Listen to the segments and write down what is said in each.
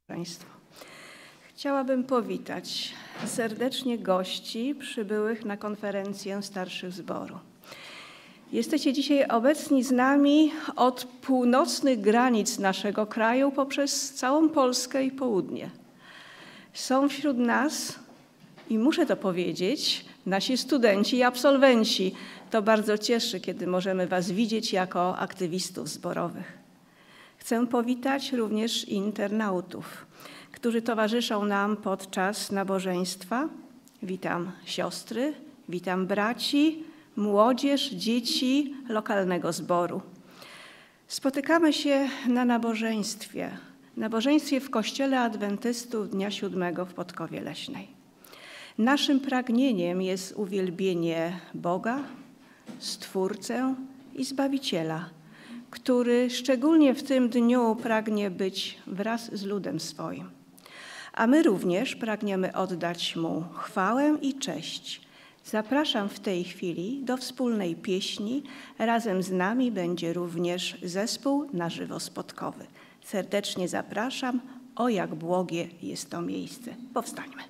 Państwo. Chciałabym powitać serdecznie gości przybyłych na konferencję starszych zboru. Jesteście dzisiaj obecni z nami od północnych granic naszego kraju poprzez całą Polskę i południe. Są wśród nas, i muszę to powiedzieć, nasi studenci i absolwenci. To bardzo cieszy, kiedy możemy Was widzieć jako aktywistów zborowych. Chcę powitać również internautów, którzy towarzyszą nam podczas nabożeństwa. Witam siostry, witam braci, młodzież, dzieci lokalnego zboru. Spotykamy się na nabożeństwie w Kościele Adwentystów Dnia Siódmego w Podkowie Leśnej. Naszym pragnieniem jest uwielbienie Boga, Stwórcę i Zbawiciela, który szczególnie w tym dniu pragnie być wraz z ludem swoim. A my również pragniemy oddać Mu chwałę i cześć. Zapraszam w tej chwili do wspólnej pieśni. Razem z nami będzie również zespół na żywo spotkowy. Serdecznie zapraszam. O, jak błogie jest to miejsce. Powstańmy.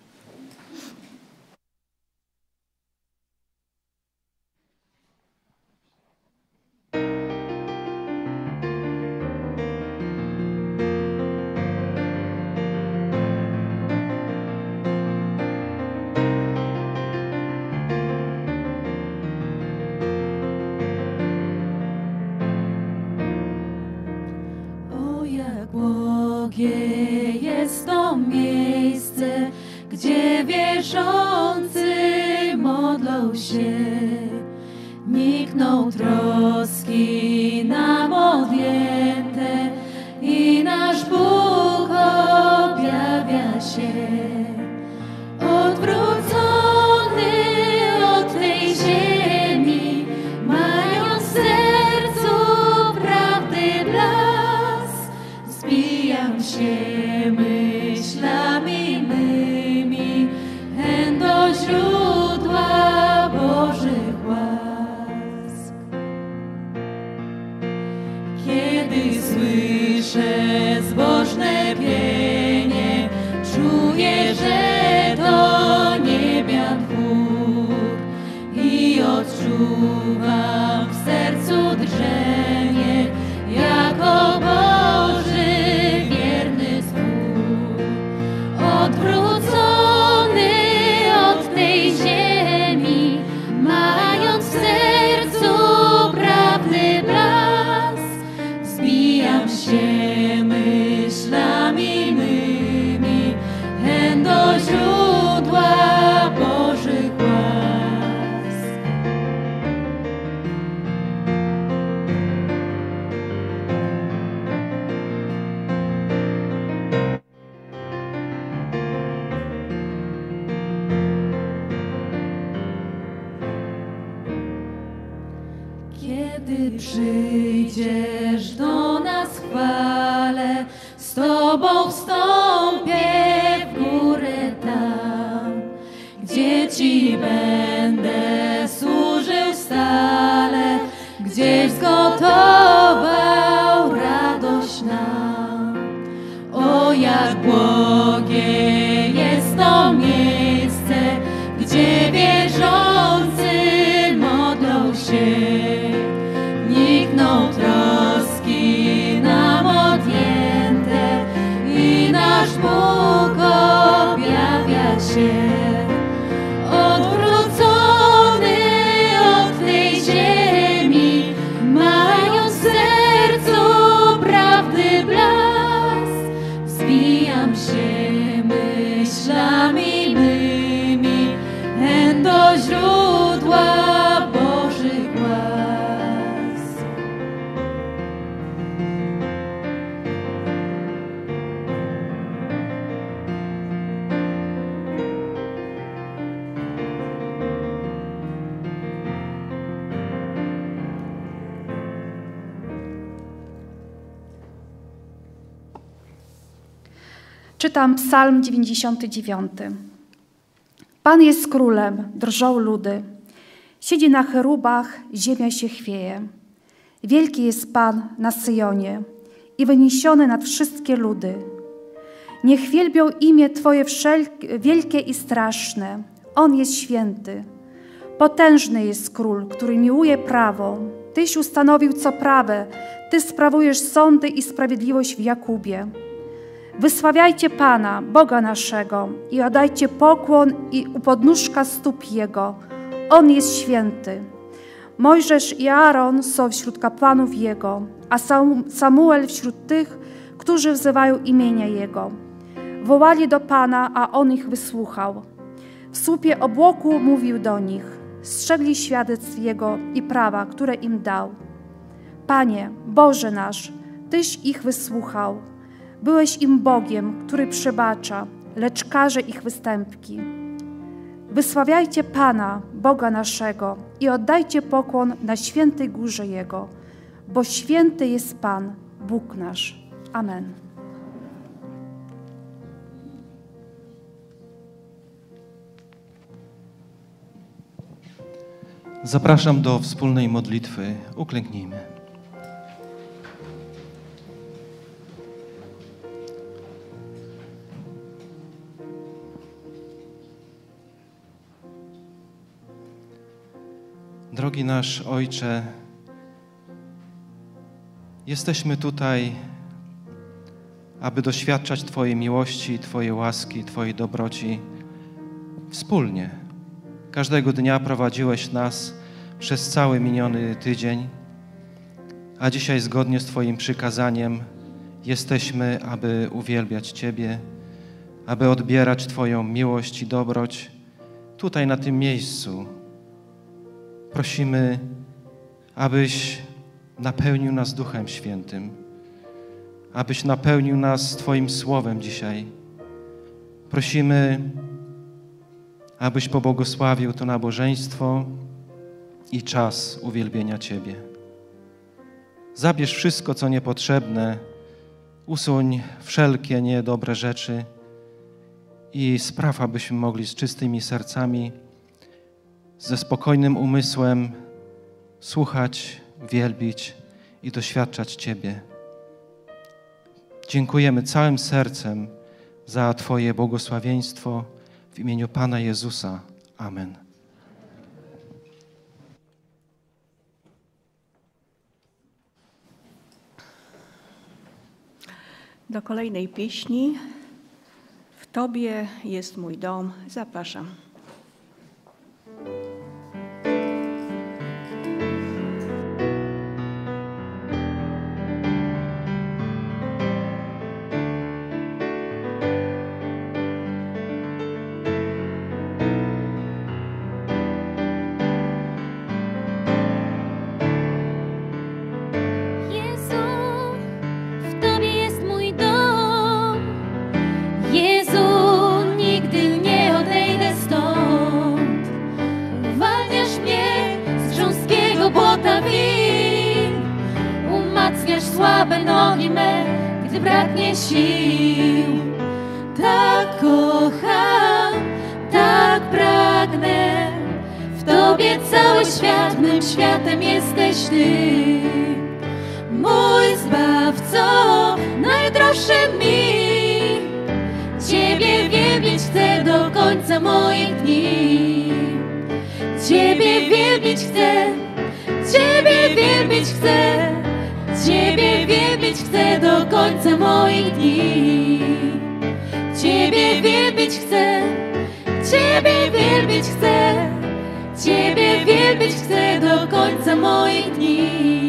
Jest to miejsce, gdzie wierzący modlą się, nikną troski nam odjęte i nasz Bóg objawia się. Odwrócony od tej ziemi, mając w sercu prawdy blask, zbijam się myślami mymi hen do źródła Bożych łask. Kiedy słyszę zbożne pienie, czuję, że to niebian chór i odczuwam w sercu drżenie jako Boży wierny zbór. Odwrócony od tej ziemi, mając w sercu prawny blask, zbijam się myślami mymi hen do źródła Bożych łask. Kiedy przyjdziesz do nas w chwale, z Tobą wstąpię w górę tam, gdzie Ci będę służył stale, gdzieś zgotował radość nam. O, jak błogie jest to miejsce, gdzie wierzący modlą się, nikną troski nam odjęte i nasz Bóg objawia się. Odwrócony od tej ziemi, mając w sercu prawdy blask, zbijam się myślami mymi hen do źródła Bożych łask. Czytam Psalm 99. Pan jest królem, drżą ludy. Siedzi na cherubach, ziemia się chwieje. Wielki jest Pan na Syjonie i wyniesiony nad wszystkie ludy. Niech wielbią imię Twoje wielkie i straszne. On jest święty. Potężny jest Król, który miłuje prawo. Tyś ustanowił co prawe. Ty sprawujesz sądy i sprawiedliwość w Jakubie. Wysławiajcie Pana, Boga naszego i oddajcie pokłon i u podnóżka stóp Jego. On jest święty. Mojżesz i Aaron są wśród kapłanów Jego, a Samuel wśród tych, którzy wzywają imienia Jego. Wołali do Pana, a On ich wysłuchał. W słupie obłoku mówił do nich. Strzegli świadectw Jego i prawa, które im dał. Panie, Boże nasz, Tyś ich wysłuchał. Byłeś im Bogiem, który przebacza, lecz karze ich występki. Wysławiajcie Pana, Boga naszego i oddajcie pokłon na świętej górze Jego, bo święty jest Pan, Bóg nasz. Amen. Zapraszam do wspólnej modlitwy. Uklęknijmy. Drogi nasz Ojcze, jesteśmy tutaj, aby doświadczać Twojej miłości, Twojej łaski, Twojej dobroci wspólnie. Każdego dnia prowadziłeś nas przez cały miniony tydzień, a dzisiaj zgodnie z Twoim przykazaniem jesteśmy, aby uwielbiać Ciebie, aby odbierać Twoją miłość i dobroć tutaj na tym miejscu. Prosimy, abyś napełnił nas Duchem Świętym, abyś napełnił nas Twoim Słowem dzisiaj. Prosimy, abyś pobłogosławił to nabożeństwo i czas uwielbienia Ciebie. Zabierz wszystko, co niepotrzebne, usuń wszelkie niedobre rzeczy i spraw, abyśmy mogli z czystymi sercami, ze spokojnym umysłem słuchać, wielbić i doświadczać Ciebie. Dziękujemy całym sercem za Twoje błogosławieństwo w imieniu Pana Jezusa. Amen. Do kolejnej pieśni. W Tobie jest mój dom. Zapraszam. Słabe nogi me, gdy braknie sił. Tak kocham, tak pragnę, w Tobie cały świat, mym światem jesteś Ty. Mój Zbawco, najdroższy mi, Ciebie wielbić chcę do końca moich dni. Ciebie wielbić chcę, Ciebie wielbić chcę, Ciebie wielbić chcę do końca moich dni. Ciebie wielbić chcę, Ciebie wielbić chcę, Ciebie wielbić chcę do końca moich dni.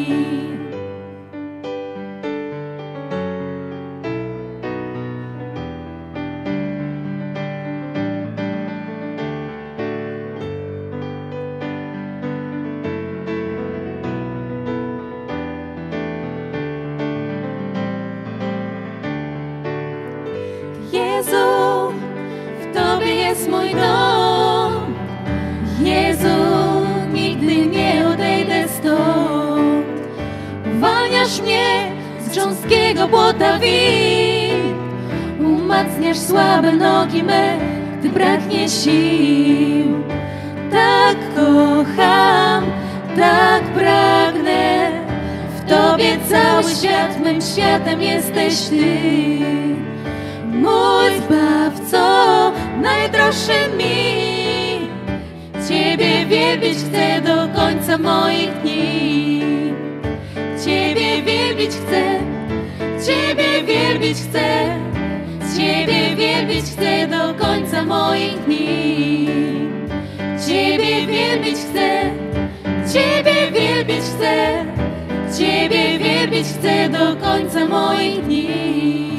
Jezu, w Tobie jest mój dom. Jezu, nigdy nie odejdę stąd. Uwalniasz mnie z grząskiego błota win, umacniasz słabe nogi me, gdy braknie sił. Tak kocham, tak pragnę, w Tobie cały świat, mym światem jesteś Ty. mój Zbawco, najdroższy mi. Ciebie wielbić chcę do końca moich dni. Ciebie wielbić chcę, Ciebie wielbić chcę, Ciebie wielbić chcę do końca moich dni. Ciebie wielbić chcę, Ciebie wielbić chcę, Ciebie wielbić chcę do końca moich dni.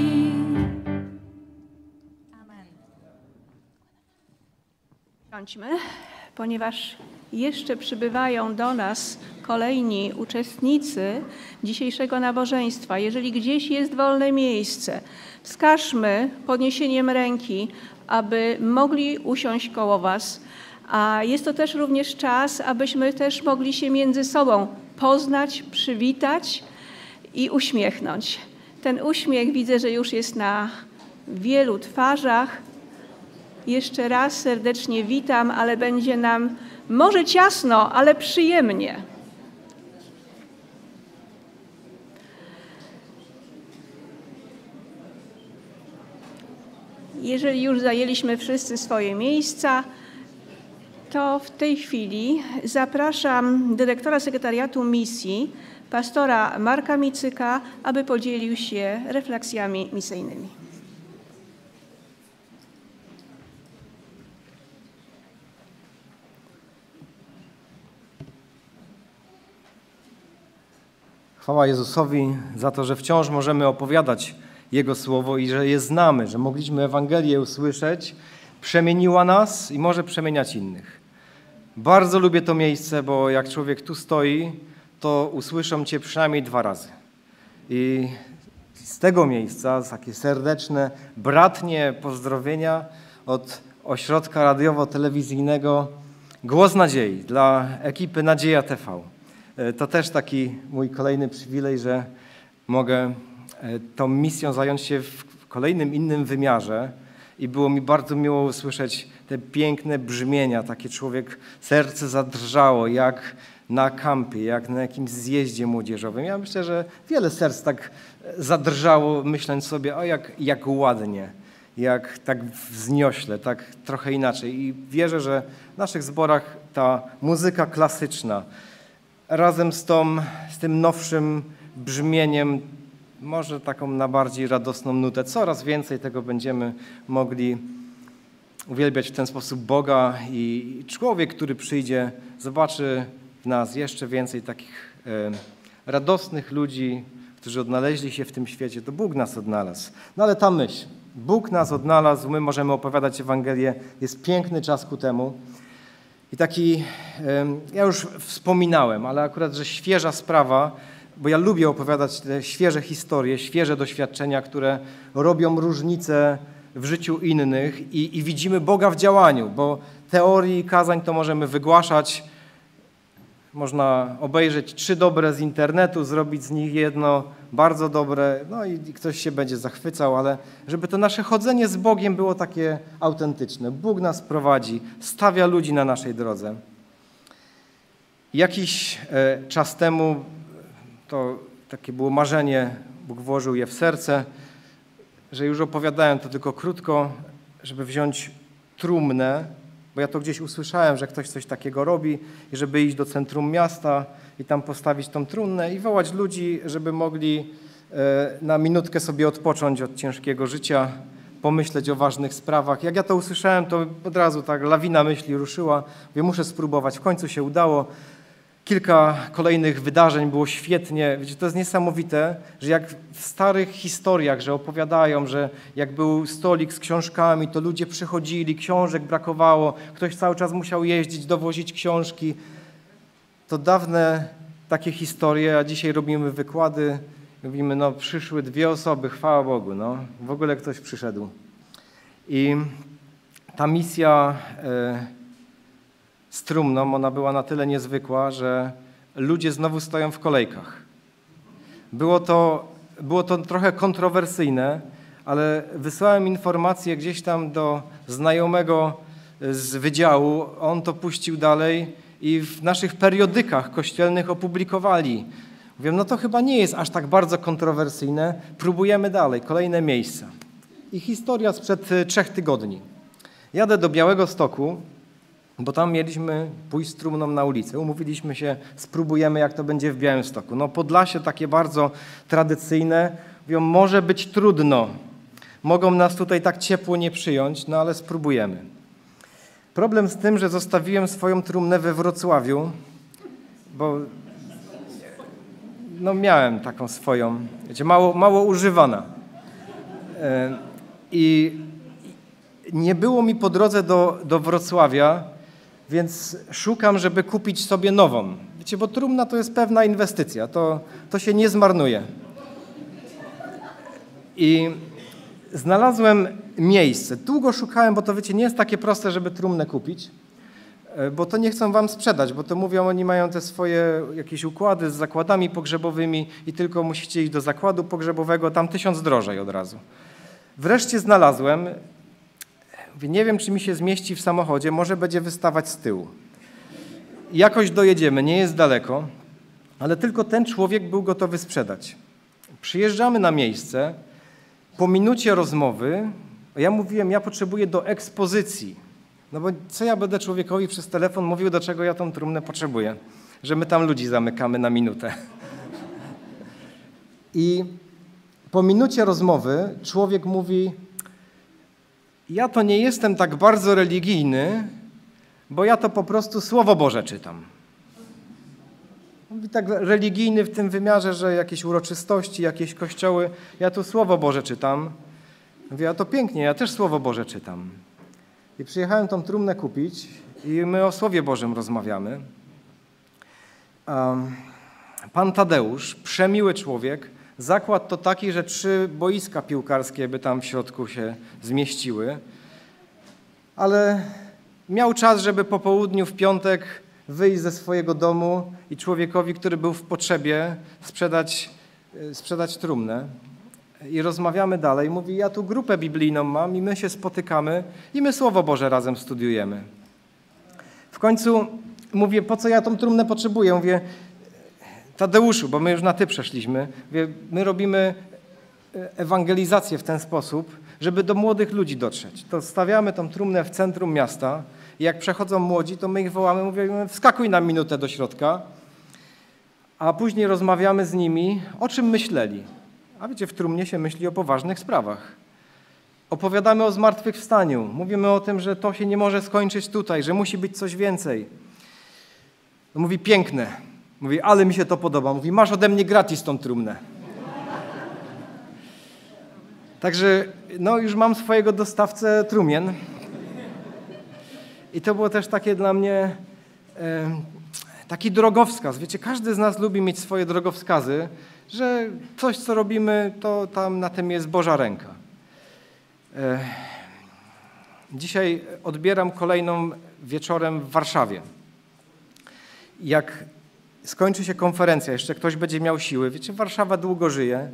Siądźmy, ponieważ jeszcze przybywają do nas kolejni uczestnicy dzisiejszego nabożeństwa. Jeżeli gdzieś jest wolne miejsce, wskażmy podniesieniem ręki, aby mogli usiąść koło was. A jest to też również czas, abyśmy też mogli się między sobą poznać, przywitać i uśmiechnąć. Ten uśmiech widzę, że już jest na wielu twarzach. Jeszcze raz serdecznie witam, ale będzie nam może ciasno, ale przyjemnie. Jeżeli już zajęliśmy wszyscy swoje miejsca, to w tej chwili zapraszam dyrektora sekretariatu misji, pastora Marka Micyka, aby podzielił się refleksjami misyjnymi. Chwała Jezusowi za to, że wciąż możemy opowiadać Jego Słowo i że je znamy, że mogliśmy Ewangelię usłyszeć. Przemieniła nas i może przemieniać innych. Bardzo lubię to miejsce, bo jak człowiek tu stoi, to usłyszą Cię przynajmniej 2 razy. I z tego miejsca takie serdeczne, bratnie pozdrowienia od ośrodka radiowo-telewizyjną Głos Nadziei dla ekipy Nadzieja TV. To też taki mój kolejny przywilej, że mogę tą misją zająć się w kolejnym innym wymiarze i było mi bardzo miło usłyszeć te piękne brzmienia, takie serce zadrżało jak na kampie, jak na jakimś zjeździe młodzieżowym. Ja myślę, że wiele serc tak zadrżało, myśląc sobie, o jak ładnie, jak tak wzniośle, tak trochę inaczej. I wierzę, że w naszych zborach ta muzyka klasyczna razem z tym nowszym brzmieniem, może taką na bardziej radosną nutę, coraz więcej tego będziemy mogli uwielbiać w ten sposób Boga i człowiek, który przyjdzie, zobaczy w nas jeszcze więcej takich radosnych ludzi, którzy odnaleźli się w tym świecie. To Bóg nas odnalazł. No ale ta myśl, Bóg nas odnalazł, my możemy opowiadać Ewangelię, jest piękny czas ku temu. I taki, ja już wspominałem, ale akurat, że świeża sprawa, bo ja lubię opowiadać te świeże historie, świeże doświadczenia, które robią różnicę w życiu innych i widzimy Boga w działaniu, bo teorii i kazań to możemy wygłaszać, można obejrzeć 3 dobre z internetu, zrobić z nich jedno bardzo dobre, no i ktoś się będzie zachwycał, ale żeby to nasze chodzenie z Bogiem było takie autentyczne. Bóg nas prowadzi, stawia ludzi na naszej drodze. Jakiś czas temu, to takie było marzenie, Bóg włożył je w serce, że już opowiadałem to tylko krótko, żeby wziąć trumnę, bo ja to gdzieś usłyszałem, że ktoś coś takiego robi i żeby iść do centrum miasta i tam postawić tą trumnę i wołać ludzi, żeby mogli na minutkę sobie odpocząć od ciężkiego życia, pomyśleć o ważnych sprawach. Jak ja to usłyszałem, to od razu tak lawina myśli ruszyła. Mówię, muszę spróbować. W końcu się udało. Kilka kolejnych wydarzeń było świetnie. Wiecie, to jest niesamowite, że jak w starych historiach, że opowiadają, że jak był stolik z książkami, to ludzie przychodzili, książek brakowało, ktoś cały czas musiał jeździć, dowozić książki. To dawne takie historie, a dzisiaj robimy wykłady, mówimy, no przyszły 2 osoby, chwała Bogu, no w ogóle ktoś przyszedł. I ta misja z trumną, ona była na tyle niezwykła, że ludzie znowu stoją w kolejkach. Było to trochę kontrowersyjne, ale wysłałem informację gdzieś tam do znajomego z wydziału, on to puścił dalej i w naszych periodykach kościelnych opublikowali. Mówię, no to chyba nie jest aż tak bardzo kontrowersyjne, próbujemy dalej, kolejne miejsca. I historia sprzed 3 tygodni. Jadę do Białegostoku, bo tam mieliśmy pójść z trumną na ulicę. Umówiliśmy się, spróbujemy, jak to będzie w Białymstoku. No Podlasie takie bardzo tradycyjne, mówią, może być trudno. Mogą nas tutaj tak ciepło nie przyjąć, no ale spróbujemy. Problem z tym, że zostawiłem swoją trumnę we Wrocławiu, bo no miałem taką swoją, wiecie, mało używana. I nie było mi po drodze do Wrocławia, więc szukam, żeby kupić sobie nową. Wiecie, bo trumna to jest pewna inwestycja, to się nie zmarnuje. I znalazłem miejsce. Długo szukałem, bo to wiecie, nie jest takie proste, żeby trumnę kupić, bo to nie chcą wam sprzedać, bo to mówią, oni mają te swoje jakieś układy z zakładami pogrzebowymi i tylko musicie iść do zakładu pogrzebowego, tam 1000 drożej od razu. Wreszcie znalazłem, mówię, nie wiem, czy mi się zmieści w samochodzie, może będzie wystawać z tyłu. Jakoś dojedziemy, nie jest daleko, ale tylko ten człowiek był gotowy sprzedać. Przyjeżdżamy na miejsce, po minucie rozmowy, ja mówiłem, ja potrzebuję do ekspozycji. No bo co ja będę człowiekowi przez telefon mówił, do czego ja tą trumnę potrzebuję? Że my tam ludzi zamykamy na minutę. I po minucie rozmowy człowiek mówi, ja to nie jestem tak bardzo religijny, bo ja to po prostu Słowo Boże czytam. Mówi tak religijny w tym wymiarze, że jakieś uroczystości, jakieś kościoły, ja tu Słowo Boże czytam. Mówię, a to pięknie, ja też Słowo Boże czytam. I przyjechałem tą trumnę kupić i my o Słowie Bożym rozmawiamy. Pan Tadeusz, przemiły człowiek, zakład to taki, że 3 boiska piłkarskie by tam w środku się zmieściły, ale miał czas, żeby po południu w piątek wyjść ze swojego domu i człowiekowi, który był w potrzebie, sprzedać trumnę. I rozmawiamy dalej. Mówi, ja tu grupę biblijną mam i my się spotykamy i my Słowo Boże razem studiujemy. W końcu mówię, po co ja tą trumnę potrzebuję? Mówię, Tadeuszu, bo my już na ty przeszliśmy, mówię, my robimy ewangelizację w ten sposób, żeby do młodych ludzi dotrzeć. To stawiamy tą trumnę w centrum miasta i jak przechodzą młodzi, to my ich wołamy, mówimy, wskakuj na minutę do środka, a później rozmawiamy z nimi, o czym myśleli. A wiecie, w trumnie się myśli o poważnych sprawach. Opowiadamy o zmartwychwstaniu. Mówimy o tym, że to się nie może skończyć tutaj, że musi być coś więcej. Mówi, piękne. Mówi, ale mi się to podoba. Mówi, masz ode mnie gratis tą trumnę. Także no już mam swojego dostawcę trumien. I to było też takie dla mnie taki drogowskaz. Wiecie, każdy z nas lubi mieć swoje drogowskazy, że coś, co robimy, to tam na tym jest Boża ręka. Dzisiaj odbieram kolejną wieczorem w Warszawie. Jak skończy się konferencja, jeszcze ktoś będzie miał siły, wiecie, Warszawa długo żyje,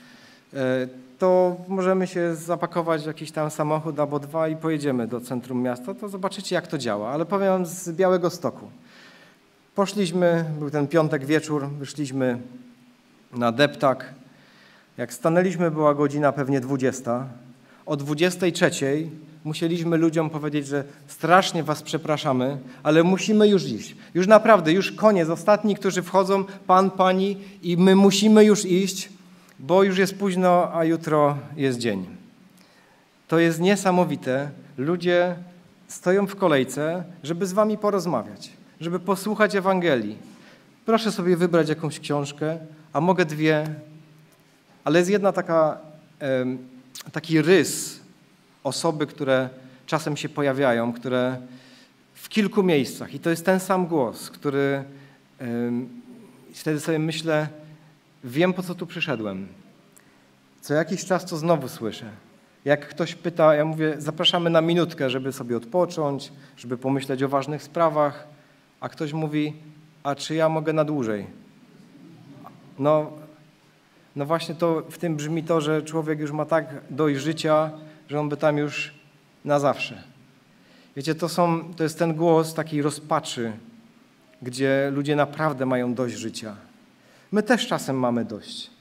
to możemy się zapakować w jakiś tam samochód albo 2 i pojedziemy do centrum miasta, to zobaczycie, jak to działa. Ale powiem wam z Białegostoku. Poszliśmy, był ten piątek wieczór, wyszliśmy na deptak. Jak stanęliśmy, była godzina pewnie 20. O 23 musieliśmy ludziom powiedzieć, że strasznie was przepraszamy, ale musimy już iść. Już naprawdę, już koniec. Ostatni, którzy wchodzą, pan, pani i my musimy już iść, bo już jest późno, a jutro jest dzień. To jest niesamowite. Ludzie stoją w kolejce, żeby z wami porozmawiać, żeby posłuchać Ewangelii. Proszę sobie wybrać jakąś książkę, a mogę 2, ale jest jedna taki rys osoby, które czasem się pojawiają, które w kilku miejscach i to jest ten sam głos, który wtedy sobie myślę, wiem, po co tu przyszedłem. Co jakiś czas to znowu słyszę. Jak ktoś pyta, ja mówię, zapraszamy na minutkę, żeby sobie odpocząć, żeby pomyśleć o ważnych sprawach, a ktoś mówi, a czy ja mogę na dłużej? No właśnie to w tym brzmi to, że człowiek już ma tak dość życia, że on by tam już na zawsze. Wiecie, to jest ten głos takiej rozpaczy, gdzie ludzie naprawdę mają dość życia. My też czasem mamy dość,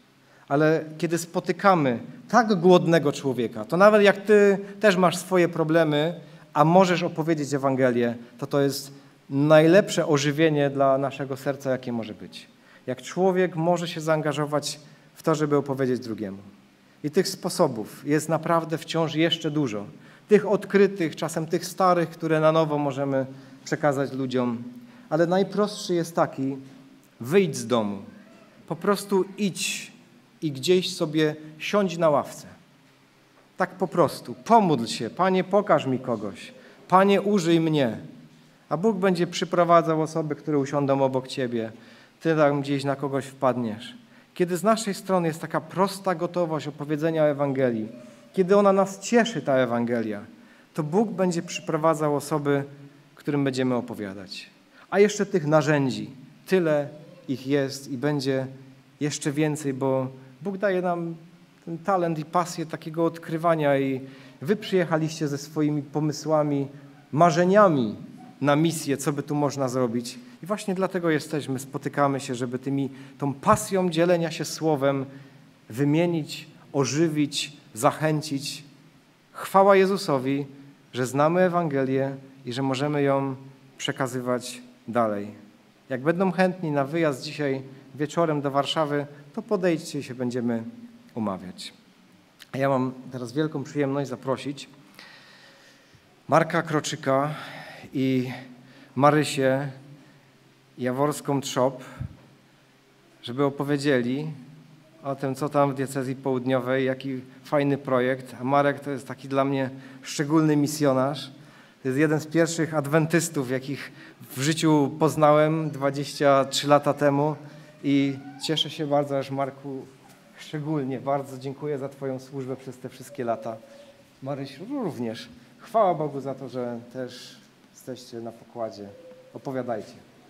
Ale kiedy spotykamy tak głodnego człowieka, to nawet jak ty też masz swoje problemy, a możesz opowiedzieć Ewangelię, to jest najlepsze ożywienie dla naszego serca, jakie może być. Jak człowiek może się zaangażować w to, żeby opowiedzieć drugiemu. I tych sposobów jest naprawdę wciąż jeszcze dużo. Tych odkrytych, czasem tych starych, które na nowo możemy przekazać ludziom. Ale najprostszy jest taki: wyjdź z domu. Po prostu idź i gdzieś sobie siądź na ławce. Tak po prostu. Pomódl się. Panie, pokaż mi kogoś. Panie, użyj mnie. A Bóg będzie przyprowadzał osoby, które usiądą obok ciebie. Ty tam gdzieś na kogoś wpadniesz. Kiedy z naszej strony jest taka prosta gotowość opowiedzenia Ewangelii, kiedy ona nas cieszy, ta Ewangelia, to Bóg będzie przyprowadzał osoby, którym będziemy opowiadać. A jeszcze tych narzędzi, tyle ich jest i będzie jeszcze więcej, bo Bóg daje nam ten talent i pasję takiego odkrywania i wy przyjechaliście ze swoimi pomysłami, marzeniami na misję, co by tu można zrobić. I właśnie dlatego jesteśmy, spotykamy się, żeby tą pasją dzielenia się słowem wymienić, ożywić, zachęcić. Chwała Jezusowi, że znamy Ewangelię i że możemy ją przekazywać dalej. Jak będą chętni na wyjazd dzisiaj wieczorem do Warszawy, to podejdźcie i się będziemy umawiać. A ja mam teraz wielką przyjemność zaprosić Marka Kroczyka i Marysię Jaworską-Trzop, żeby opowiedzieli o tym, co tam w diecezji południowej, jaki fajny projekt. A Marek to jest taki dla mnie szczególny misjonarz. To jest jeden z pierwszych adwentystów, jakich w życiu poznałem 23 lata temu i cieszę się bardzo, aż Marku szczególnie bardzo dziękuję za twoją służbę przez te wszystkie lata. Maryś również. Chwała Bogu za to, że też jesteście na pokładzie. Opowiadajcie.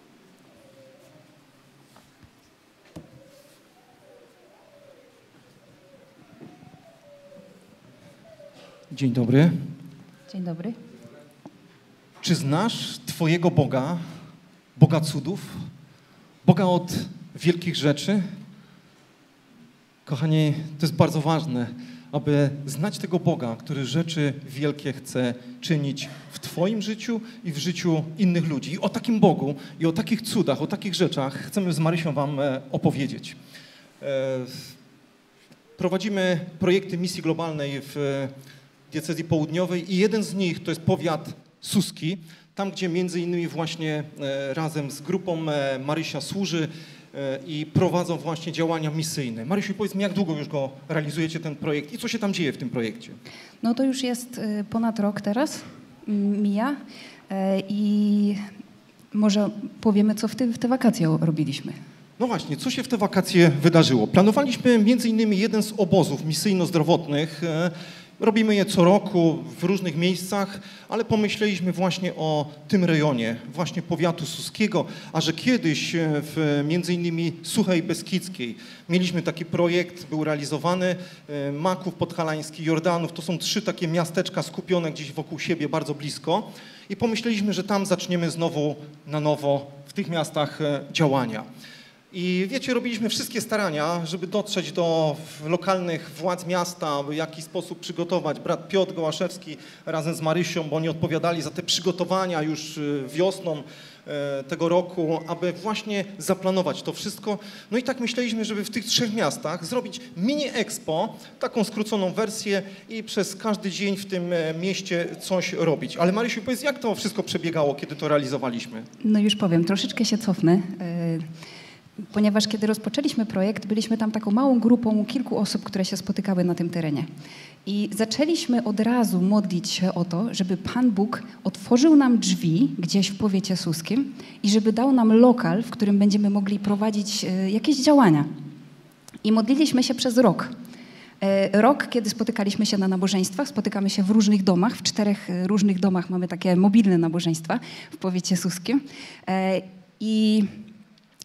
Dzień dobry. Dzień dobry. Czy znasz Twojego Boga, Boga cudów, Boga od wielkich rzeczy? Kochani, to jest bardzo ważne, aby znać tego Boga, który rzeczy wielkie chce czynić w Twoim życiu i w życiu innych ludzi. I o takim Bogu i o takich cudach, o takich rzeczach chcemy z Marysią Wam opowiedzieć. Prowadzimy projekty misji globalnej w diecezji południowej i jeden z nich to jest powiat suski, tam gdzie między innymi właśnie razem z grupą Marysia służy i prowadzą właśnie działania misyjne. Marysiu, powiedz mi, jak długo już go realizujecie, ten projekt i co się tam dzieje w tym projekcie? No to już jest ponad rok teraz, mija i może powiemy, co w te wakacje robiliśmy. No właśnie, co się w te wakacje wydarzyło? Planowaliśmy między innymi jeden z obozów misyjno-zdrowotnych. Robimy je co roku w różnych miejscach, ale pomyśleliśmy właśnie o tym rejonie, właśnie powiatu suskiego, a że kiedyś w między innymi Suchej Beskidzkiej mieliśmy taki projekt, był realizowany, Maków Podhalański, Jordanów, to są 3 takie miasteczka skupione gdzieś wokół siebie, bardzo blisko i pomyśleliśmy, że tam zaczniemy znowu na nowo w tych miastach działania. I wiecie, robiliśmy wszystkie starania, żeby dotrzeć do lokalnych władz miasta, aby w jakiś sposób przygotować. Brat Piotr Gołaszewski razem z Marysią, bo oni odpowiadali za te przygotowania już wiosną tego roku, aby właśnie zaplanować to wszystko. No i tak myśleliśmy, żeby w tych 3 miastach zrobić mini expo, taką skróconą wersję i przez każdy dzień w tym mieście coś robić. Ale Marysiu, powiedz, jak to wszystko przebiegało, kiedy to realizowaliśmy? No już powiem, troszeczkę się cofnę. Ponieważ kiedy rozpoczęliśmy projekt, byliśmy tam taką małą grupą kilku osób, które się spotykały na tym terenie. I zaczęliśmy od razu modlić się o to, żeby Pan Bóg otworzył nam drzwi gdzieś w powiecie suskim i żeby dał nam lokal, w którym będziemy mogli prowadzić jakieś działania. I modliliśmy się przez rok. Rok, kiedy spotykaliśmy się na nabożeństwach, spotykamy się w różnych domach, w 4 różnych domach mamy takie mobilne nabożeństwa w powiecie suskim. I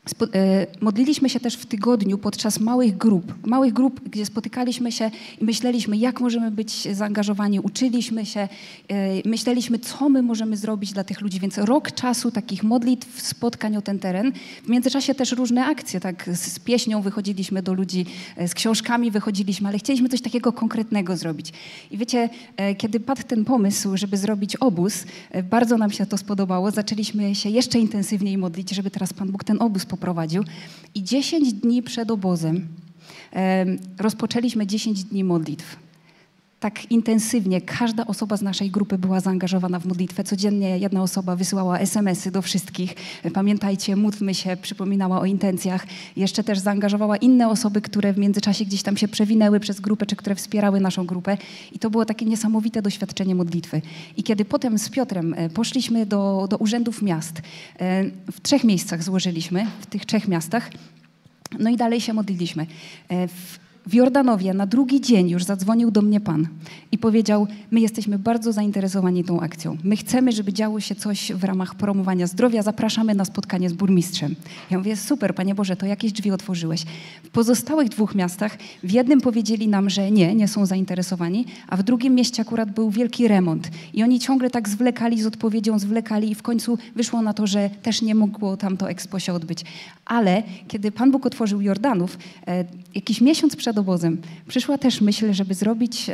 Modliliśmy się też w tygodniu podczas małych grup, gdzie spotykaliśmy się i myśleliśmy, jak możemy być zaangażowani, uczyliśmy się, myśleliśmy, co my możemy zrobić dla tych ludzi, więc rok czasu takich modlitw, spotkań o ten teren. W międzyczasie też różne akcje, tak, z pieśnią wychodziliśmy do ludzi, z książkami wychodziliśmy, ale chcieliśmy coś takiego konkretnego zrobić. I wiecie, kiedy padł ten pomysł, żeby zrobić obóz, bardzo nam się to spodobało, zaczęliśmy się jeszcze intensywniej modlić, żeby teraz Pan Bóg ten obóz poprowadził. I 10 dni przed obozem rozpoczęliśmy 10 dni modlitw. Tak intensywnie każda osoba z naszej grupy była zaangażowana w modlitwę. Codziennie jedna osoba wysyłała SMS-y do wszystkich. Pamiętajcie, módlmy się, przypominała o intencjach. Jeszcze też zaangażowała inne osoby, które w międzyczasie gdzieś tam się przewinęły przez grupę, czy które wspierały naszą grupę. I to było takie niesamowite doświadczenie modlitwy. I kiedy potem z Piotrem poszliśmy do urzędów miast, w 3 miejscach złożyliśmy, w tych 3 miastach, no i dalej się modliliśmy. W Jordanowie na drugi dzień już zadzwonił do mnie Pan i powiedział, my jesteśmy bardzo zainteresowani tą akcją. My chcemy, żeby działo się coś w ramach promowania zdrowia. Zapraszamy na spotkanie z burmistrzem. Ja mówię, super, Panie Boże, to jakieś drzwi otworzyłeś. W pozostałych 2 miastach, w jednym powiedzieli nam, że nie są zainteresowani, a w drugim mieście akurat był wielki remont. I oni ciągle tak zwlekali z odpowiedzią, i w końcu wyszło na to, że też nie mogło tam to expo się odbyć. Ale kiedy Pan Bóg otworzył Jordanów, jakiś miesiąc przed obozem przyszła też myśl, żeby zrobić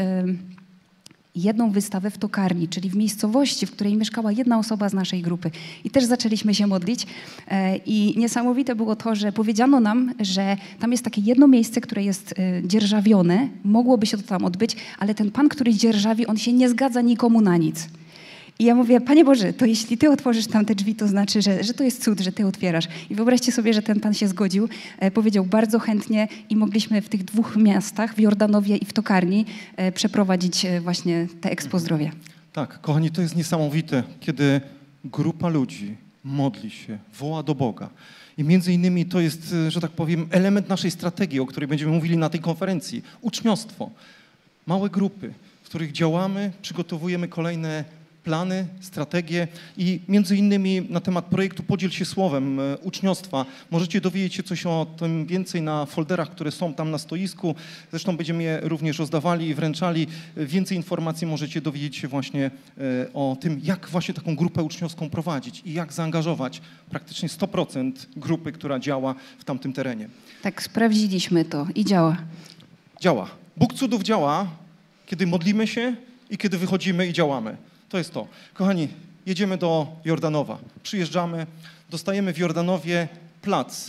jedną wystawę w tokarni, czyli w miejscowości, w której mieszkała jedna osoba z naszej grupy. I też zaczęliśmy się modlić i niesamowite było to, że powiedziano nam, że tam jest takie jedno miejsce, które jest dzierżawione, mogłoby się to tam odbyć, ale ten pan, który dzierżawi, on się nie zgadza nikomu na nic. I ja mówię, Panie Boże, to jeśli Ty otworzysz tam te drzwi, to znaczy, że to jest cud, że Ty otwierasz. I wyobraźcie sobie, że ten Pan się zgodził, powiedział bardzo chętnie i mogliśmy w tych 2 miastach, w Jordanowie i w Tokarni, przeprowadzić właśnie te Expo Zdrowia. Tak, kochani, to jest niesamowite, kiedy grupa ludzi modli się, woła do Boga. I między innymi to jest, że tak powiem, element naszej strategii, o której będziemy mówili na tej konferencji. Uczniostwo. Małe grupy, w których działamy, przygotowujemy kolejne plany, strategie i między innymi na temat projektu Podziel się Słowem uczniostwa. Możecie dowiedzieć się coś o tym więcej na folderach, które są tam na stoisku. Zresztą będziemy je również rozdawali i wręczali. Więcej informacji możecie dowiedzieć się właśnie o tym, jak właśnie taką grupę uczniowską prowadzić i jak zaangażować praktycznie 100% grupy, która działa w tamtym terenie. Tak, sprawdziliśmy to i działa. Działa. Bóg cudów działa, kiedy modlimy się i kiedy wychodzimy i działamy. To jest to. Kochani, jedziemy do Jordanowa. Przyjeżdżamy, dostajemy w Jordanowie plac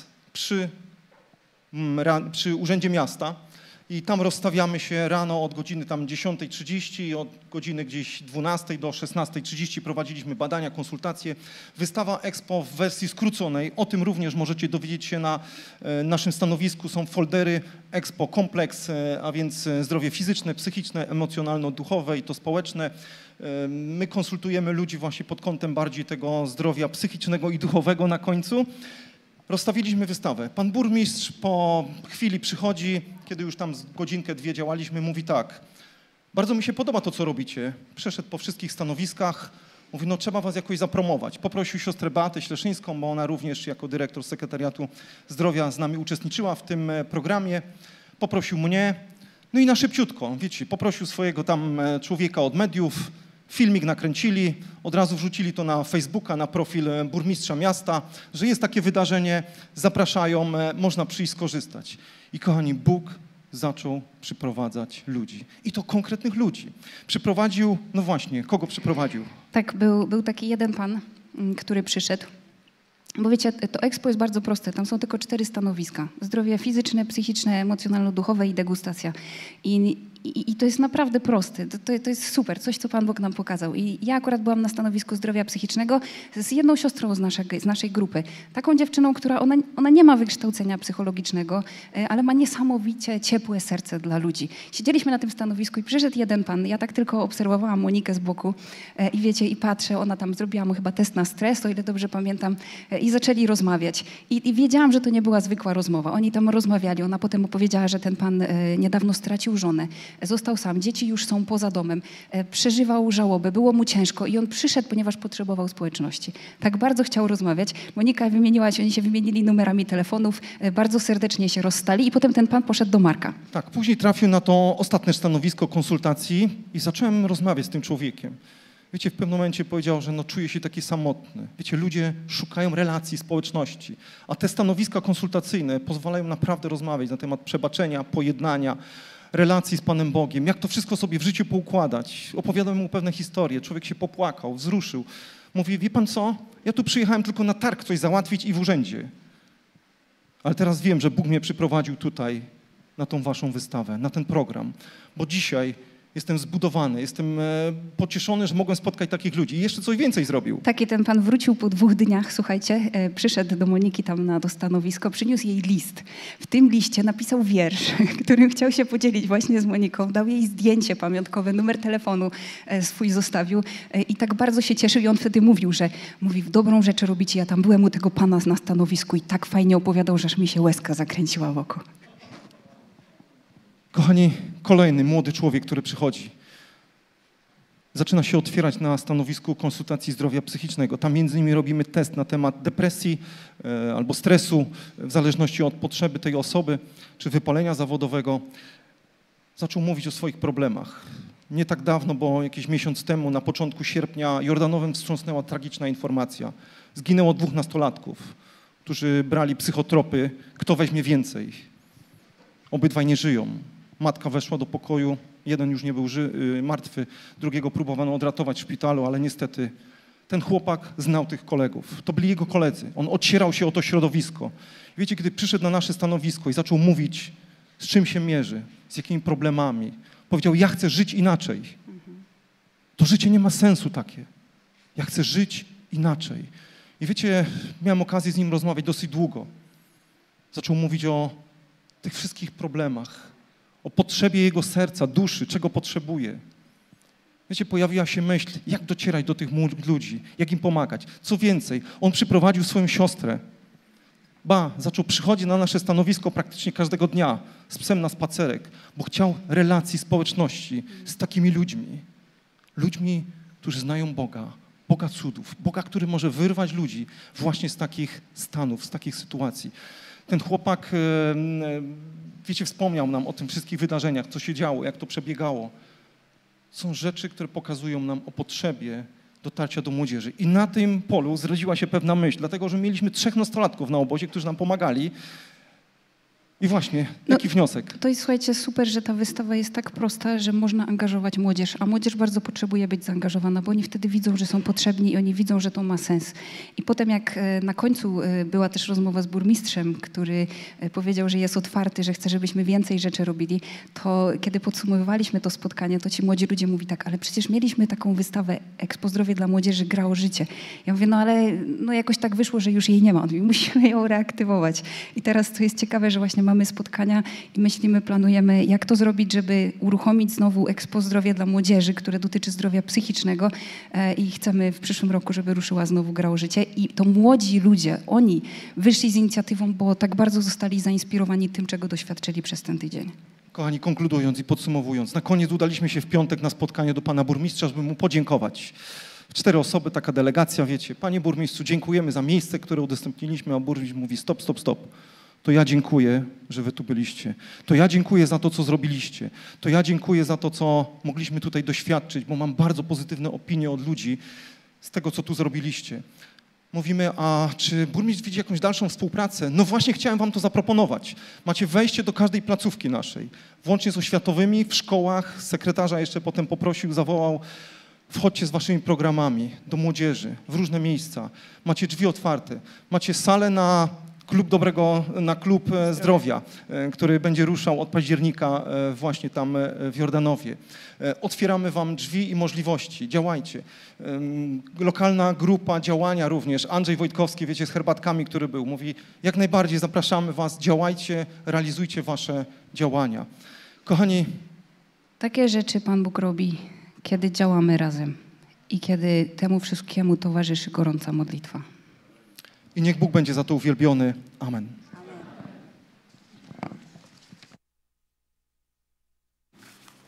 przy Urzędzie Miasta i tam rozstawiamy się rano od godziny tam 10:30 i od godziny gdzieś 12 do 16:30 prowadziliśmy badania, konsultacje. Wystawa Expo w wersji skróconej. O tym również możecie dowiedzieć się na naszym stanowisku. Są foldery Expo Kompleks, a więc zdrowie fizyczne, psychiczne, emocjonalno-duchowe i to społeczne. My konsultujemy ludzi właśnie pod kątem bardziej tego zdrowia psychicznego i duchowego na końcu. Rozstawiliśmy wystawę. Pan burmistrz po chwili przychodzi, kiedy już tam godzinkę, 2 działaliśmy, mówi tak, bardzo mi się podoba to, co robicie. Przeszedł po wszystkich stanowiskach, mówi, no trzeba was jakoś zapromować. Poprosił siostrę Beatę Śleszyńską, bo ona również jako dyrektor Sekretariatu Zdrowia z nami uczestniczyła w tym programie. Poprosił mnie, no i na szybciutko, wiecie, poprosił swojego tam człowieka od mediów, filmik nakręcili, od razu wrzucili to na Facebooka, na profil burmistrza miasta, że jest takie wydarzenie, zapraszają, można przyjść skorzystać. I kochani, Bóg zaczął przyprowadzać ludzi. I to konkretnych ludzi. Przyprowadził, no właśnie, kogo przyprowadził? Tak, był taki jeden pan, który przyszedł. Bo wiecie, to Expo jest bardzo proste. Tam są tylko 4 stanowiska. Zdrowie fizyczne, psychiczne, emocjonalno-duchowe i degustacja. I to jest naprawdę proste. To jest super, coś, co Pan Bóg nam pokazał. I ja akurat byłam na stanowisku zdrowia psychicznego z jedną siostrą z naszej grupy. Taką dziewczyną, która ona nie ma wykształcenia psychologicznego, ale ma niesamowicie ciepłe serce dla ludzi. Siedzieliśmy na tym stanowisku i przyszedł jeden pan. Ja tak tylko obserwowałam Monikę z boku i wiecie, i patrzę, ona tam zrobiła mu chyba test na stres, o ile dobrze pamiętam, i zaczęli rozmawiać. I wiedziałam, że to nie była zwykła rozmowa. Oni tam rozmawiali. Ona potem opowiedziała, że ten pan niedawno stracił żonę został sam, dzieci już są poza domem, przeżywał żałobę, było mu ciężko i on przyszedł, ponieważ potrzebował społeczności. Tak bardzo chciał rozmawiać. Monika wymieniła się, oni się wymienili numerami telefonów, bardzo serdecznie się rozstali i potem ten pan poszedł do Marka. Tak, później trafił na to ostatnie stanowisko konsultacji i zacząłem rozmawiać z tym człowiekiem. Wiecie, w pewnym momencie powiedział, że czuje się taki samotny. Wiecie, ludzie szukają relacji, społeczności, a te stanowiska konsultacyjne pozwalają naprawdę rozmawiać na temat przebaczenia, pojednania, relacji z Panem Bogiem, jak to wszystko sobie w życiu poukładać. Opowiadałem mu pewne historie, człowiek się popłakał, wzruszył. Mówi, wie pan co, ja tu przyjechałem tylko na targ coś załatwić i w urzędzie. Ale teraz wiem, że Bóg mnie przyprowadził tutaj na tą waszą wystawę, na ten program, bo dzisiaj jestem zbudowany, jestem pocieszony, że mogłem spotkać takich ludzi. I jeszcze coś więcej zrobił. Taki ten pan wrócił po 2 dniach, słuchajcie, przyszedł do Moniki tam na to stanowisko, przyniósł jej list. W tym liście napisał wiersz, którym chciał się podzielić właśnie z Moniką. Dał jej zdjęcie pamiątkowe, numer telefonu swój zostawił i tak bardzo się cieszył i on wtedy mówił, że mówi, w dobrą rzecz robicie, ja tam byłem u tego pana na stanowisku i tak fajnie opowiadał, że aż mi się łezka zakręciła w oko. Kochani, kolejny młody człowiek, który przychodzi, zaczyna się otwierać na stanowisku konsultacji zdrowia psychicznego. Tam między innymi robimy test na temat depresji albo stresu, w zależności od potrzeby tej osoby, czy wypalenia zawodowego. Zaczął mówić o swoich problemach. Nie tak dawno, bo jakiś miesiąc temu, na początku sierpnia, Jordanowem wstrząsnęła tragiczna informacja. Zginęło 2 nastolatków, którzy brali psychotropy. Kto weźmie więcej? Obydwaj nie żyją. Matka weszła do pokoju, jeden już nie był martwy, drugiego próbowano odratować w szpitalu, ale niestety ten chłopak znał tych kolegów. To byli jego koledzy. On ocierał się o to środowisko. Wiecie, kiedy przyszedł na nasze stanowisko i zaczął mówić, z czym się mierzy, z jakimi problemami, powiedział, ja chcę żyć inaczej. To życie nie ma sensu takie. Ja chcę żyć inaczej. I wiecie, miałem okazję z nim rozmawiać dosyć długo. Zaczął mówić o tych wszystkich problemach, o potrzebie jego serca, duszy, czego potrzebuje. Wiecie, pojawiła się myśl, jak docierać do tych młodych ludzi, jak im pomagać. Co więcej, on przyprowadził swoją siostrę. Zaczął przychodzić na nasze stanowisko praktycznie każdego dnia z psem na spacerek, bo chciał relacji, społeczności z takimi ludźmi. Ludźmi, którzy znają Boga, Boga cudów, Boga, który może wyrwać ludzi właśnie z takich stanów, z takich sytuacji. Ten chłopak, wiecie, wspomniał nam o tym wszystkich wydarzeniach, co się działo, jak to przebiegało. Są rzeczy, które pokazują nam o potrzebie dotarcia do młodzieży. I na tym polu zrodziła się pewna myśl, dlatego że mieliśmy 3 nastolatków na obozie, którzy nam pomagali. I właśnie, jaki wniosek? To jest, słuchajcie, super, że ta wystawa jest tak prosta, że można angażować młodzież, a młodzież bardzo potrzebuje być zaangażowana, bo oni wtedy widzą, że są potrzebni i oni widzą, że to ma sens. I potem jak na końcu była też rozmowa z burmistrzem, który powiedział, że jest otwarty, że chce, żebyśmy więcej rzeczy robili, to kiedy podsumowywaliśmy to spotkanie, to ci młodzi ludzie mówi tak, ale przecież mieliśmy taką wystawę Expo Zdrowie dla Młodzieży, grało życie. Ja mówię, ale jakoś tak wyszło, że już jej nie ma. On mówi, musimy ją reaktywować. I teraz to jest ciekawe, że właśnie mamy spotkania i myślimy, planujemy, jak to zrobić, żeby uruchomić znowu Expo Zdrowie dla Młodzieży, które dotyczy zdrowia psychicznego i chcemy w przyszłym roku, żeby ruszyła znowu Grało Życie. I to młodzi ludzie, oni wyszli z inicjatywą, bo tak bardzo zostali zainspirowani tym, czego doświadczyli przez ten tydzień. Kochani, konkludując i podsumowując, na koniec udaliśmy się w piątek na spotkanie do pana burmistrza, żeby mu podziękować. 4 osoby, taka delegacja, wiecie. Panie burmistrzu, dziękujemy za miejsce, które udostępniliśmy, a burmistrz mówi stop. To ja dziękuję, że wy tu byliście. To ja dziękuję za to, co zrobiliście. To ja dziękuję za to, co mogliśmy tutaj doświadczyć, bo mam bardzo pozytywne opinie od ludzi z tego, co tu zrobiliście. Mówimy, a czy burmistrz widzi jakąś dalszą współpracę? No właśnie chciałem wam to zaproponować. Macie wejście do każdej placówki naszej, włącznie z oświatowymi, w szkołach. Sekretarza jeszcze potem poprosił, zawołał, wchodźcie z waszymi programami do młodzieży, w różne miejsca. Macie drzwi otwarte. Macie salę na klub zdrowia, który będzie ruszał od października właśnie tam w Jordanowie. Otwieramy wam drzwi i możliwości. Działajcie. Lokalna grupa działania również. Andrzej Wojtkowski, wiecie, z herbatkami, który był, mówi, jak najbardziej zapraszamy was, działajcie, realizujcie wasze działania. Kochani, takie rzeczy Pan Bóg robi, kiedy działamy razem i kiedy temu wszystkiemu towarzyszy gorąca modlitwa. I niech Bóg będzie za to uwielbiony. Amen.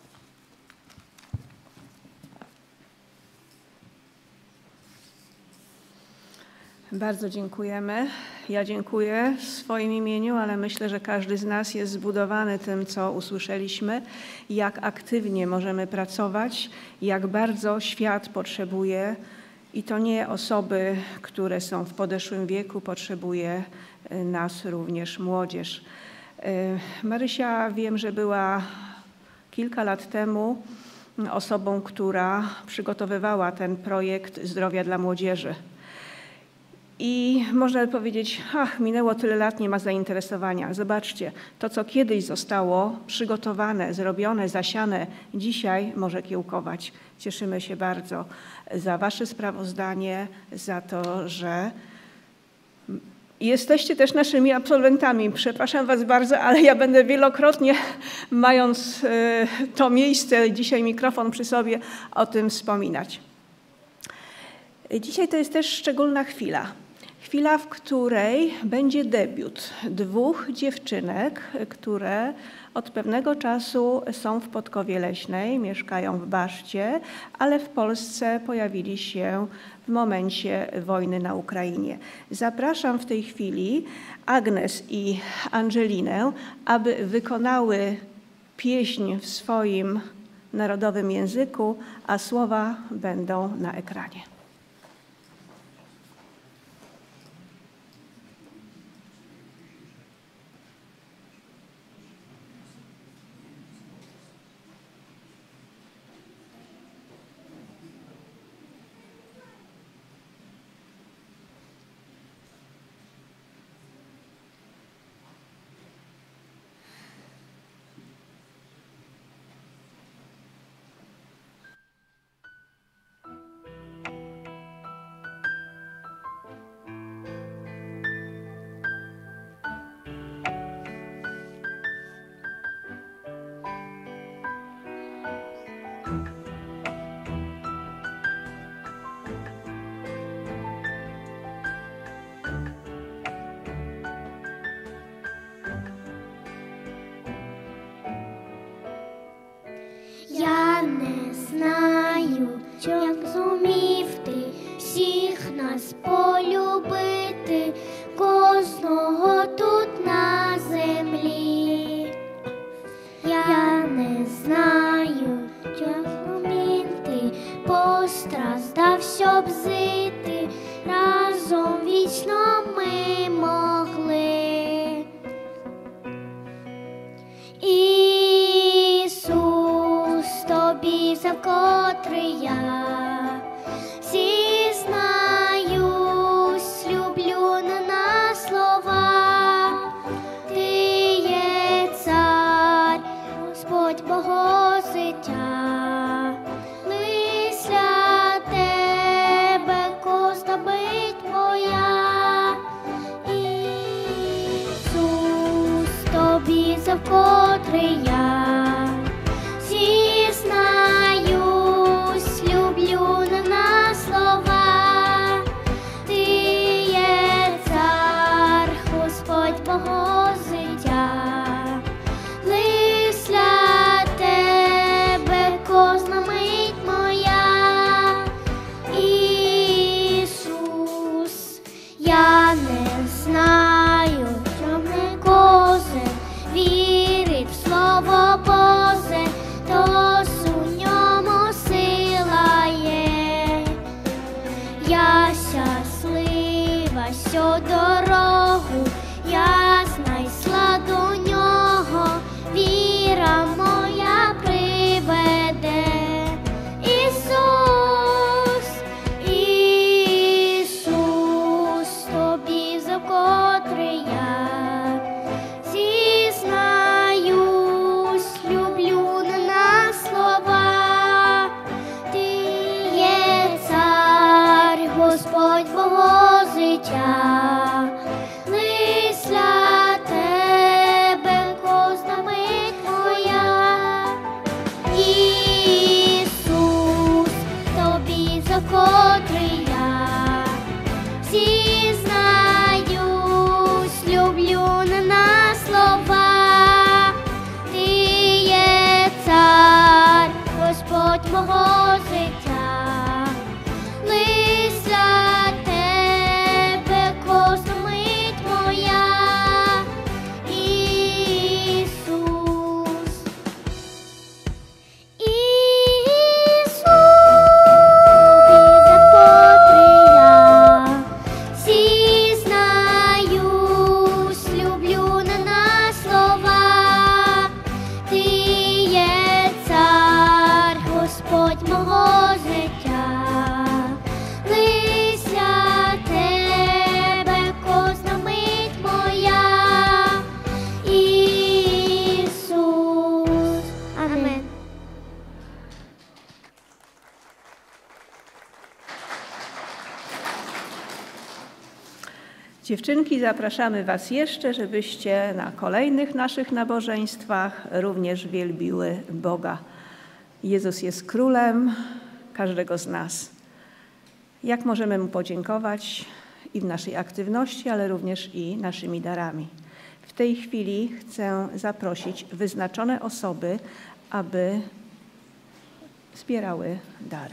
Bardzo dziękujemy. Ja dziękuję w swoim imieniu, ale myślę, że każdy z nas jest zbudowany tym, co usłyszeliśmy, jak aktywnie możemy pracować, jak bardzo świat potrzebuje, i to nie osoby, które są w podeszłym wieku, potrzebuje nas również młodzież. Marysia, wiem, że była kilka lat temu osobą, która przygotowywała ten projekt Zdrowia dla Młodzieży. I można by powiedzieć, minęło tyle lat, nie ma zainteresowania. Zobaczcie, to co kiedyś zostało przygotowane, zrobione, zasiane, dzisiaj może kiełkować. Cieszymy się bardzo za wasze sprawozdanie, za to, że jesteście też naszymi absolwentami. Przepraszam was bardzo, ale ja będę wielokrotnie, mając to miejsce, dzisiaj mikrofon przy sobie, o tym wspominać. Dzisiaj to jest też szczególna chwila. Chwila, w której będzie debiut 2 dziewczynek, które od pewnego czasu są w Podkowie Leśnej, mieszkają w Baszcie, ale w Polsce pojawili się w momencie wojny na Ukrainie. Zapraszam w tej chwili Agnes i Angelinę, aby wykonały pieśń w swoim narodowym języku, a słowa będą na ekranie. Я не знаю, як зумів ти всіх нас полюбити, кожного тут на землі. Я не знаю, як зумів ти постраждав, щоб жити, разом вічно ми могли. Тобі за вкотре я зізнаюсь, люблю не на слова. Ти є цар, Господь мого життя, лиш для тебе кожна мить моя. Ісус, тобі за вкотре я зізнаюсь, люблю не на слова. Ти є цар, Господь мого життя, лиш для тебе кожна мить моя. Ісус, я не знаю, чом не кожен вірить в Слово Боже, тож у ньому сила є. Я щаслива, що дорогу я знайшла до нього, віра моя приведе. Ісус, Ісус, тобі за вкотре я зізнаюсь, люблю не на слова. Ти є цар, Господь мого життя, лиш для тебе кожна мить моя. Ісус, тобі за вкотре я зізнаюсь, люблю не на слова. Ти є цар, Господь мого життя, лиш для тебе Dziewczynki, zapraszamy Was jeszcze, żebyście na kolejnych naszych nabożeństwach również wielbiły Boga. Jezus jest królem każdego z nas. Jak możemy Mu podziękować i w naszej aktywności, ale również i naszymi darami. W tej chwili chcę zaprosić wyznaczone osoby, aby zbierały dary.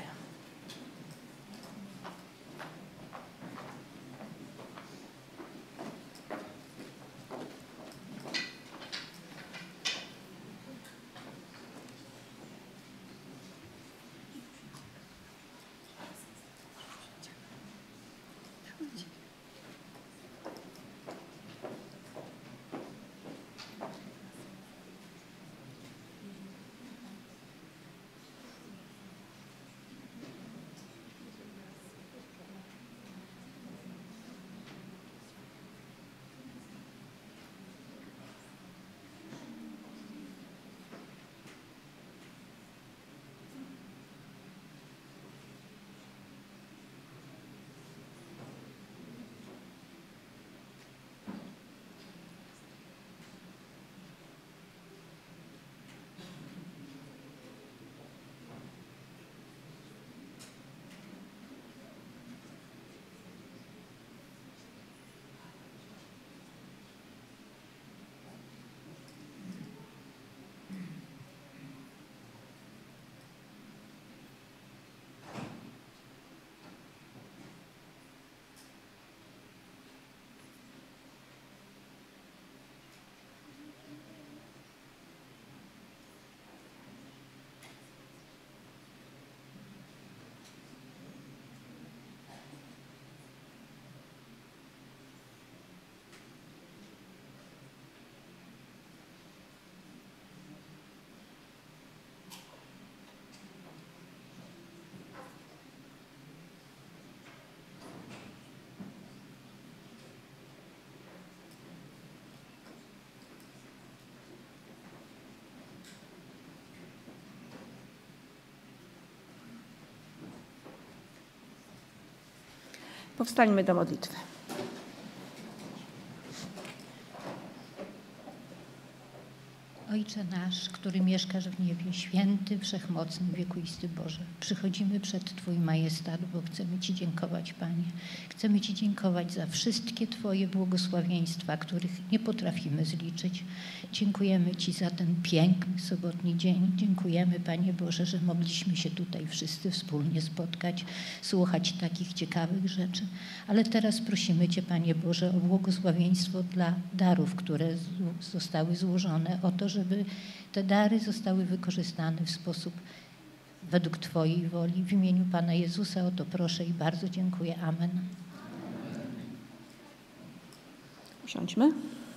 Powstańmy do modlitwy. Ojcze nasz, który mieszkasz w niebie, święty, wszechmocny, wiekuisty Boże, przychodzimy przed Twój majestat, bo chcemy Ci dziękować, Panie. Chcemy Ci dziękować za wszystkie Twoje błogosławieństwa, których nie potrafimy zliczyć. Dziękujemy Ci za ten piękny, sobotni dzień. Dziękujemy, Panie Boże, że mogliśmy się tutaj wszyscy wspólnie spotkać, słuchać takich ciekawych rzeczy. Ale teraz prosimy Cię, Panie Boże, o błogosławieństwo dla darów, które zostały złożone, o to, żeby te dary zostały wykorzystane w sposób według Twojej woli. W imieniu Pana Jezusa o to proszę i bardzo dziękuję. Amen. Usiądźmy.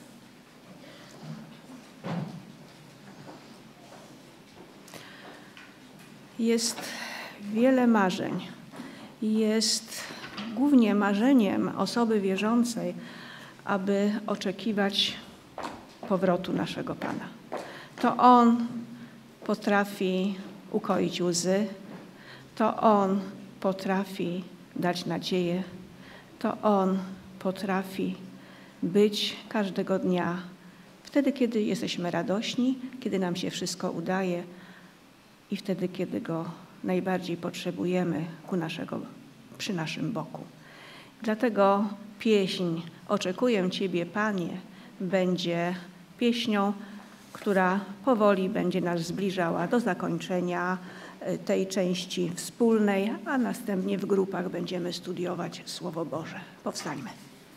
Jest wiele marzeń. Jest głównie marzeniem osoby wierzącej, aby oczekiwać powrotu naszego Pana. To On potrafi ukoić łzy, to On potrafi dać nadzieję, to On potrafi być każdego dnia, wtedy, kiedy jesteśmy radośni, kiedy nam się wszystko udaje i wtedy, kiedy Go najbardziej potrzebujemy przy naszym boku. Dlatego pieśń "Oczekuję Ciebie, Panie" będzie pieśnią, która powoli będzie nas zbliżała do zakończenia tej części wspólnej, a następnie w grupach będziemy studiować Słowo Boże. Powstańmy.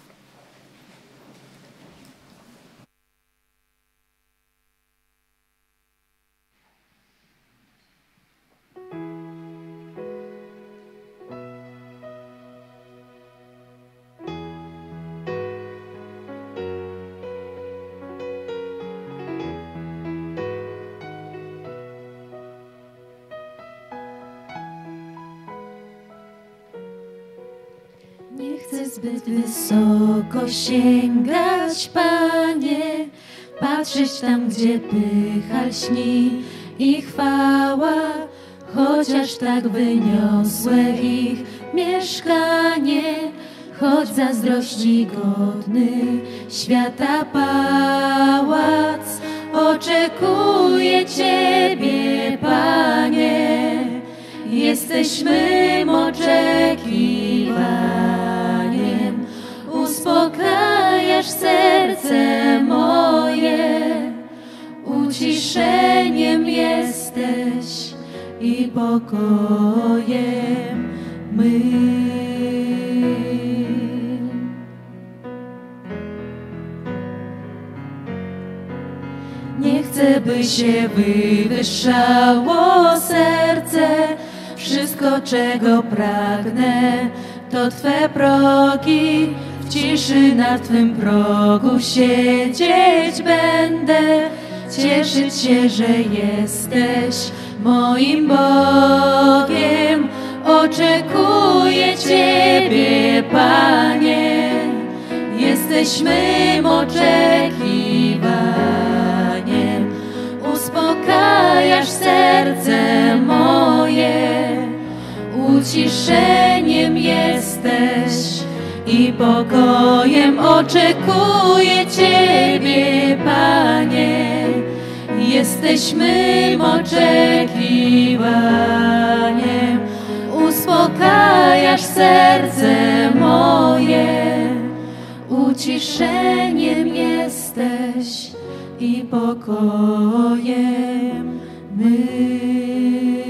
Nie chcę zbyt wysoko sięgać, Panie, patrzeć tam, gdzie pycha lśni i chwała, chociaż tak wyniosłe ich mieszkanie, choć zazdrości godny świata pałac oczekuje Ciebie, Panie. Jesteś mym oczekiwaniem, uspokajasz serce moje, uciszeniem jesteś i pokojem mym. Nie chcę, by się wywyższało serce, wszystko, czego pragnę, to Twe progi. W ciszy na Twym progu siedzieć będę, cieszyć się, że jesteś moim Bogiem. Oczekuję Ciebie, Panie, jesteś mym oczekiwaniem, uspokajasz serce moje, uciszeniem jesteś i pokojem. Oczekuję Ciebie, Panie, jesteś mym oczekiwaniem, uspokajasz serce moje, uciszeniem jesteś i pokojem mym.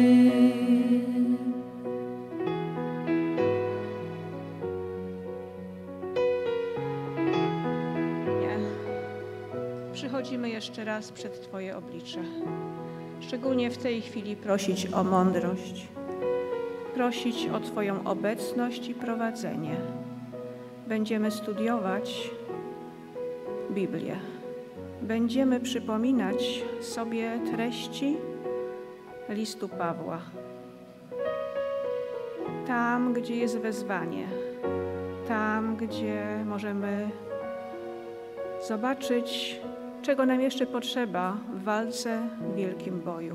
Przychodzimy jeszcze raz przed Twoje oblicze. Szczególnie w tej chwili prosić o mądrość, prosić o Twoją obecność i prowadzenie. Będziemy studiować Biblię. Będziemy przypominać sobie treści listu Pawła. Tam, gdzie jest wezwanie, tam, gdzie możemy zobaczyć, czego nam jeszcze potrzeba w walce w wielkim boju.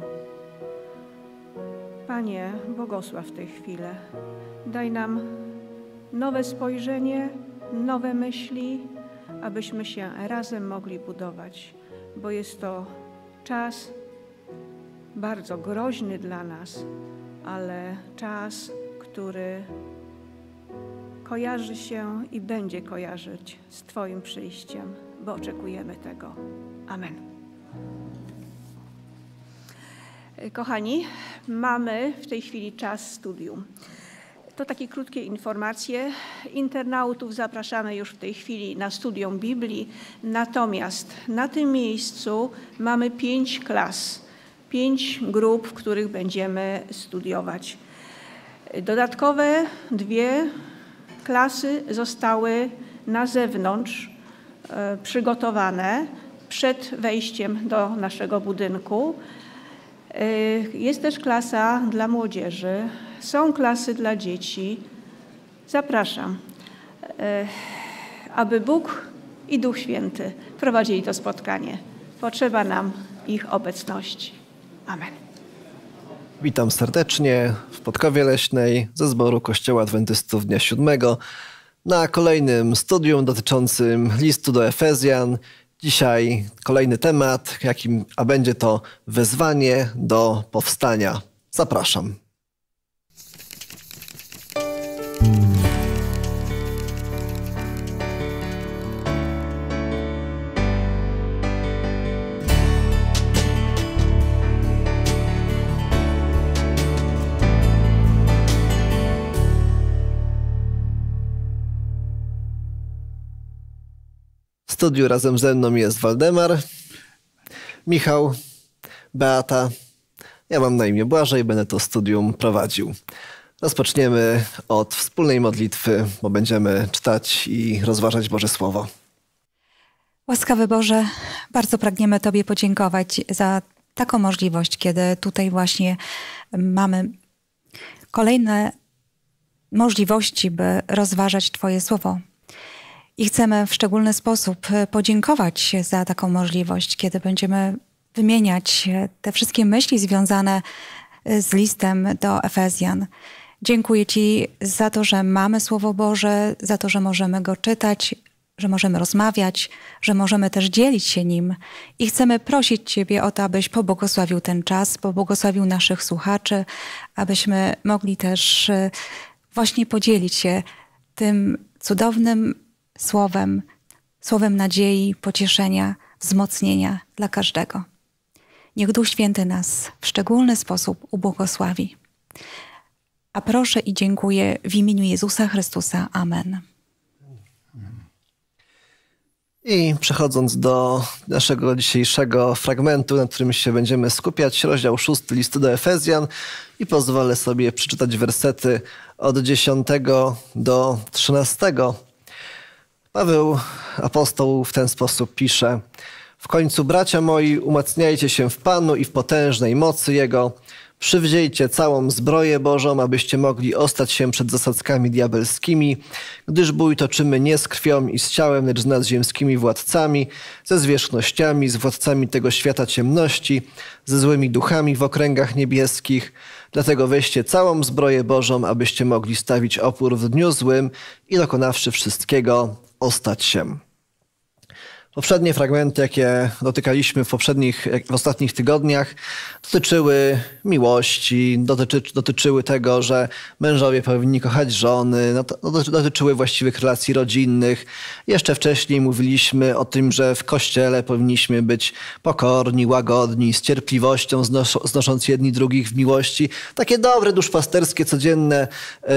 Panie, błogosław tę chwilę. Daj nam nowe spojrzenie, nowe myśli, abyśmy się razem mogli budować, bo jest to czas bardzo groźny dla nas, ale czas, który kojarzy się i będzie kojarzyć z Twoim przyjściem, bo oczekujemy tego. Amen. Kochani, mamy w tej chwili czas studium. To takie krótkie informacje. Internautów zapraszamy już w tej chwili na studium Biblii. Natomiast na tym miejscu mamy 5 klas, 5 grup, w których będziemy studiować. Dodatkowe 2 klasy zostały na zewnątrz przygotowane przed wejściem do naszego budynku. Jest też klasa dla młodzieży, są klasy dla dzieci. Zapraszam, aby Bóg i Duch Święty prowadzili to spotkanie. Potrzeba nam ich obecności. Amen. Witam serdecznie w Podkowie Leśnej ze zboru Kościoła Adwentystów Dnia Siódmego na kolejnym studium dotyczącym listu do Efezjan. Dzisiaj kolejny temat, a będzie to wezwanie do powstania. Zapraszam. W studiu razem ze mną jest Waldemar, Michał, Beata. Ja mam na imię Błażej i będę to studium prowadził. Rozpoczniemy od wspólnej modlitwy, bo będziemy czytać i rozważać Boże Słowo. Łaskawy Boże, bardzo pragniemy Tobie podziękować za taką możliwość, kiedy tutaj właśnie mamy kolejne możliwości, by rozważać Twoje Słowo. I chcemy w szczególny sposób podziękować za taką możliwość, kiedy będziemy wymieniać te wszystkie myśli związane z listem do Efezjan. Dziękuję Ci za to, że mamy Słowo Boże, za to, że możemy go czytać, że możemy rozmawiać, że możemy też dzielić się nim. I chcemy prosić Ciebie o to, abyś pobłogosławił ten czas, pobłogosławił naszych słuchaczy, abyśmy mogli też właśnie podzielić się tym cudownym słowem, słowem nadziei, pocieszenia, wzmocnienia dla każdego. Niech Duch Święty nas w szczególny sposób ubłogosławi. A proszę i dziękuję w imieniu Jezusa Chrystusa. Amen. I przechodząc do naszego dzisiejszego fragmentu, na którym się będziemy skupiać, rozdział 6 listu do Efezjan, i pozwolę sobie przeczytać wersety od 10 do 13. Paweł, apostoł, w ten sposób pisze: w końcu, bracia moi, umacniajcie się w Panu i w potężnej mocy Jego. Przywdziejcie całą zbroję Bożą, abyście mogli ostać się przed zasadzkami diabelskimi, gdyż bój toczymy nie z krwią i z ciałem, lecz z nadziemskimi władcami, ze zwierzchnościami, z władcami tego świata ciemności, ze złymi duchami w okręgach niebieskich. Dlatego weźcie całą zbroję Bożą, abyście mogli stawić opór w dniu złym i dokonawszy wszystkiego, ostać się. Poprzednie fragmenty, jakie dotykaliśmy w ostatnich tygodniach, dotyczyły miłości, dotyczyły tego, że mężowie powinni kochać żony, dotyczyły właściwych relacji rodzinnych. Jeszcze wcześniej mówiliśmy o tym, że w Kościele powinniśmy być pokorni, łagodni, z cierpliwością, znosząc jedni drugich w miłości. Takie dobre, duszpasterskie, codzienne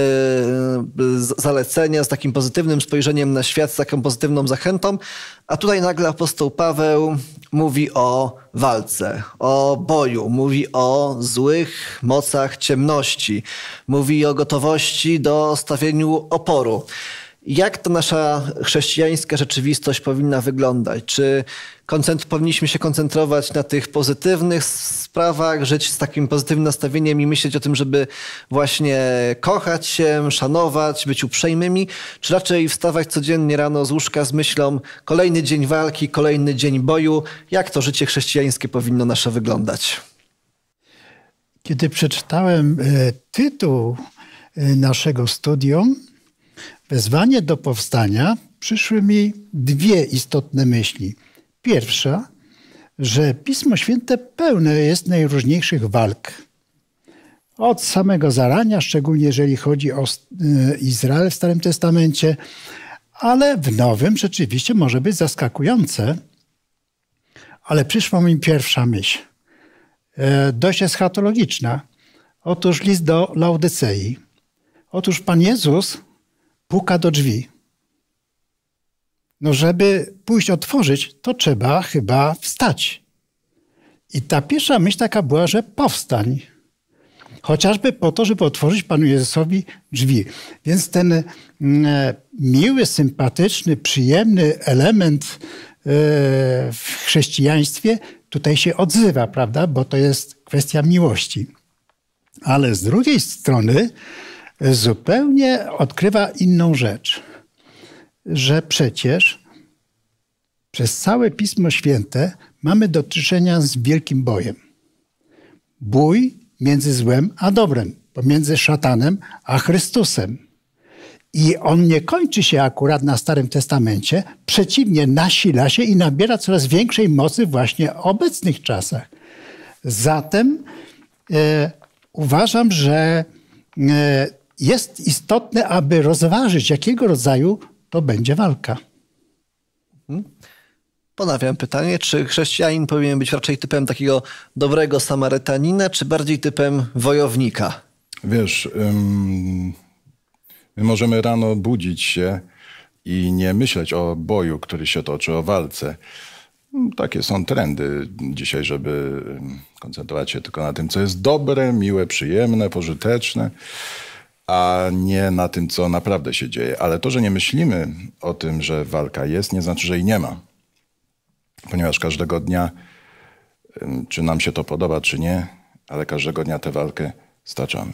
zalecenia z takim pozytywnym spojrzeniem na świat, z taką pozytywną zachętą. A tutaj nagle apostoł Paweł mówi o walce, o boju, mówi o złych mocach ciemności, mówi o gotowości do stawieniu oporu. Jak ta nasza chrześcijańska rzeczywistość powinna wyglądać? Czy powinniśmy się koncentrować na tych pozytywnych sprawach, żyć z takim pozytywnym nastawieniem i myśleć o tym, żeby właśnie kochać się, szanować, być uprzejmymi? Czy raczej wstawać codziennie rano z łóżka z myślą: kolejny dzień walki, kolejny dzień boju? Jak to życie chrześcijańskie powinno nasze wyglądać? Kiedy przeczytałem tytuł naszego studium, Wezwanie do powstania, przyszły mi dwie istotne myśli. Pierwsza, że Pismo Święte pełne jest najróżniejszych walk. Od samego zarania, szczególnie jeżeli chodzi o Izrael w Starym Testamencie, ale w Nowym rzeczywiście może być zaskakujące. Ale przyszła mi pierwsza myśl, dość eschatologiczna. Otóż list do Laodycei. Otóż Pan Jezus puka do drzwi. No, żeby pójść otworzyć, to trzeba chyba wstać. I ta pierwsza myśl taka była, że powstań. Chociażby po to, żeby otworzyć Panu Jezusowi drzwi. Więc ten miły, sympatyczny, przyjemny element w chrześcijaństwie tutaj się odzywa, prawda? Bo to jest kwestia miłości. Ale z drugiej strony zupełnie odkrywa inną rzecz, że przecież przez całe Pismo Święte mamy do czynienia z wielkim bojem. Bój między złem a dobrem, pomiędzy szatanem a Chrystusem. I on nie kończy się akurat na Starym Testamencie, przeciwnie, nasila się i nabiera coraz większej mocy właśnie w obecnych czasach. Zatem uważam, że jest istotne, aby rozważyć, jakiego rodzaju to będzie walka. Ponawiam pytanie, czy chrześcijanin powinien być raczej typem takiego dobrego Samarytanina, czy bardziej typem wojownika? Wiesz, my możemy rano budzić się i nie myśleć o boju, który się toczy, o walce. Takie są trendy dzisiaj, żeby koncentrować się tylko na tym, co jest dobre, miłe, przyjemne, pożyteczne, a nie na tym, co naprawdę się dzieje. Ale to, że nie myślimy o tym, że walka jest, nie znaczy, że jej nie ma. Ponieważ każdego dnia, czy nam się to podoba, czy nie, ale każdego dnia tę walkę staczamy.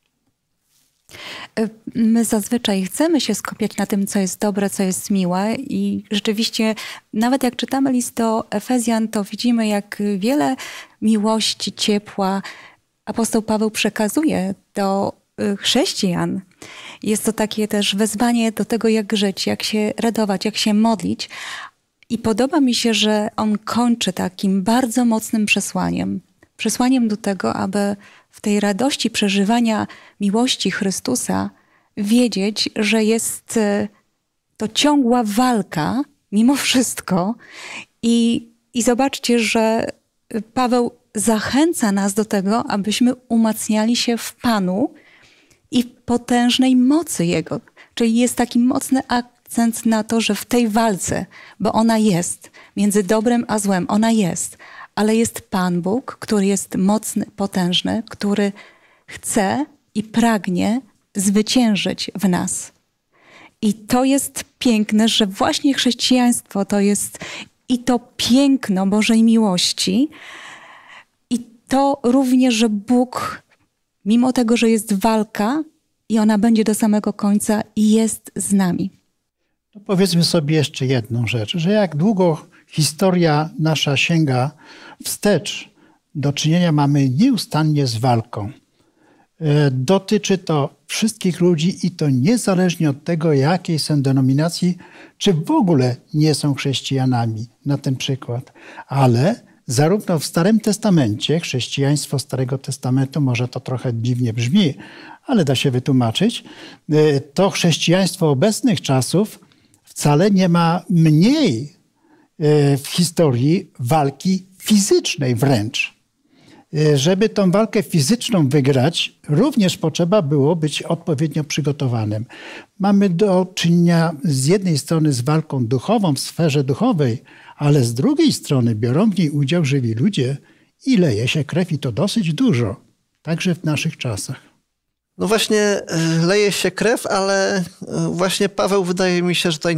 My zazwyczaj chcemy się skupiać na tym, co jest dobre, co jest miłe i rzeczywiście nawet jak czytamy list do Efezjan, to widzimy, jak wiele miłości, ciepła apostoł Paweł przekazuje do chrześcijan jest to takie też wezwanie do tego, jak żyć, jak się radować, jak się modlić. I podoba mi się, że on kończy takim bardzo mocnym przesłaniem. Przesłaniem do tego, aby w tej radości przeżywania miłości Chrystusa wiedzieć, że jest to ciągła walka mimo wszystko. I zobaczcie, że Paweł zachęca nas do tego, abyśmy umacniali się w Panu i w potężnej mocy Jego. Czyli jest taki mocny akcent na to, że w tej walce, bo ona jest, między dobrem a złem, ona jest, ale jest Pan Bóg, który jest mocny, potężny, który chce i pragnie zwyciężyć w nas. I to jest piękne, że właśnie chrześcijaństwo to jest i to piękno Bożej miłości, i to również, że Bóg, mimo tego, że jest walka i ona będzie do samego końca, i jest z nami. No powiedzmy sobie jeszcze jedną rzecz, że jak długo historia nasza sięga wstecz, do czynienia mamy nieustannie z walką. Dotyczy to wszystkich ludzi i to niezależnie od tego, jakiej są denominacji, czy w ogóle nie są chrześcijanami, na ten przykład. Ale zarówno w Starym Testamencie, chrześcijaństwo Starego Testamentu, może to trochę dziwnie brzmi, ale da się wytłumaczyć, to chrześcijaństwo obecnych czasów wcale nie ma mniej w historii walki fizycznej wręcz. Żeby tą walkę fizyczną wygrać, również potrzeba było być odpowiednio przygotowanym. Mamy do czynienia z jednej strony z walką duchową w sferze duchowej, ale z drugiej strony biorą w niej udział żywi ludzie i leje się krew, i to dosyć dużo, także w naszych czasach. No właśnie leje się krew, ale właśnie Paweł, wydaje mi się, że tutaj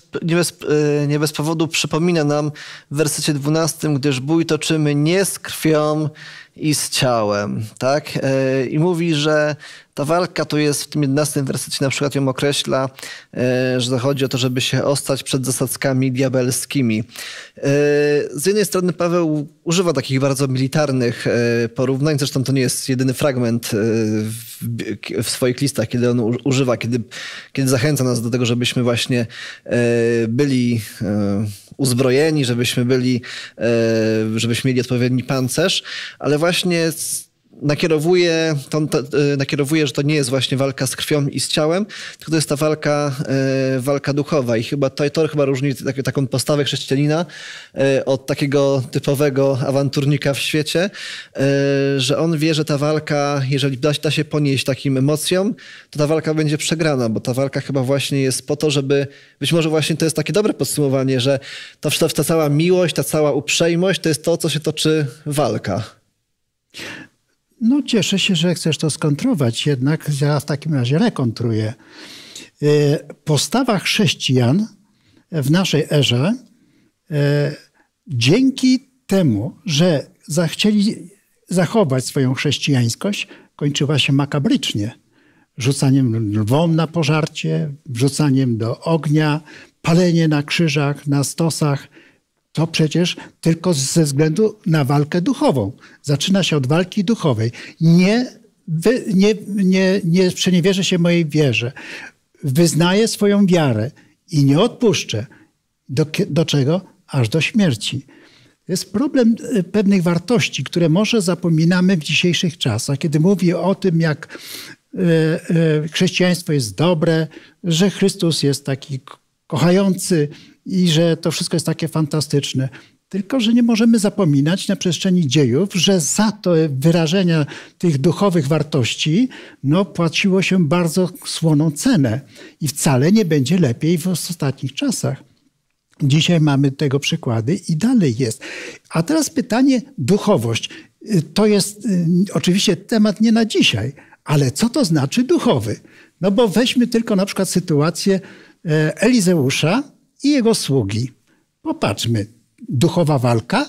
nie bez powodu przypomina nam w wersecie 12, gdyż bój toczymy nie z krwią i z ciałem, tak? I mówi, że ta walka to jest, w tym 11 wersecie na przykład ją określa, że chodzi o to, żeby się ostać przed zasadzkami diabelskimi. Z jednej strony Paweł używa takich bardzo militarnych porównań, zresztą to nie jest jedyny fragment w swoich listach, kiedy on używa, kiedy zachęca nas do tego, żebyśmy właśnie byli uzbrojeni, żebyśmy mieli odpowiedni pancerz, ale właśnie nakierowuje, że to nie jest właśnie walka z krwią i z ciałem, tylko to jest ta walka duchowa. I chyba to chyba różni taką postawę chrześcijanina od takiego typowego awanturnika w świecie, że on wie, że ta walka, jeżeli da się ponieść takim emocjom, to ta walka będzie przegrana, bo ta walka chyba właśnie jest po to, żeby, być może właśnie to jest takie dobre podsumowanie, że ta cała miłość, ta cała uprzejmość to jest to, co się toczy walka. No cieszę się, że chcesz to skontrować, jednak ja w takim razie rekontruję. Postawa chrześcijan w naszej erze dzięki temu, że zachcieli zachować swoją chrześcijańskość, kończyła się makabrycznie. Rzucaniem lwom na pożarcie, wrzucaniem do ognia, palenie na krzyżach, na stosach. To przecież tylko ze względu na walkę duchową. Zaczyna się od walki duchowej. Nie sprzeniewierzę się mojej wierze. Wyznaję swoją wiarę i nie odpuszczę. Do czego? Aż do śmierci. To jest problem pewnych wartości, które może zapominamy w dzisiejszych czasach, kiedy mówię o tym, jak chrześcijaństwo jest dobre, że Chrystus jest taki kochający i że to wszystko jest takie fantastyczne. Tylko że nie możemy zapominać na przestrzeni dziejów, że za to wyrażenia tych duchowych wartości płaciło się bardzo słoną cenę i wcale nie będzie lepiej w ostatnich czasach. Dzisiaj mamy tego przykłady i dalej jest. A teraz pytanie, duchowość. To jest oczywiście temat nie na dzisiaj, ale co to znaczy duchowy? No bo weźmy tylko na przykład sytuację Elizeusza i jego sługi. Popatrzmy, duchowa walka.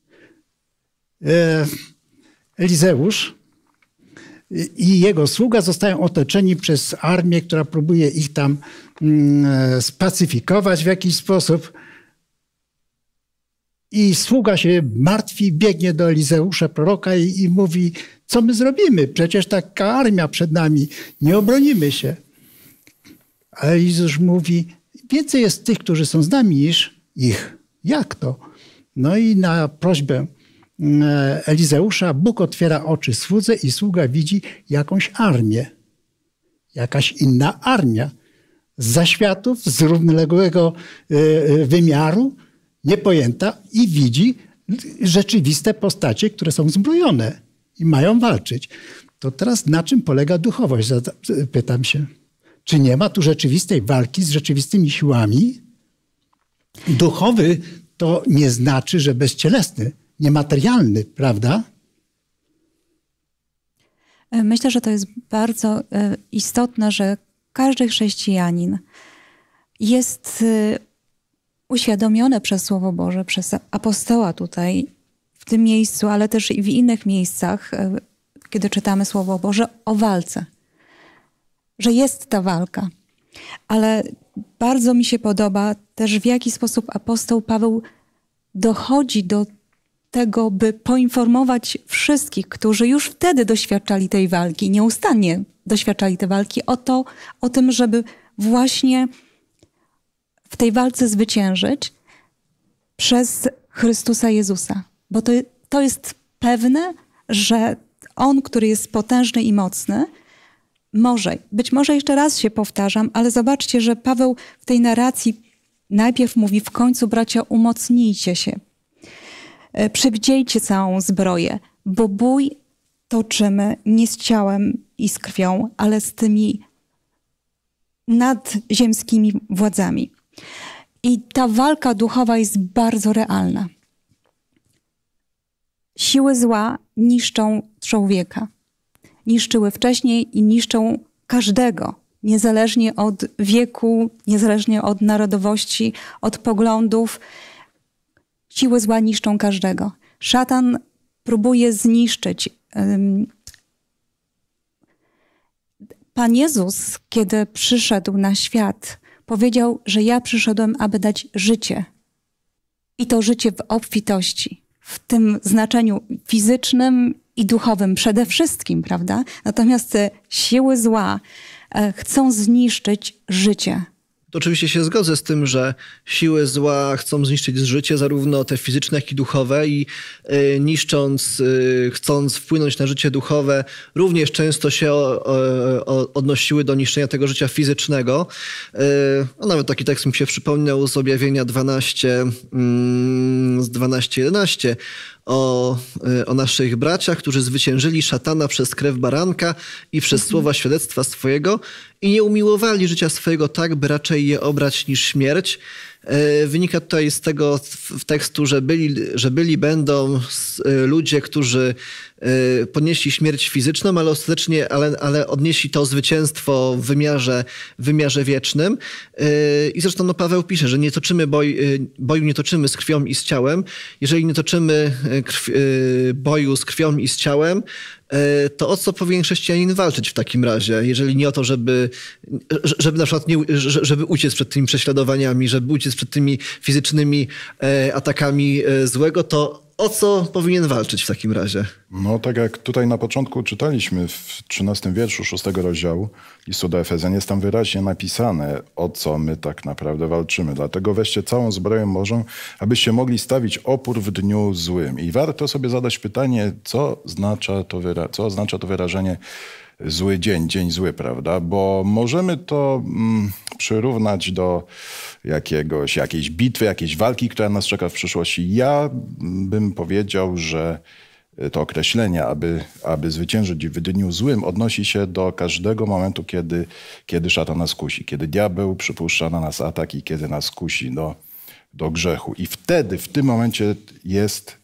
Elizeusz i jego sługa zostają otoczeni przez armię, która próbuje ich tam spacyfikować w jakiś sposób. I sługa się martwi, biegnie do Elizeusza, proroka i mówi, co my zrobimy? Przecież taka armia przed nami, nie obronimy się. A Elizeusz mówi, więcej jest tych, którzy są z nami niż ich. Jak to? No i na prośbę Elizeusza Bóg otwiera oczy słudze i sługa widzi jakąś armię. Jakaś inna armia. Z zaświatów, z równoległego wymiaru, niepojęta i widzi rzeczywiste postacie, które są zbrojone i mają walczyć. To teraz na czym polega duchowość? Pytam się. Czy nie ma tu rzeczywistej walki z rzeczywistymi siłami? Duchowy to nie znaczy, że bezcielesny, niematerialny, prawda? Myślę, że to jest bardzo istotne, że każdy chrześcijanin jest uświadomiony przez Słowo Boże, przez apostoła tutaj, w tym miejscu, ale też i w innych miejscach, kiedy czytamy Słowo Boże, o walce. Że jest ta walka. Ale bardzo mi się podoba też, w jaki sposób apostoł Paweł dochodzi do tego, by poinformować wszystkich, którzy już wtedy doświadczali tej walki, nieustannie doświadczali tej walki, o tym, żeby właśnie w tej walce zwyciężyć przez Chrystusa Jezusa. Bo to jest pewne, że On, który jest potężny i mocny, być może jeszcze raz się powtarzam, ale zobaczcie, że Paweł w tej narracji najpierw mówi, w końcu bracia umocnijcie się. Przywdziejcie całą zbroję, bo bój toczymy nie z ciałem i z krwią, ale z tymi nadziemskimi władzami. I ta walka duchowa jest bardzo realna. Siły zła niszczą człowieka. Niszczyły wcześniej i niszczą każdego, niezależnie od wieku, niezależnie od narodowości, od poglądów. Siły zła niszczą każdego. Szatan próbuje zniszczyć. Pan Jezus, kiedy przyszedł na świat, powiedział, że ja przyszedłem, aby dać życie. I to życie w obfitości. W tym znaczeniu fizycznym i duchowym przede wszystkim, prawda? Natomiast te siły zła chcą zniszczyć życie. To oczywiście się zgodzę z tym, że siły zła chcą zniszczyć życie, zarówno te fizyczne, jak i duchowe i chcąc wpłynąć na życie duchowe, również często się odnosiły do niszczenia tego życia fizycznego. Nawet taki tekst mi się przypomniał z Objawienia 12:11 o naszych braciach, którzy zwyciężyli szatana przez krew baranka i przez słowa świadectwa swojego i nie umiłowali życia swojego tak, by raczej je obrać niż śmierć. Wynika tutaj z tego tekstu, że będą ludzie, którzy ponieśli śmierć fizyczną, ale ostatecznie ale odnieśli to zwycięstwo w wymiarze wiecznym. I zresztą Paweł pisze, że nie toczymy boju nie toczymy z krwią i z ciałem. Jeżeli nie toczymy boju z krwią i z ciałem, to o co powinien chrześcijanin walczyć w takim razie? Jeżeli nie o to, żeby na przykład żeby uciec przed tymi prześladowaniami, żeby uciec przed tymi fizycznymi atakami złego, to o co powinien walczyć w takim razie? No tak jak tutaj na początku czytaliśmy w 13 wierszu 6 rozdziału listu do Efezjan, jest tam wyraźnie napisane, o co my tak naprawdę walczymy. Dlatego weźcie całą zbroję Bożą, abyście mogli stawić opór w dniu złym. I warto sobie zadać pytanie, co oznacza to wyrażenie zły dzień, dzień zły, prawda? Bo możemy to przyrównać do jakiejś bitwy, jakiejś walki, która nas czeka w przyszłości. Ja bym powiedział, że to określenie, aby zwyciężyć w dniu złym, odnosi się do każdego momentu, kiedy szatan nas kusi, kiedy diabeł przypuszcza na nas atak i kiedy nas kusi do grzechu. I wtedy, w tym momencie jest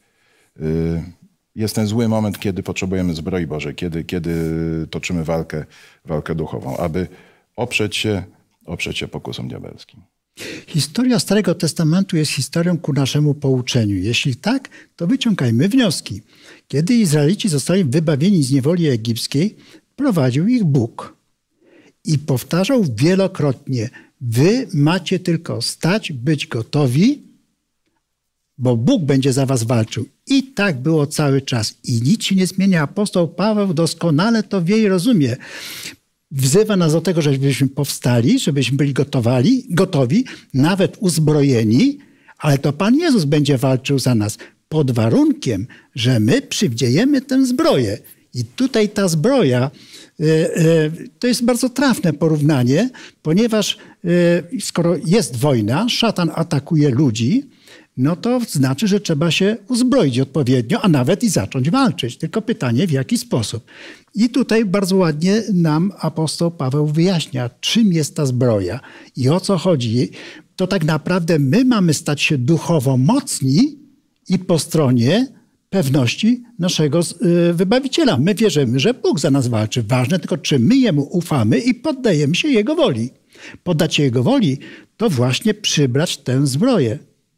ten zły moment, kiedy potrzebujemy zbroi Bożej, kiedy toczymy walkę duchową, aby oprzeć się pokusom diabelskim. Historia Starego Testamentu jest historią ku naszemu pouczeniu. Jeśli tak, to wyciągajmy wnioski. Kiedy Izraelici zostali wybawieni z niewoli egipskiej, prowadził ich Bóg. I powtarzał wielokrotnie, wy macie tylko stać, być gotowi, bo Bóg będzie za was walczył. I tak było cały czas. I nic się nie zmienia. Apostoł Paweł doskonale to wie i rozumie. Wzywa nas do tego, żebyśmy powstali, żebyśmy byli gotowi, nawet uzbrojeni, ale to Pan Jezus będzie walczył za nas pod warunkiem, że my przywdziejemy tę zbroję. I tutaj ta zbroja, to jest bardzo trafne porównanie, ponieważ skoro jest wojna, szatan atakuje ludzi, no to znaczy, że trzeba się uzbroić odpowiednio, a nawet i zacząć walczyć. Tylko pytanie, w jaki sposób. I tutaj bardzo ładnie nam apostoł Paweł wyjaśnia, czym jest ta zbroja i o co chodzi. To tak naprawdę my mamy stać się duchowo mocni i po stronie pewności naszego wybawiciela. My wierzymy, że Bóg za nas walczy. Ważne tylko, czy my Jemu ufamy i poddajemy się Jego woli. Poddać się Jego woli to właśnie przybrać tę zbroję.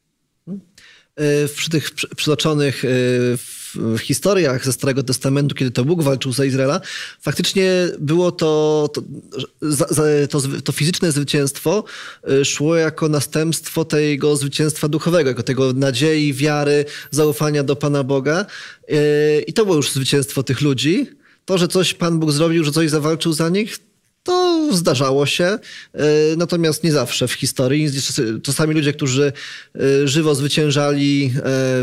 Przy tych przytoczonych historiach ze Starego Testamentu, kiedy to Bóg walczył za Izraela, faktycznie było to fizyczne zwycięstwo szło jako następstwo tego zwycięstwa duchowego, jako tego nadziei, wiary, zaufania do Pana Boga. I to było już zwycięstwo tych ludzi. To, że coś Pan Bóg zrobił, że coś zawalczył za nich, to zdarzało się, natomiast nie zawsze w historii. Czasami ludzie, którzy żywo zwyciężali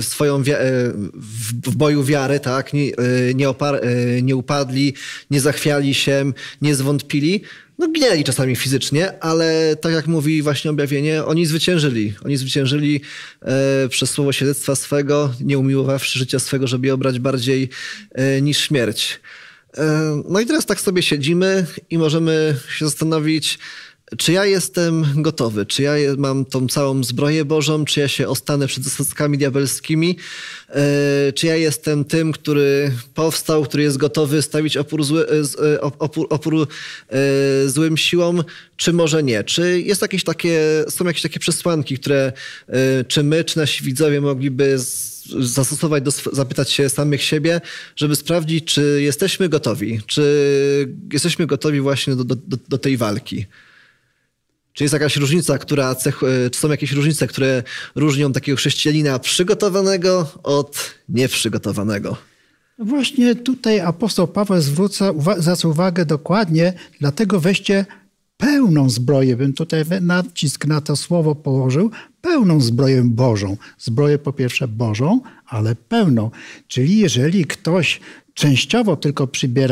w boju wiary, tak? Nie upadli, nie zachwiali się, nie zwątpili. No ginęli czasami fizycznie, ale tak jak mówi właśnie objawienie, oni zwyciężyli. Oni zwyciężyli przez słowo świadectwa swego, nie umiłowawszy życia swego, żeby je obrać bardziej niż śmierć. No i teraz tak sobie siedzimy i możemy się zastanowić, czy ja jestem gotowy, czy ja mam tą całą zbroję Bożą, czy ja się ostanę przed zasadzkami diabelskimi, czy ja jestem tym, który powstał, który jest gotowy stawić opór złym siłom, czy może nie. Czy są jakieś takie przesłanki, które czy my, czy nasi widzowie mogliby zastosować, zapytać się samych siebie, żeby sprawdzić, czy jesteśmy gotowi, czy jesteśmy gotowi właśnie do tej walki. Czy jest jakaś różnica, czy są jakieś różnice, które różnią takiego chrześcijanina przygotowanego od nieprzygotowanego? Właśnie tutaj apostoł Paweł zwraca uwagę dokładnie, dlatego weźcie pełną zbroję, bym tutaj nacisk na to słowo położył, pełną zbroję Bożą. Zbroję po pierwsze Bożą, ale pełną. Czyli jeżeli ktoś częściowo tylko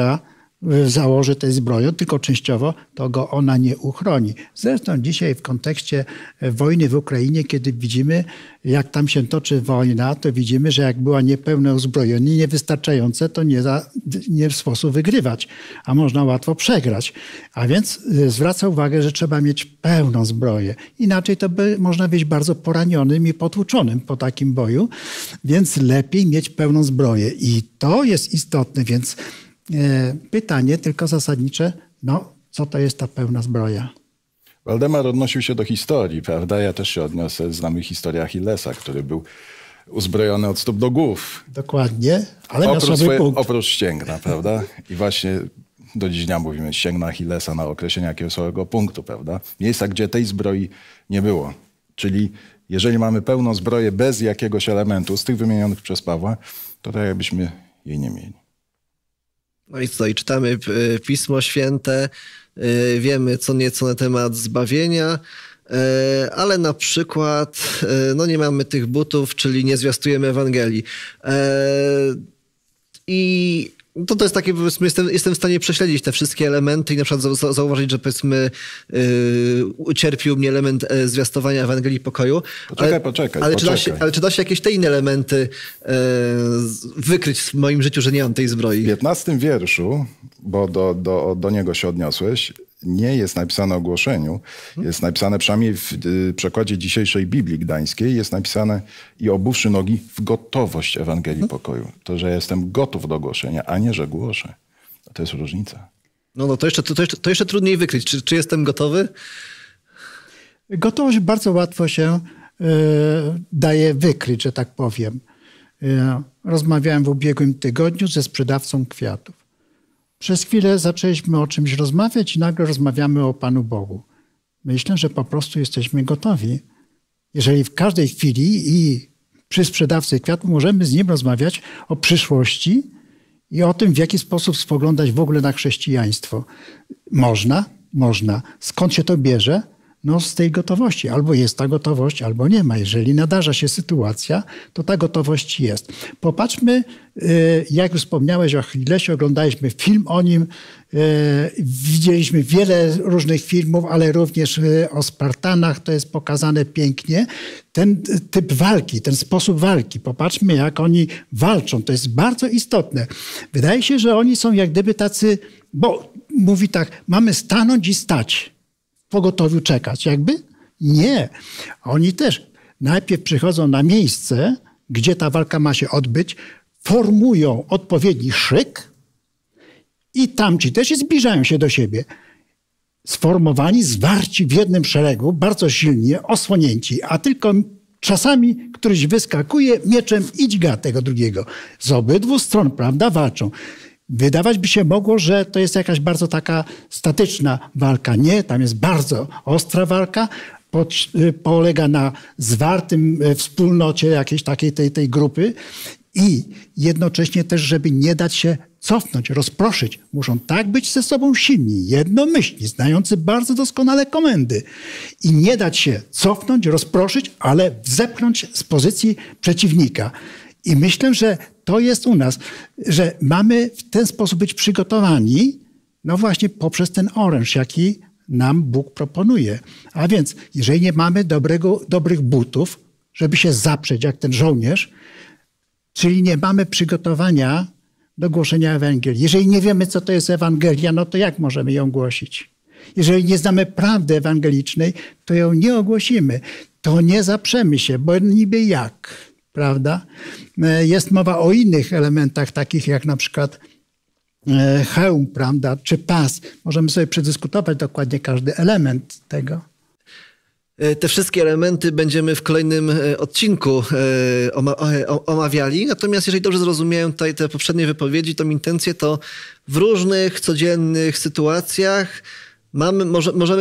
założy tę zbroję, tylko częściowo, to go ona nie uchroni. Zresztą dzisiaj w kontekście wojny w Ukrainie, kiedy widzimy, jak tam się toczy wojna, to widzimy, że jak była niepełne uzbrojenie, niewystarczające, to nie w sposób wygrywać, a można łatwo przegrać. A więc zwraca uwagę, że trzeba mieć pełną zbroję. Inaczej to można być bardzo poranionym i potłuczonym po takim boju, więc lepiej mieć pełną zbroję. I to jest istotne, więc pytanie tylko zasadnicze, co to jest ta pełna zbroja? Waldemar odnosił się do historii, prawda? Ja też się odniosę. Znamy historię Achillesa, który był uzbrojony od stóp do głów. Dokładnie, ale miał słaby punkt. Oprócz ścięgna, prawda? I właśnie do dziś dnia mówimy ścięgna Achillesa na określenie jakiegoś słabego punktu, prawda? Miejsca, gdzie tej zbroi nie było. Czyli jeżeli mamy pełną zbroję bez jakiegoś elementu z tych wymienionych przez Pawła, to tak jakbyśmy jej nie mieli. No i co? I czytamy Pismo Święte, wiemy co nieco na temat zbawienia, ale na przykład nie mamy tych butów, czyli nie zwiastujemy Ewangelii. I to jest takie, powiedzmy, jestem w stanie prześledzić te wszystkie elementy i na przykład zauważyć, że powiedzmy ucierpił mnie element zwiastowania Ewangelii pokoju. Poczekaj. Ale czy da się jakieś te inne elementy wykryć w moim życiu, że nie mam tej zbroi? W 15 wierszu, bo do niego się odniosłeś, nie jest napisane o głoszeniu. Jest napisane, przynajmniej w przekładzie dzisiejszej Biblii Gdańskiej, jest napisane i obuwszy nogi w gotowość Ewangelii pokoju. To, że jestem gotów do głoszenia, a nie, że głoszę. To jest różnica. To jeszcze trudniej wykryć. Czy jestem gotowy? Gotowość bardzo łatwo się daje wykryć, że tak powiem. Rozmawiałem w ubiegłym tygodniu ze sprzedawcą kwiatów. Przez chwilę zaczęliśmy o czymś rozmawiać i nagle rozmawiamy o Panu Bogu. Myślę, że po prostu jesteśmy gotowi. Jeżeli w każdej chwili i przy sprzedawcy kwiatów, możemy z nim rozmawiać o przyszłości i o tym, w jaki sposób spoglądać w ogóle na chrześcijaństwo. Można. Skąd się to bierze? No z tej gotowości. Albo jest ta gotowość, albo nie ma. Jeżeli nadarza się sytuacja, to ta gotowość jest. Popatrzmy, jak już wspomniałeś o Achillesie, oglądaliśmy film o nim, widzieliśmy wiele różnych filmów, ale również o Spartanach, to jest pokazane pięknie. Ten typ walki, ten sposób walki, popatrzmy, jak oni walczą, to jest bardzo istotne. Wydaje się, że oni są jak gdyby tacy, bo mówi tak, mamy stanąć i stać. W pogotowiu czekać. Jakby? Nie. Oni też najpierw przychodzą na miejsce, gdzie ta walka ma się odbyć, formują odpowiedni szyk i tamci też zbliżają się do siebie. Sformowani, zwarci w jednym szeregu, bardzo silnie, osłonięci, a tylko czasami któryś wyskakuje mieczem i dźga tego drugiego. Z obydwu stron, prawda, walczą. Wydawać by się mogło, że to jest jakaś bardzo taka statyczna walka. Nie, tam jest bardzo ostra walka. Polega na zwartym wspólnocie jakiejś takiej tej grupy i jednocześnie też, żeby nie dać się cofnąć, rozproszyć. Muszą tak być ze sobą silni, jednomyślni, znający bardzo doskonale komendy i nie dać się cofnąć, rozproszyć, ale zepchnąć z pozycji przeciwnika. I myślę, że to jest u nas, że mamy w ten sposób być przygotowani, no właśnie poprzez ten oręż, jaki nam Bóg proponuje. A więc, jeżeli nie mamy dobrych butów, żeby się zaprzeć jak ten żołnierz, czyli nie mamy przygotowania do głoszenia Ewangelii. Jeżeli nie wiemy, co to jest Ewangelia, no to jak możemy ją głosić? Jeżeli nie znamy prawdy ewangelicznej, to ją nie ogłosimy. To nie zaprzemy się, bo niby jak, prawda? Jest mowa o innych elementach, takich jak na przykład hełm, prawda, czy pas. Możemy sobie przedyskutować dokładnie każdy element tego. Te wszystkie elementy będziemy w kolejnym odcinku omawiali. Natomiast jeżeli dobrze zrozumiałem tutaj te poprzednie wypowiedzi, tą intencję, to w różnych codziennych sytuacjach możemy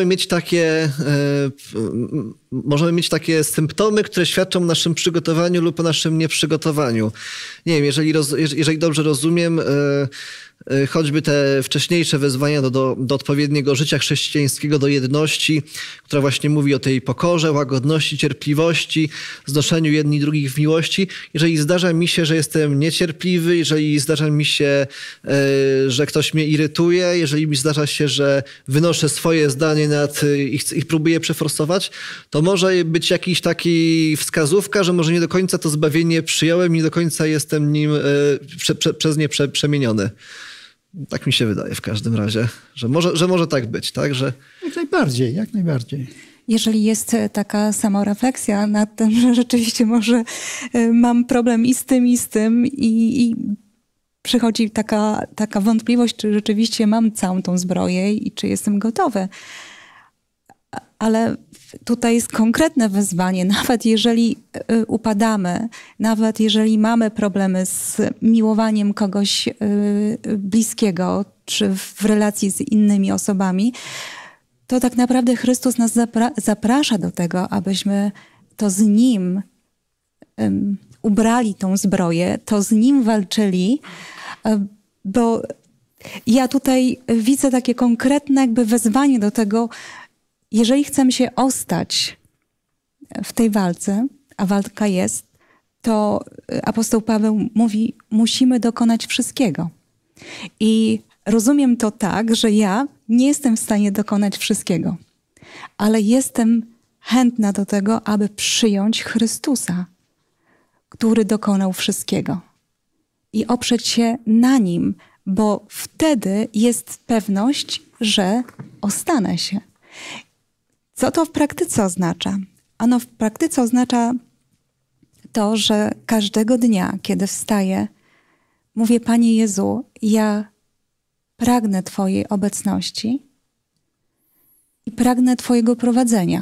mieć takie symptomy, które świadczą o naszym przygotowaniu lub o naszym nieprzygotowaniu. Nie wiem, jeżeli dobrze rozumiem, choćby te wcześniejsze wezwania do odpowiedniego życia chrześcijańskiego, do jedności, która właśnie mówi o tej pokorze, łagodności, cierpliwości, znoszeniu jedni drugich w miłości. Jeżeli zdarza mi się, że jestem niecierpliwy, jeżeli zdarza mi się, że ktoś mnie irytuje, jeżeli mi zdarza się, że wynoszę swoje zdanie ich próbuję przeforsować, to może być jakiś taki wskazówka, że może nie do końca to zbawienie przyjąłem, nie do końca jestem nim przez nie przemieniony. Tak mi się wydaje w każdym razie, że może tak być, tak? Jak najbardziej. Jeżeli jest taka samorefleksja nad tym, że rzeczywiście może mam problem i z tym i przychodzi taka wątpliwość, czy rzeczywiście mam całą tą zbroję i czy jestem gotowy. Ale tutaj jest konkretne wezwanie, nawet jeżeli upadamy, nawet jeżeli mamy problemy z miłowaniem kogoś bliskiego, czy w relacji z innymi osobami, to tak naprawdę Chrystus nas zaprasza do tego, abyśmy to z Nim ubrali tą zbroję, to z Nim walczyli, bo ja tutaj widzę takie konkretne jakby wezwanie do tego, jeżeli chcemy się ostać w tej walce, a walka jest, to apostoł Paweł mówi, musimy dokonać wszystkiego. I rozumiem to tak, że ja nie jestem w stanie dokonać wszystkiego, ale jestem chętna do tego, aby przyjąć Chrystusa, który dokonał wszystkiego i oprzeć się na Nim, bo wtedy jest pewność, że ostanę się. Co to w praktyce oznacza? Ano w praktyce oznacza to, że każdego dnia, kiedy wstaję, mówię, Panie Jezu, ja pragnę Twojej obecności i pragnę Twojego prowadzenia.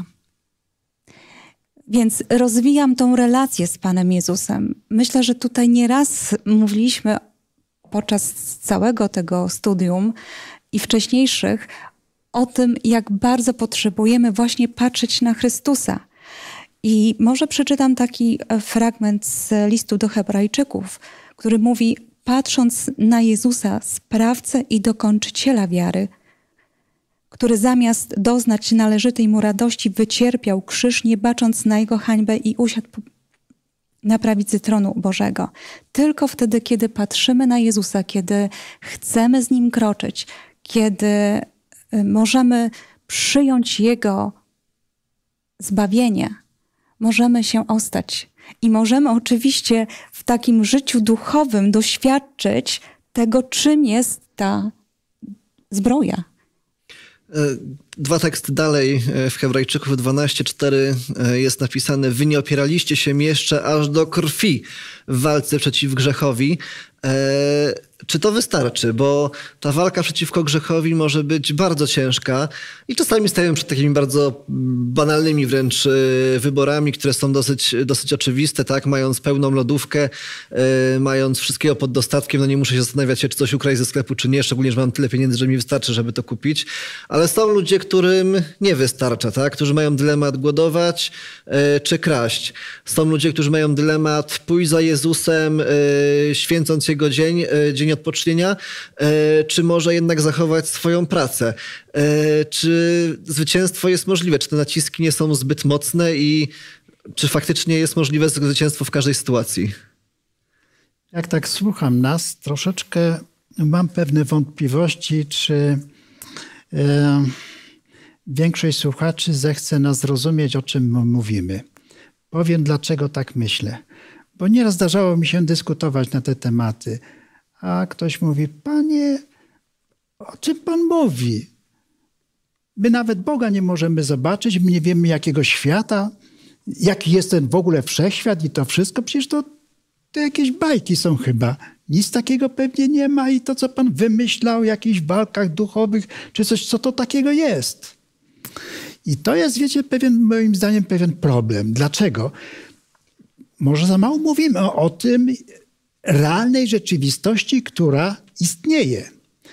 Więc rozwijam tą relację z Panem Jezusem. Myślę, że tutaj nieraz mówiliśmy podczas całego tego studium i wcześniejszych o tym, jak bardzo potrzebujemy właśnie patrzeć na Chrystusa. I może przeczytam taki fragment z listu do Hebrajczyków, który mówi: patrząc na Jezusa, sprawcę i dokończyciela wiary, który zamiast doznać należytej mu radości wycierpiał krzyż, nie bacząc na jego hańbę, i usiadł na prawicy tronu Bożego. Tylko wtedy, kiedy patrzymy na Jezusa, kiedy chcemy z Nim kroczyć, kiedy możemy przyjąć Jego zbawienie, możemy się ostać. I możemy oczywiście w takim życiu duchowym doświadczyć tego, czym jest ta zbroja. 2 teksty dalej w Hebrajczyków 12:4 jest napisane: wy nie opieraliście się jeszcze aż do krwi w walce przeciw grzechowi. Czy to wystarczy? Bo ta walka przeciwko grzechowi może być bardzo ciężka i czasami stajemy przed takimi bardzo banalnymi wręcz wyborami, które są dosyć oczywiste, tak? Mając pełną lodówkę, mając wszystkiego pod dostatkiem, no nie muszę się zastanawiać się, czy coś ukraść ze sklepu, czy nie, szczególnie, że mam tyle pieniędzy, że mi wystarczy, żeby to kupić. Ale są ludzie, którym nie wystarcza, tak? Którzy mają dylemat głodować czy kraść. Są ludzie, którzy mają dylemat pójść za Jezusem, święcąc Jego dzień odpocznienia, czy może jednak zachować swoją pracę? Czy zwycięstwo jest możliwe? Czy te naciski nie są zbyt mocne i czy faktycznie jest możliwe zwycięstwo w każdej sytuacji? Jak tak słucham nas, troszeczkę mam pewne wątpliwości, czy większość słuchaczy zechce nas zrozumieć, o czym mówimy. Powiem, dlaczego tak myślę. Bo nieraz zdarzało mi się dyskutować na te tematy. A ktoś mówi: panie, o czym pan mówi? My nawet Boga nie możemy zobaczyć, my nie wiemy jakiego świata, jaki jest ten w ogóle wszechświat i to wszystko. Przecież to jakieś bajki są chyba. Nic takiego pewnie nie ma i to, co pan wymyślał o jakichś walkach duchowych, czy coś, co to takiego jest. I to jest, wiecie, moim zdaniem pewien problem. Dlaczego? Może za mało mówimy o tym realnej rzeczywistości, która istnieje.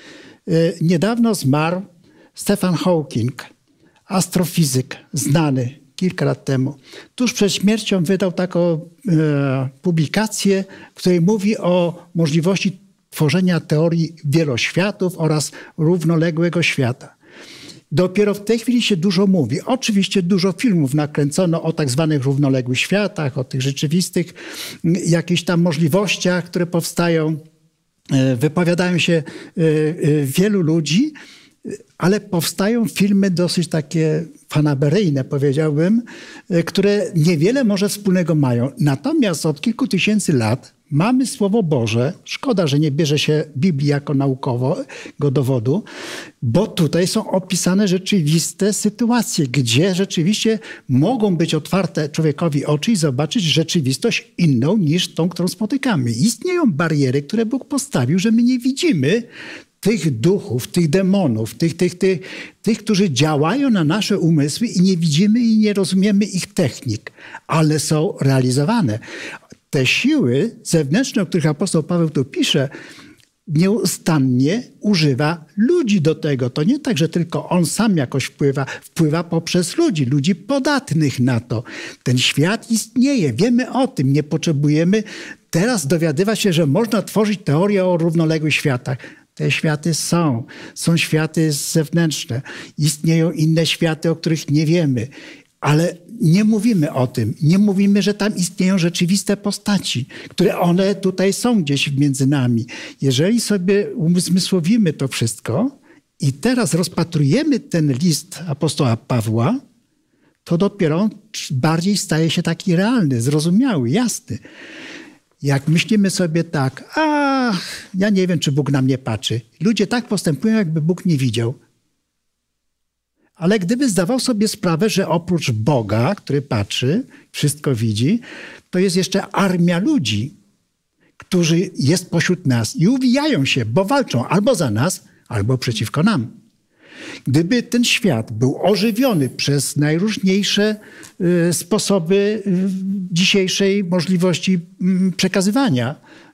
Niedawno zmarł Stephen Hawking, astrofizyk znany kilka lat temu. Tuż przed śmiercią wydał taką publikację, w której mówi o możliwości tworzenia teorii wieloświatów oraz równoległego świata. Dopiero w tej chwili się dużo mówi. Oczywiście dużo filmów nakręcono o tak zwanych równoległych światach, o tych rzeczywistych jakichś tam możliwościach, które powstają. Wypowiadają się wielu ludzi, ale powstają filmy dosyć takie fanaberyjne, powiedziałbym, które niewiele może wspólnego mają. Natomiast od kilku tysięcy lat mamy Słowo Boże. Szkoda, że nie bierze się Biblii jako naukowego dowodu, bo tutaj są opisane rzeczywiste sytuacje, gdzie rzeczywiście mogą być otwarte człowiekowi oczy i zobaczyć rzeczywistość inną niż tą, którą spotykamy. Istnieją bariery, które Bóg postawił, że my nie widzimy tych duchów, tych demonów, tych, którzy działają na nasze umysły i nie widzimy i nie rozumiemy ich technik, ale są realizowane. Te siły zewnętrzne, o których apostoł Paweł tu pisze, nieustannie używa ludzi do tego. To nie tak, że tylko on sam jakoś wpływa poprzez ludzi podatnych na to. Ten świat istnieje, wiemy o tym, nie potrzebujemy teraz dowiadywać się, że można tworzyć teorię o równoległych światach. Te światy są światy zewnętrzne. Istnieją inne światy, o których nie wiemy. Ale nie mówimy o tym. Nie mówimy, że tam istnieją rzeczywiste postaci, które one tutaj są gdzieś między nami. Jeżeli sobie uzmysłowimy to wszystko i teraz rozpatrujemy ten list apostoła Pawła, to dopiero bardziej staje się taki realny, zrozumiały, jasny. Jak myślimy sobie tak, ja nie wiem, czy Bóg na mnie patrzy. Ludzie tak postępują, jakby Bóg nie widział. Ale gdyby zdawał sobie sprawę, że oprócz Boga, który patrzy, wszystko widzi, to jest jeszcze armia ludzi, którzy jest pośród nas i uwijają się, bo walczą albo za nas, albo przeciwko nam. Gdyby ten świat był ożywiony przez najróżniejsze sposoby dzisiejszej możliwości przekazywania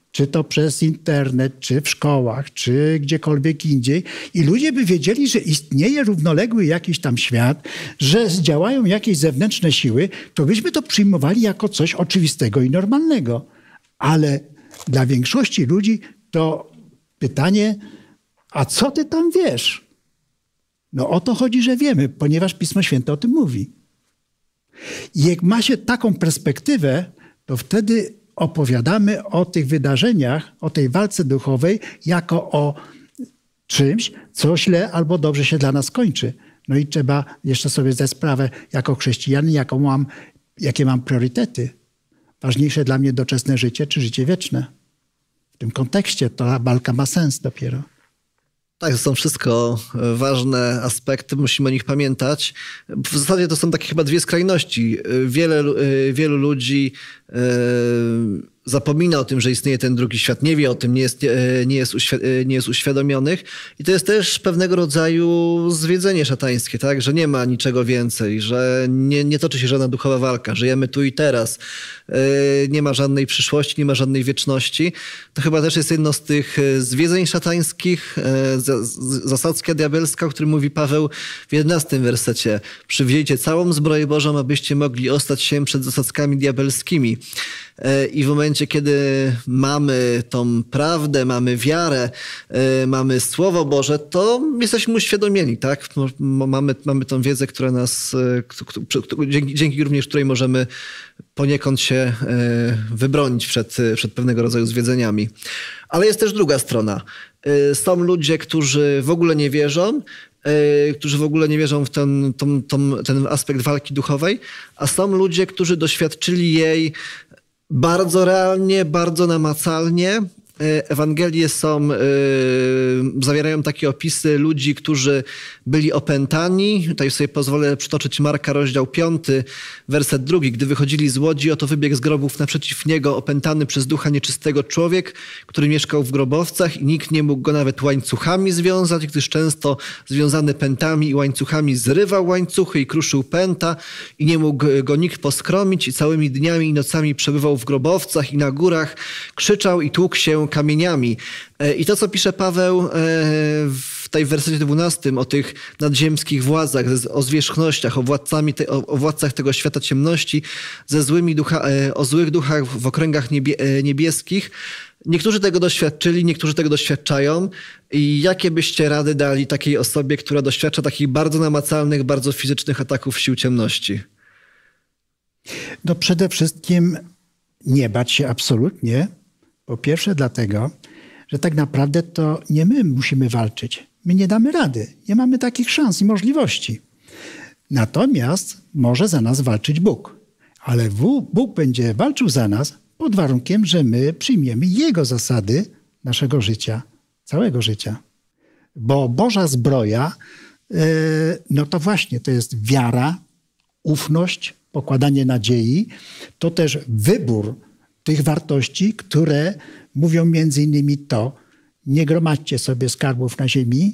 czy to przez internet, czy w szkołach, czy gdziekolwiek indziej i ludzie by wiedzieli, że istnieje równoległy jakiś tam świat, że działają jakieś zewnętrzne siły, to byśmy to przyjmowali jako coś oczywistego i normalnego. Ale dla większości ludzi to pytanie, a co ty tam wiesz? No o to chodzi, że wiemy, ponieważ Pismo Święte o tym mówi. I jak ma się taką perspektywę, to wtedy opowiadamy o tych wydarzeniach, o tej walce duchowej jako o czymś, co źle albo dobrze się dla nas kończy. No i trzeba jeszcze sobie zdać sprawę jako chrześcijanin, jakie mam priorytety. Ważniejsze dla mnie doczesne życie czy życie wieczne. W tym kontekście ta walka ma sens dopiero. Tak, to są wszystko ważne aspekty, musimy o nich pamiętać. W zasadzie to są takie chyba dwie skrajności. Wielu ludzi zapomina o tym, że istnieje ten drugi świat, nie wie o tym, nie jest uświadomionych. I to jest też pewnego rodzaju zwiedzenie szatańskie, tak? Że nie ma niczego więcej, że nie toczy się żadna duchowa walka, żyjemy tu i teraz, nie ma żadnej przyszłości, nie ma żadnej wieczności. To chyba też jest jedno z tych zwiedzeń szatańskich, zasadzka diabelska, o którym mówi Paweł w 11 wersecie. Przywdziejcie całą zbroję Bożą, abyście mogli ostać się przed zasadzkami diabelskimi. I w momencie, kiedy mamy tą prawdę, mamy wiarę, mamy Słowo Boże, to jesteśmy uświadomieni, tak? Mamy tą wiedzę, która nas, dzięki również której możemy poniekąd się wybronić przed pewnego rodzaju zwiedzeniami. Ale jest też druga strona. Są ludzie, którzy w ogóle nie wierzą, w ten aspekt walki duchowej, a są ludzie, którzy doświadczyli jej bardzo realnie, bardzo namacalnie. Ewangelie zawierają takie opisy ludzi, którzy byli opętani. Tutaj sobie pozwolę przytoczyć Marka, rozdział 5, werset 2. Gdy wychodzili z łodzi, oto wybiegł z grobów naprzeciw niego opętany przez ducha nieczystego człowiek, który mieszkał w grobowcach i nikt nie mógł go nawet łańcuchami związać, gdyż często związany pętami i łańcuchami zrywał łańcuchy i kruszył pęta i nie mógł go nikt poskromić i całymi dniami i nocami przebywał w grobowcach i na górach, krzyczał i tłukł się kamieniami. I to, co pisze Paweł w tej wersecie 12 o tych nadziemskich władzach, o zwierzchnościach, o władcach tego świata ciemności, o złych duchach w okręgach niebieskich. Niektórzy tego doświadczyli, niektórzy tego doświadczają. I jakie byście rady dali takiej osobie, która doświadcza takich bardzo namacalnych, bardzo fizycznych ataków sił ciemności? No przede wszystkim nie bać się absolutnie. Po pierwsze dlatego, że tak naprawdę to nie my musimy walczyć. My nie damy rady. Nie mamy takich szans i możliwości. Natomiast może za nas walczyć Bóg. Ale Bóg będzie walczył za nas pod warunkiem, że my przyjmiemy Jego zasady naszego życia, całego życia. Bo Boża zbroja, no to właśnie to jest wiara, ufność, pokładanie nadziei. To też wybór tych wartości, które mówią między innymi to, nie gromadźcie sobie skarbów na ziemi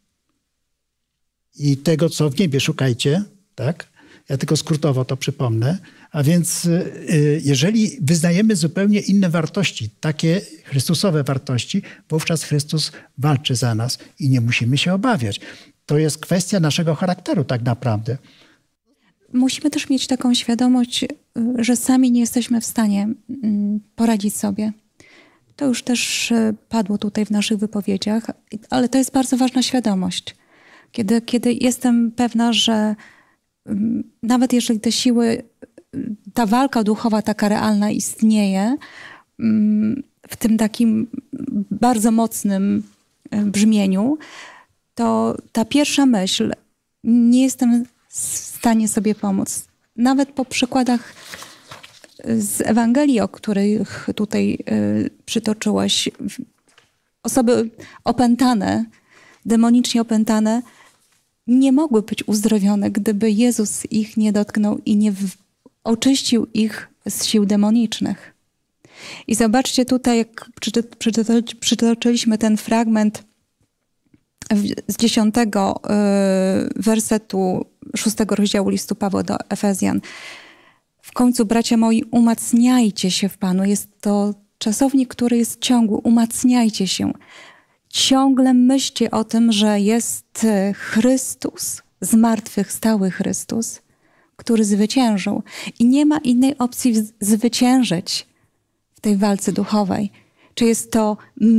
i tego, co w niebie szukajcie, tak? Ja tylko skrótowo to przypomnę. A więc jeżeli wyznajemy zupełnie inne wartości, takie Chrystusowe wartości, wówczas Chrystus walczy za nas i nie musimy się obawiać. To jest kwestia naszego charakteru tak naprawdę. Musimy też mieć taką świadomość, że sami nie jesteśmy w stanie poradzić sobie. To już też padło tutaj w naszych wypowiedziach, ale to jest bardzo ważna świadomość. Kiedy jestem pewna, że nawet jeżeli te siły, ta walka duchowa taka realna istnieje, w tym takim bardzo mocnym brzmieniu, to ta pierwsza myśl, nie jestem w stanie sobie pomóc. Nawet po przykładach z Ewangelii, o których tutaj przytoczyłaś, osoby opętane, demonicznie opętane, nie mogły być uzdrowione, gdyby Jezus ich nie dotknął i nie oczyścił ich z sił demonicznych. I zobaczcie tutaj, jak przytoczyliśmy ten fragment z 10 wersetu 6 rozdziału listu Pawła do Efezjan. W końcu, bracia moi, umacniajcie się w Panu. Jest to czasownik, który jest ciągły. Umacniajcie się. Ciągle myślcie o tym, że jest Chrystus, zmartwychwstały Chrystus, który zwyciężył. I nie ma innej opcji zwyciężyć w tej walce duchowej. Czy jest to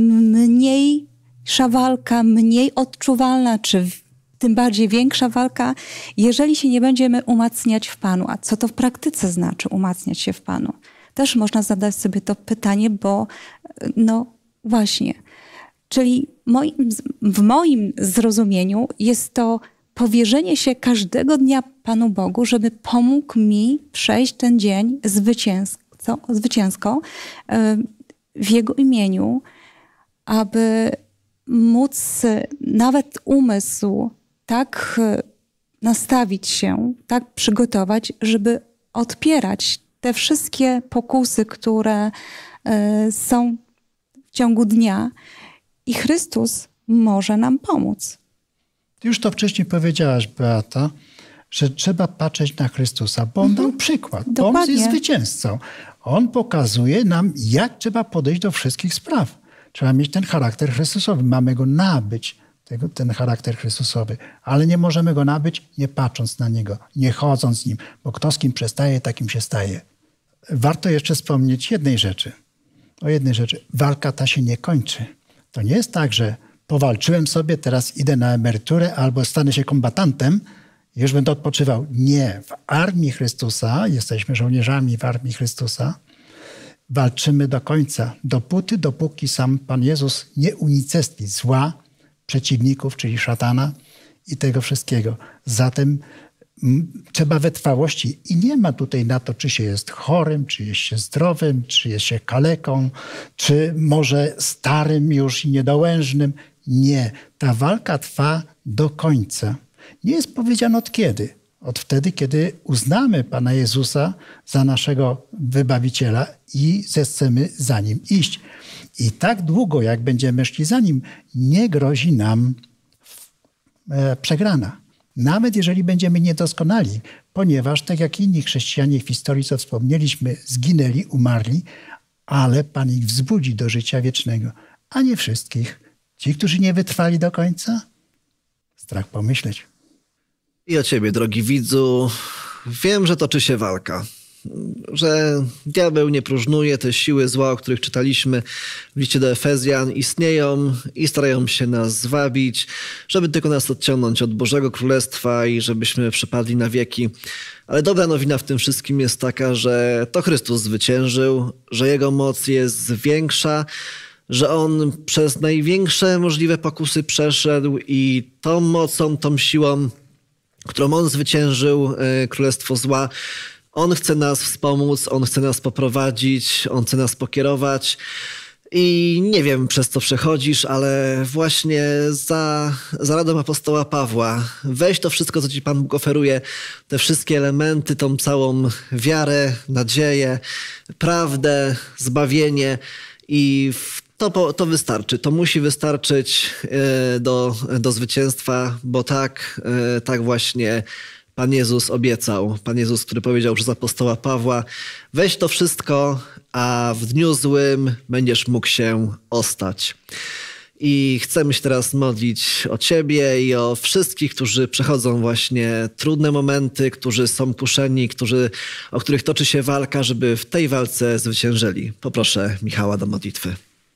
mniejsza walka, mniej odczuwalna, czy tym bardziej większa walka, jeżeli się nie będziemy umacniać w Panu. A co to w praktyce znaczy umacniać się w Panu? Też można zadać sobie to pytanie, bo no właśnie. Czyli w moim zrozumieniu jest to powierzenie się każdego dnia Panu Bogu, żeby pomógł mi przejść ten dzień zwycięsko w Jego imieniu, aby móc nawet umysł tak nastawić się, tak przygotować, żeby odpierać te wszystkie pokusy, które są w ciągu dnia i Chrystus może nam pomóc. Ty już to wcześniej powiedziałaś, Beata, że trzeba patrzeć na Chrystusa, bo On dał przykład, bo On jest zwycięzcą. On pokazuje nam, jak trzeba podejść do wszystkich spraw. Trzeba mieć ten charakter Chrystusowy. Mamy go nabyć, ten charakter Chrystusowy. Ale nie możemy go nabyć, nie patrząc na Niego, nie chodząc z Nim. Bo kto z kim przestaje, takim się staje. Warto jeszcze wspomnieć o jednej rzeczy. Walka ta się nie kończy. To nie jest tak, że powalczyłem sobie, teraz idę na emeryturę albo stanę się kombatantem i już będę odpoczywał. Nie. W armii Chrystusa, jesteśmy żołnierzami w armii Chrystusa, walczymy do końca, dopóki sam Pan Jezus nie unicestwi zła, przeciwników, czyli szatana i tego wszystkiego. Zatem trzeba wytrwałości i nie ma tutaj na to, czy się jest chorym, czy jest się zdrowym, czy jest się kaleką, czy może starym już i niedołężnym. Nie. Ta walka trwa do końca. Nie jest powiedziane od kiedy. Od wtedy, kiedy uznamy Pana Jezusa za naszego Wybawiciela i zechcemy za Nim iść. I tak długo, jak będziemy szli za Nim, nie grozi nam przegrana. Nawet jeżeli będziemy niedoskonali, ponieważ tak jak inni chrześcijanie w historii, co wspomnieliśmy, zginęli, umarli, ale Pan ich wzbudzi do życia wiecznego. A nie wszystkich. Ci, którzy nie wytrwali do końca, strach pomyśleć. I o ciebie, drogi widzu, wiem, że toczy się walka. Że diabeł nie próżnuje, te siły zła, o których czytaliśmy w liście do Efezjan, istnieją i starają się nas zwabić, żeby tylko nas odciągnąć od Bożego Królestwa i żebyśmy przepadli na wieki. Ale dobra nowina w tym wszystkim jest taka, że to Chrystus zwyciężył, że Jego moc jest większa, że On przez największe możliwe pokusy przeszedł i tą mocą, tą siłą, którą On zwyciężył królestwo zła, On chce nas wspomóc, On chce nas poprowadzić, On chce nas pokierować. I nie wiem, przez co przechodzisz, ale właśnie za radą apostoła Pawła weź to wszystko, co ci Pan Bóg oferuje, te wszystkie elementy, tą całą wiarę, nadzieję, prawdę, zbawienie i to wystarczy. To musi wystarczyć do zwycięstwa, bo tak właśnie Pan Jezus obiecał. Pan Jezus, który powiedział przez apostoła Pawła, weź to wszystko, a w dniu złym będziesz mógł się ostać. I chcemy się teraz modlić o ciebie i o wszystkich, którzy przechodzą właśnie trudne momenty, którzy są kuszeni, o których toczy się walka, żeby w tej walce zwyciężyli. Poproszę Michała do modlitwy.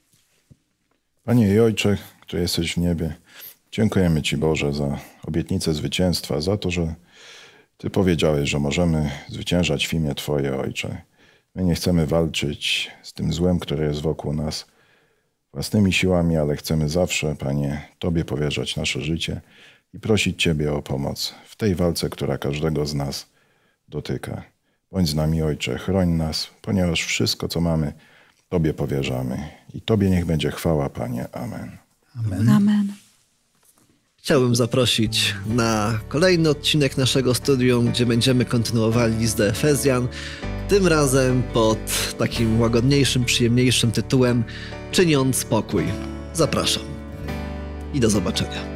Panie i Ojcze, który jesteś w niebie, dziękujemy Ci, Boże, za obietnicę zwycięstwa, za to, że Ty powiedziałeś, że możemy zwyciężać w imię Twoje, Ojcze. My nie chcemy walczyć z tym złem, które jest wokół nas własnymi siłami, ale chcemy zawsze, Panie, Tobie powierzać nasze życie i prosić Ciebie o pomoc w tej walce, która każdego z nas dotyka. Bądź z nami, Ojcze, chroń nas, ponieważ wszystko, co mamy, Tobie powierzamy. I Tobie niech będzie chwała, Panie. Amen. Amen. Amen. Chciałbym zaprosić na kolejny odcinek naszego studium, gdzie będziemy kontynuowali list do Efezjan. Tym razem pod takim łagodniejszym, przyjemniejszym tytułem Czyniąc pokój. Zapraszam i do zobaczenia.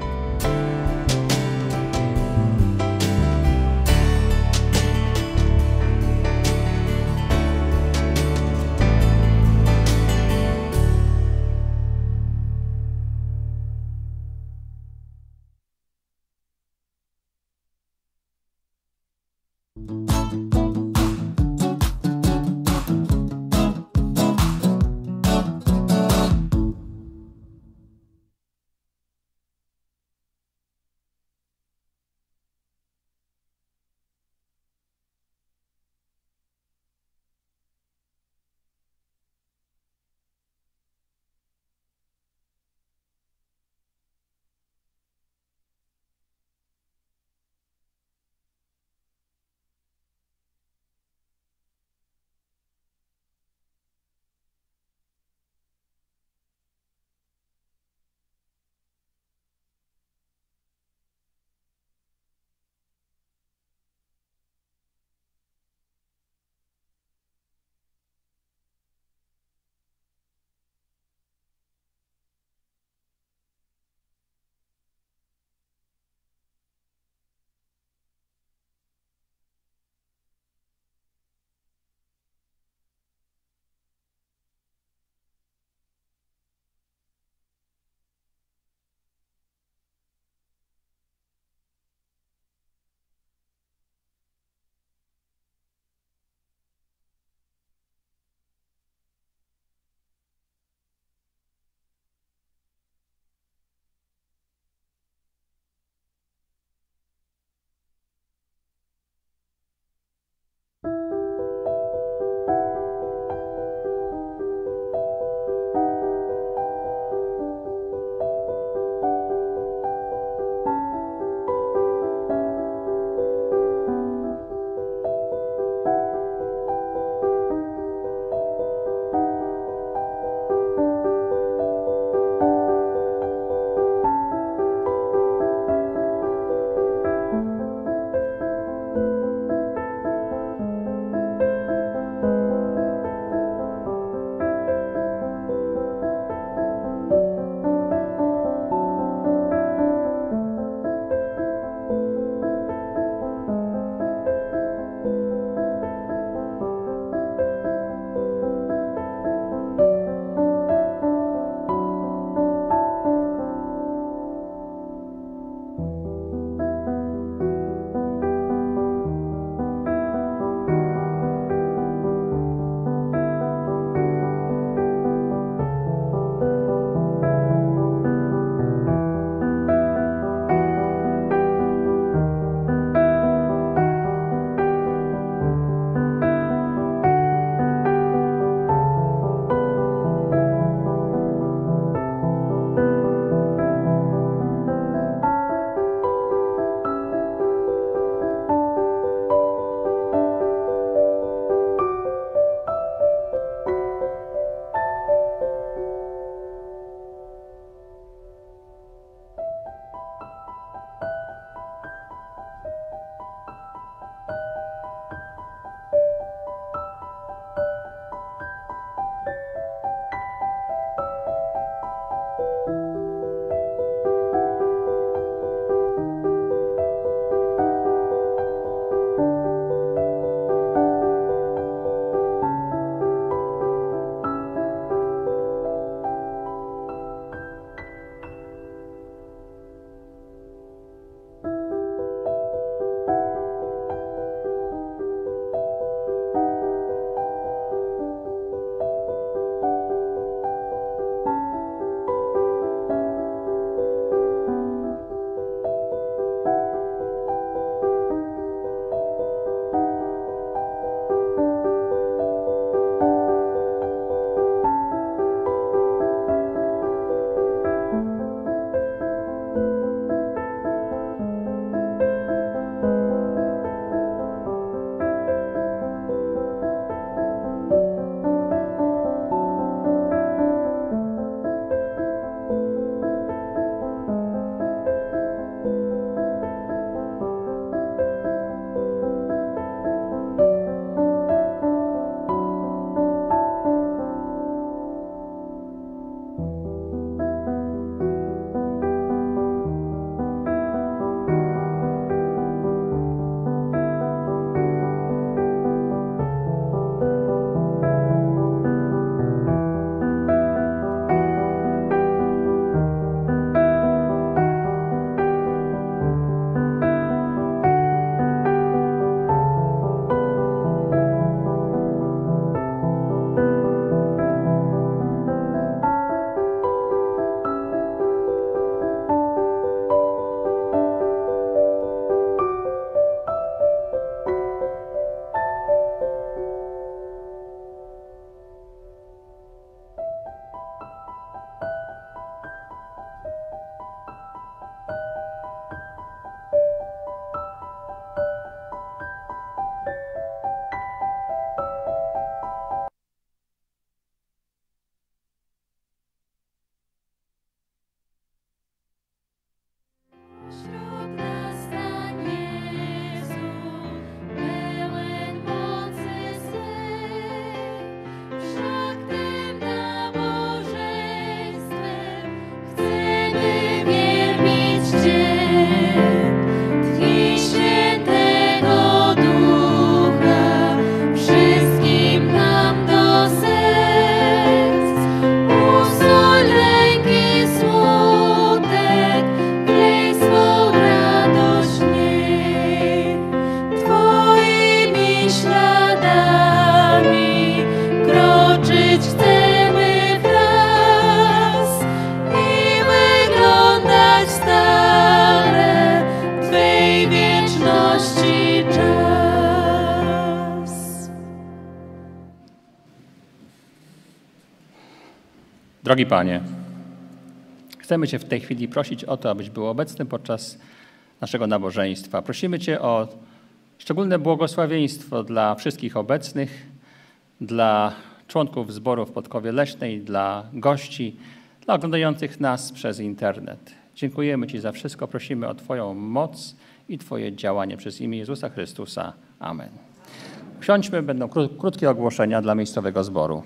Drogi Panie, chcemy Cię w tej chwili prosić o to, abyś był obecny podczas naszego nabożeństwa. Prosimy Cię o szczególne błogosławieństwo dla wszystkich obecnych, dla członków zboru w Podkowie Leśnej, dla gości, dla oglądających nas przez internet. Dziękujemy Ci za wszystko. Prosimy o Twoją moc i Twoje działanie przez imię Jezusa Chrystusa. Amen. Usiądźmy, będą krótkie ogłoszenia dla miejscowego zboru.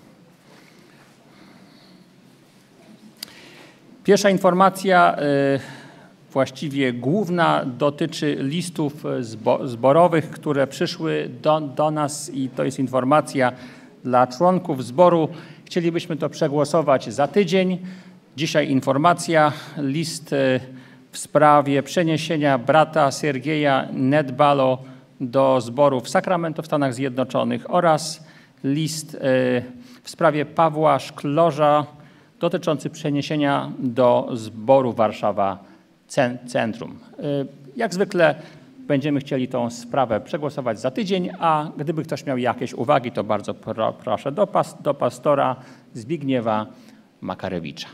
Pierwsza informacja, właściwie główna, dotyczy listów zborowych, które przyszły do nas i to jest informacja dla członków zboru. Chcielibyśmy to przegłosować za tydzień. Dzisiaj informacja, list w sprawie przeniesienia brata Sergeja Nedbalo do zboru w Sacramento w Stanach Zjednoczonych oraz list w sprawie Pawła Szklorza dotyczący przeniesienia do zboru Warszawa Centrum. Jak zwykle będziemy chcieli tą sprawę przegłosować za tydzień, a gdyby ktoś miał jakieś uwagi, to bardzo proszę do pastora Zbigniewa Makarewicza.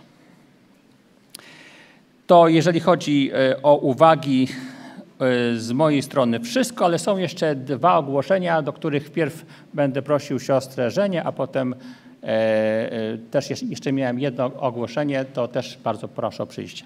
To jeżeli chodzi o uwagi z mojej strony wszystko, ale są jeszcze dwa ogłoszenia, do których wpierw będę prosił siostrę Żenię, a potem też jeszcze miałem jedno ogłoszenie, to też bardzo proszę o przyjście.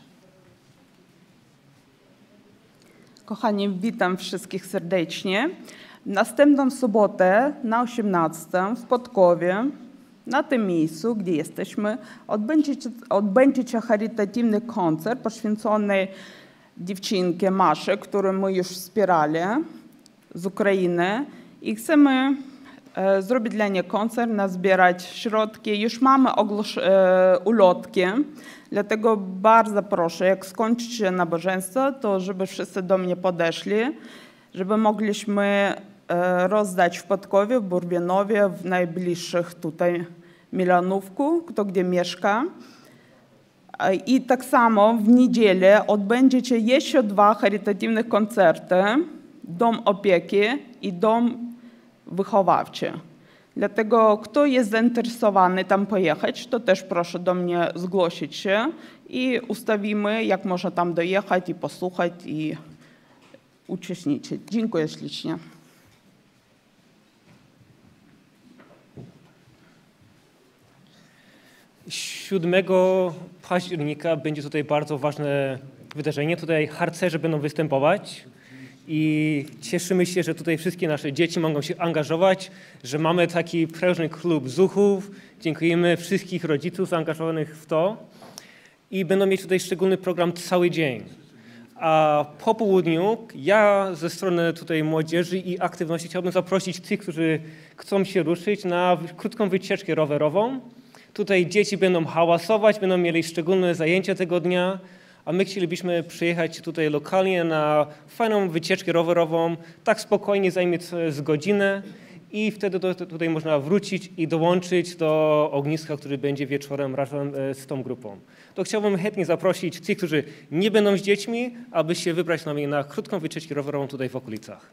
Kochani, witam wszystkich serdecznie. Następną sobotę na 18 w Podkowie, na tym miejscu, gdzie jesteśmy, odbędzie się charytatywny koncert poświęcony dziewczynce Maszy, którą my już wspierali z Ukrainy i chcemy zrobić dla niej koncert, nazbierać środki. Już mamy ulotki, dlatego bardzo proszę, jak skończy się nabożeństwo, to żeby wszyscy do mnie podeszli, żeby mogliśmy rozdać w Podkowie, w Burbianowie, w najbliższych tutaj Milanówku, kto gdzie mieszka. I tak samo w niedzielę odbędzie się jeszcze dwa charytatywne koncerty, Dom Opieki i Dom Wychowawczy. Dlatego kto jest zainteresowany tam pojechać, to też proszę do mnie zgłosić się i ustawimy, jak można tam dojechać i posłuchać i uczestniczyć. Dziękuję ślicznie. 7 października będzie tutaj bardzo ważne wydarzenie. Tutaj harcerze będą występować i cieszymy się, że tutaj wszystkie nasze dzieci mogą się angażować, że mamy taki prężny klub zuchów. Dziękujemy wszystkich rodziców zaangażowanych w to i będą mieć tutaj szczególny program cały dzień. A po południu ja ze strony tutaj młodzieży i aktywności chciałbym zaprosić tych, którzy chcą się ruszyć na krótką wycieczkę rowerową. Tutaj dzieci będą hałasować, będą mieli szczególne zajęcia tego dnia, a my chcielibyśmy przyjechać tutaj lokalnie na fajną wycieczkę rowerową, tak spokojnie zajmie z godzinę i wtedy tutaj można wrócić i dołączyć do ogniska, który będzie wieczorem razem z tą grupą. To chciałbym chętnie zaprosić tych, którzy nie będą z dziećmi, aby się wybrać z nami na krótką wycieczkę rowerową tutaj w okolicach.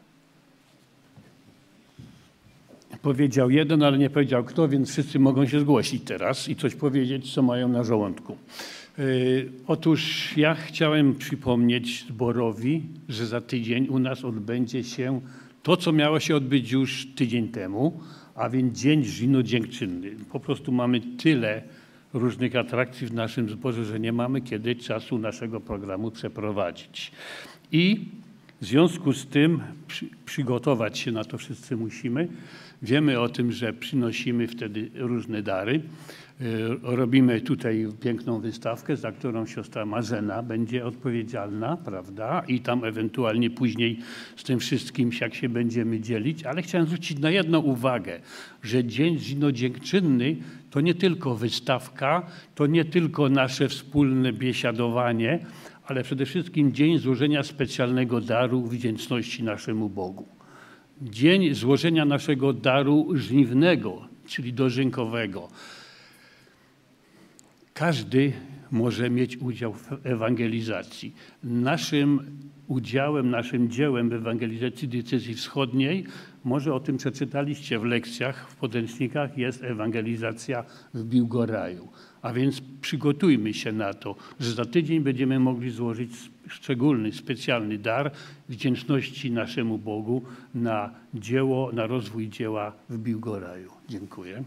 Powiedział jeden, ale nie powiedział kto, więc wszyscy mogą się zgłosić teraz i coś powiedzieć, co mają na żołądku. Otóż ja chciałem przypomnieć zborowi, że za tydzień u nas odbędzie się to, co miało się odbyć już tydzień temu, a więc Dzień Żino-Dziękczynny. Po prostu mamy tyle różnych atrakcji w naszym zborze, że nie mamy kiedy czasu naszego programu przeprowadzić. I w związku z tym przygotować się na to wszyscy musimy. Wiemy o tym, że przynosimy wtedy różne dary. Robimy tutaj piękną wystawkę, za którą siostra Marzena będzie odpowiedzialna, prawda? I tam ewentualnie później z tym wszystkim, jak się będziemy dzielić. Ale chciałem zwrócić na jedną uwagę, że Dzień Żino-Dziękczynny to nie tylko wystawka, to nie tylko nasze wspólne biesiadowanie, ale przede wszystkim dzień złożenia specjalnego daru wdzięczności naszemu Bogu. Dzień złożenia naszego daru żniwnego, czyli dożynkowego. Każdy może mieć udział w ewangelizacji. Naszym udziałem, naszym dziełem w ewangelizacji diecezji wschodniej, może o tym przeczytaliście w lekcjach, w podręcznikach, jest ewangelizacja w Biłgoraju. A więc przygotujmy się na to, że za tydzień będziemy mogli złożyć szczególny, specjalny dar wdzięczności naszemu Bogu na dzieło, na rozwój dzieła w Biłgoraju. Dziękuję.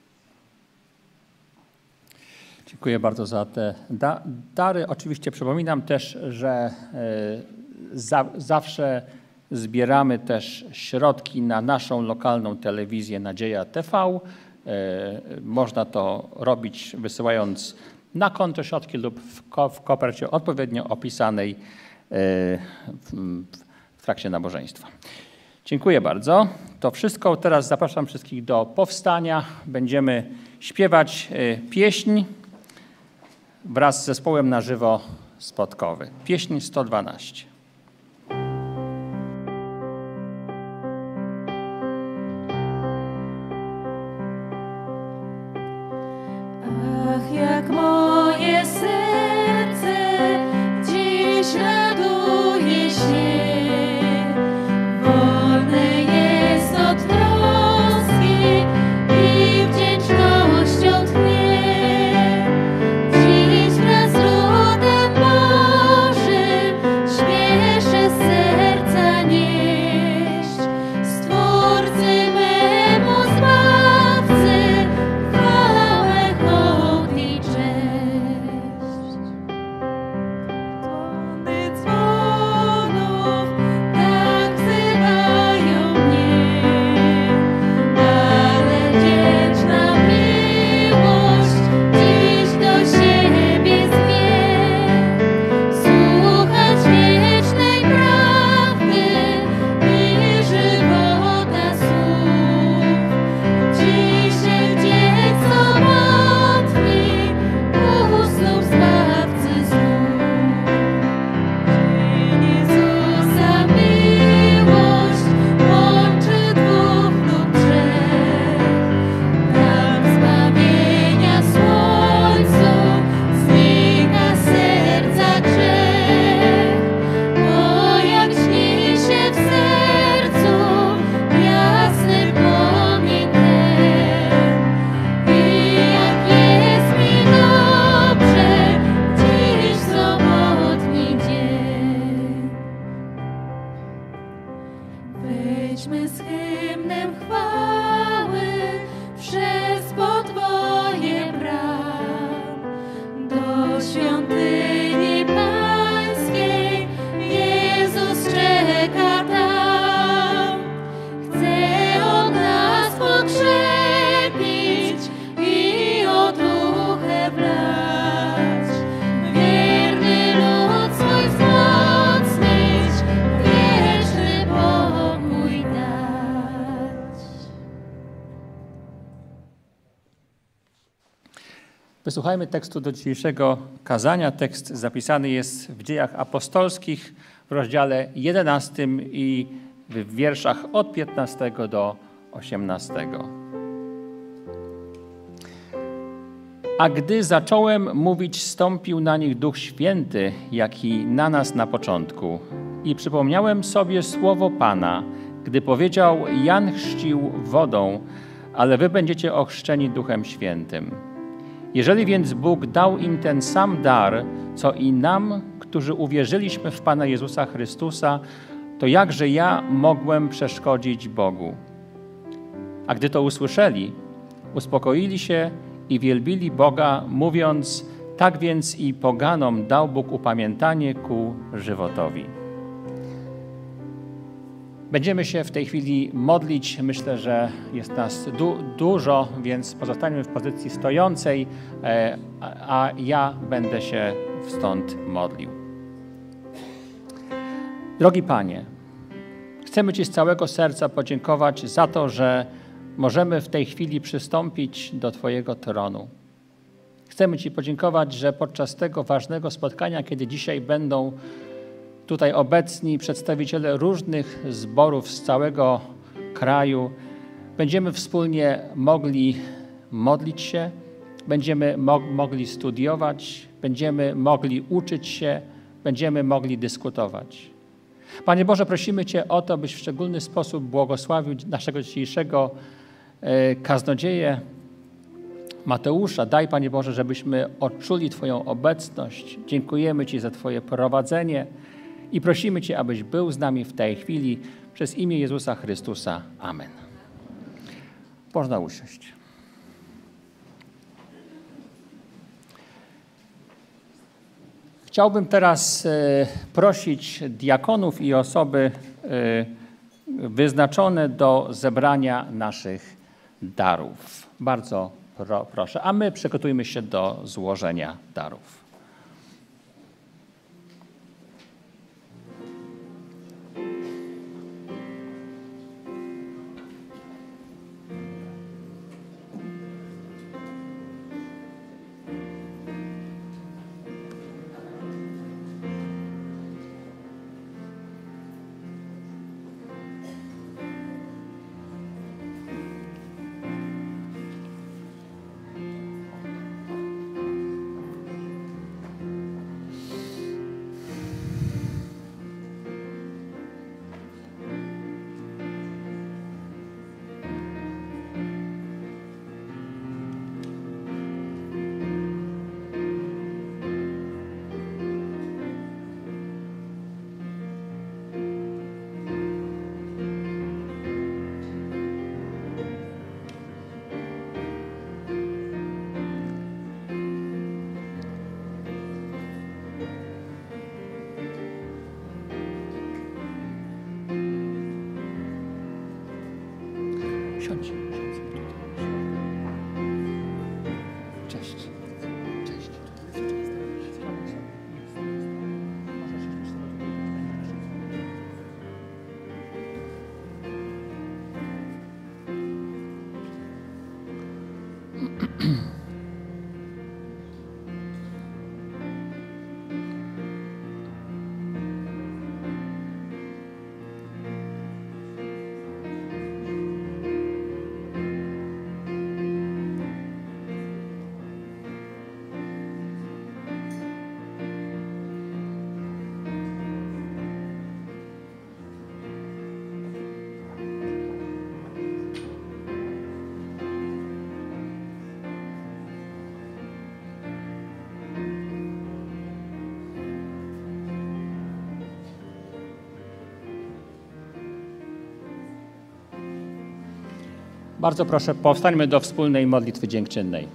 Dziękuję bardzo za te dary. Oczywiście przypominam też, że zawsze zbieramy też środki na naszą lokalną telewizję Nadzieja TV. Można to robić wysyłając na konto środki lub w kopercie odpowiednio opisanej w trakcie nabożeństwa. Dziękuję bardzo. To wszystko. Teraz zapraszam wszystkich do powstania. Będziemy śpiewać pieśń wraz z zespołem na żywo spotkowy. Pieśń 112. Ach, jak moje serce dziś raduje się, wolne jest od troski i wdzięcznością tchnie. Dziś wraz z ludem Bożym śpieszę z serca nieść Stwórcy memu Zbawcy chwałę, hołd i cześć. Tony dzwonów tak wzywają mnie, ale wdzięczna miłość dziś do siebie zwie. Słuchać wiecznej prawdy i żywota słów. Dziś się dzień samotni u stóp Zbawcy znów. Dzień Jezusa miłość łączy dwóch lub trzech. Brak zbawienia słońcu znika z serca grzech. Bo jak śni się w sercu jasny płomień ten. I jak jest mi dobrze dziś sobotni dzień. Wejdźmy z hymnem chwały przez podwoje bram do świątyni Pańskiej. Jezus czeka tam. Chce od nas pokrzepić i otuchę wlać. Wierny lud swój wzmocnić, wieczny pokój dać. Wysłuchajmy tekstu do dzisiejszego kazania. Tekst zapisany jest w Dziejach Apostolskich w rozdziale 11 i w wierszach od 15 do 18. A gdy zacząłem mówić, stąpił na nich Duch Święty, jak i na nas na początku. I przypomniałem sobie słowo Pana, gdy powiedział: Jan chrzcił wodą, ale wy będziecie ochrzczeni Duchem Świętym. Jeżeli więc Bóg dał im ten sam dar, co i nam, którzy uwierzyliśmy w Pana Jezusa Chrystusa, to jakże ja mogłem przeszkodzić Bogu? A gdy to usłyszeli, uspokoili się i wielbili Boga, mówiąc: tak więc i poganom dał Bóg upamiętanie ku żywotowi. Będziemy się w tej chwili modlić. Myślę, że jest nas dużo, więc pozostańmy w pozycji stojącej, a ja będę się stąd modlił. Drogi Panie, chcemy Ci z całego serca podziękować za to, że możemy w tej chwili przystąpić do Twojego tronu. Chcemy Ci podziękować, że podczas tego ważnego spotkania, kiedy dzisiaj będą tutaj obecni przedstawiciele różnych zborów z całego kraju, będziemy wspólnie mogli modlić się, będziemy mogli studiować, będziemy mogli uczyć się, będziemy mogli dyskutować. Panie Boże, prosimy Cię o to, byś w szczególny sposób błogosławił naszego dzisiejszego kaznodzieję Mateusza. Daj, Panie Boże, żebyśmy odczuli Twoją obecność. Dziękujemy Ci za Twoje prowadzenie i prosimy Cię, abyś był z nami w tej chwili przez imię Jezusa Chrystusa. Amen. Można usiąść. Chciałbym teraz prosić diakonów i osoby wyznaczone do zebrania naszych darów. Bardzo proszę, a my przygotujmy się do złożenia darów. Siądź. Cześć. Cześć. Bardzo proszę, powstańmy do wspólnej modlitwy dziękczynnej.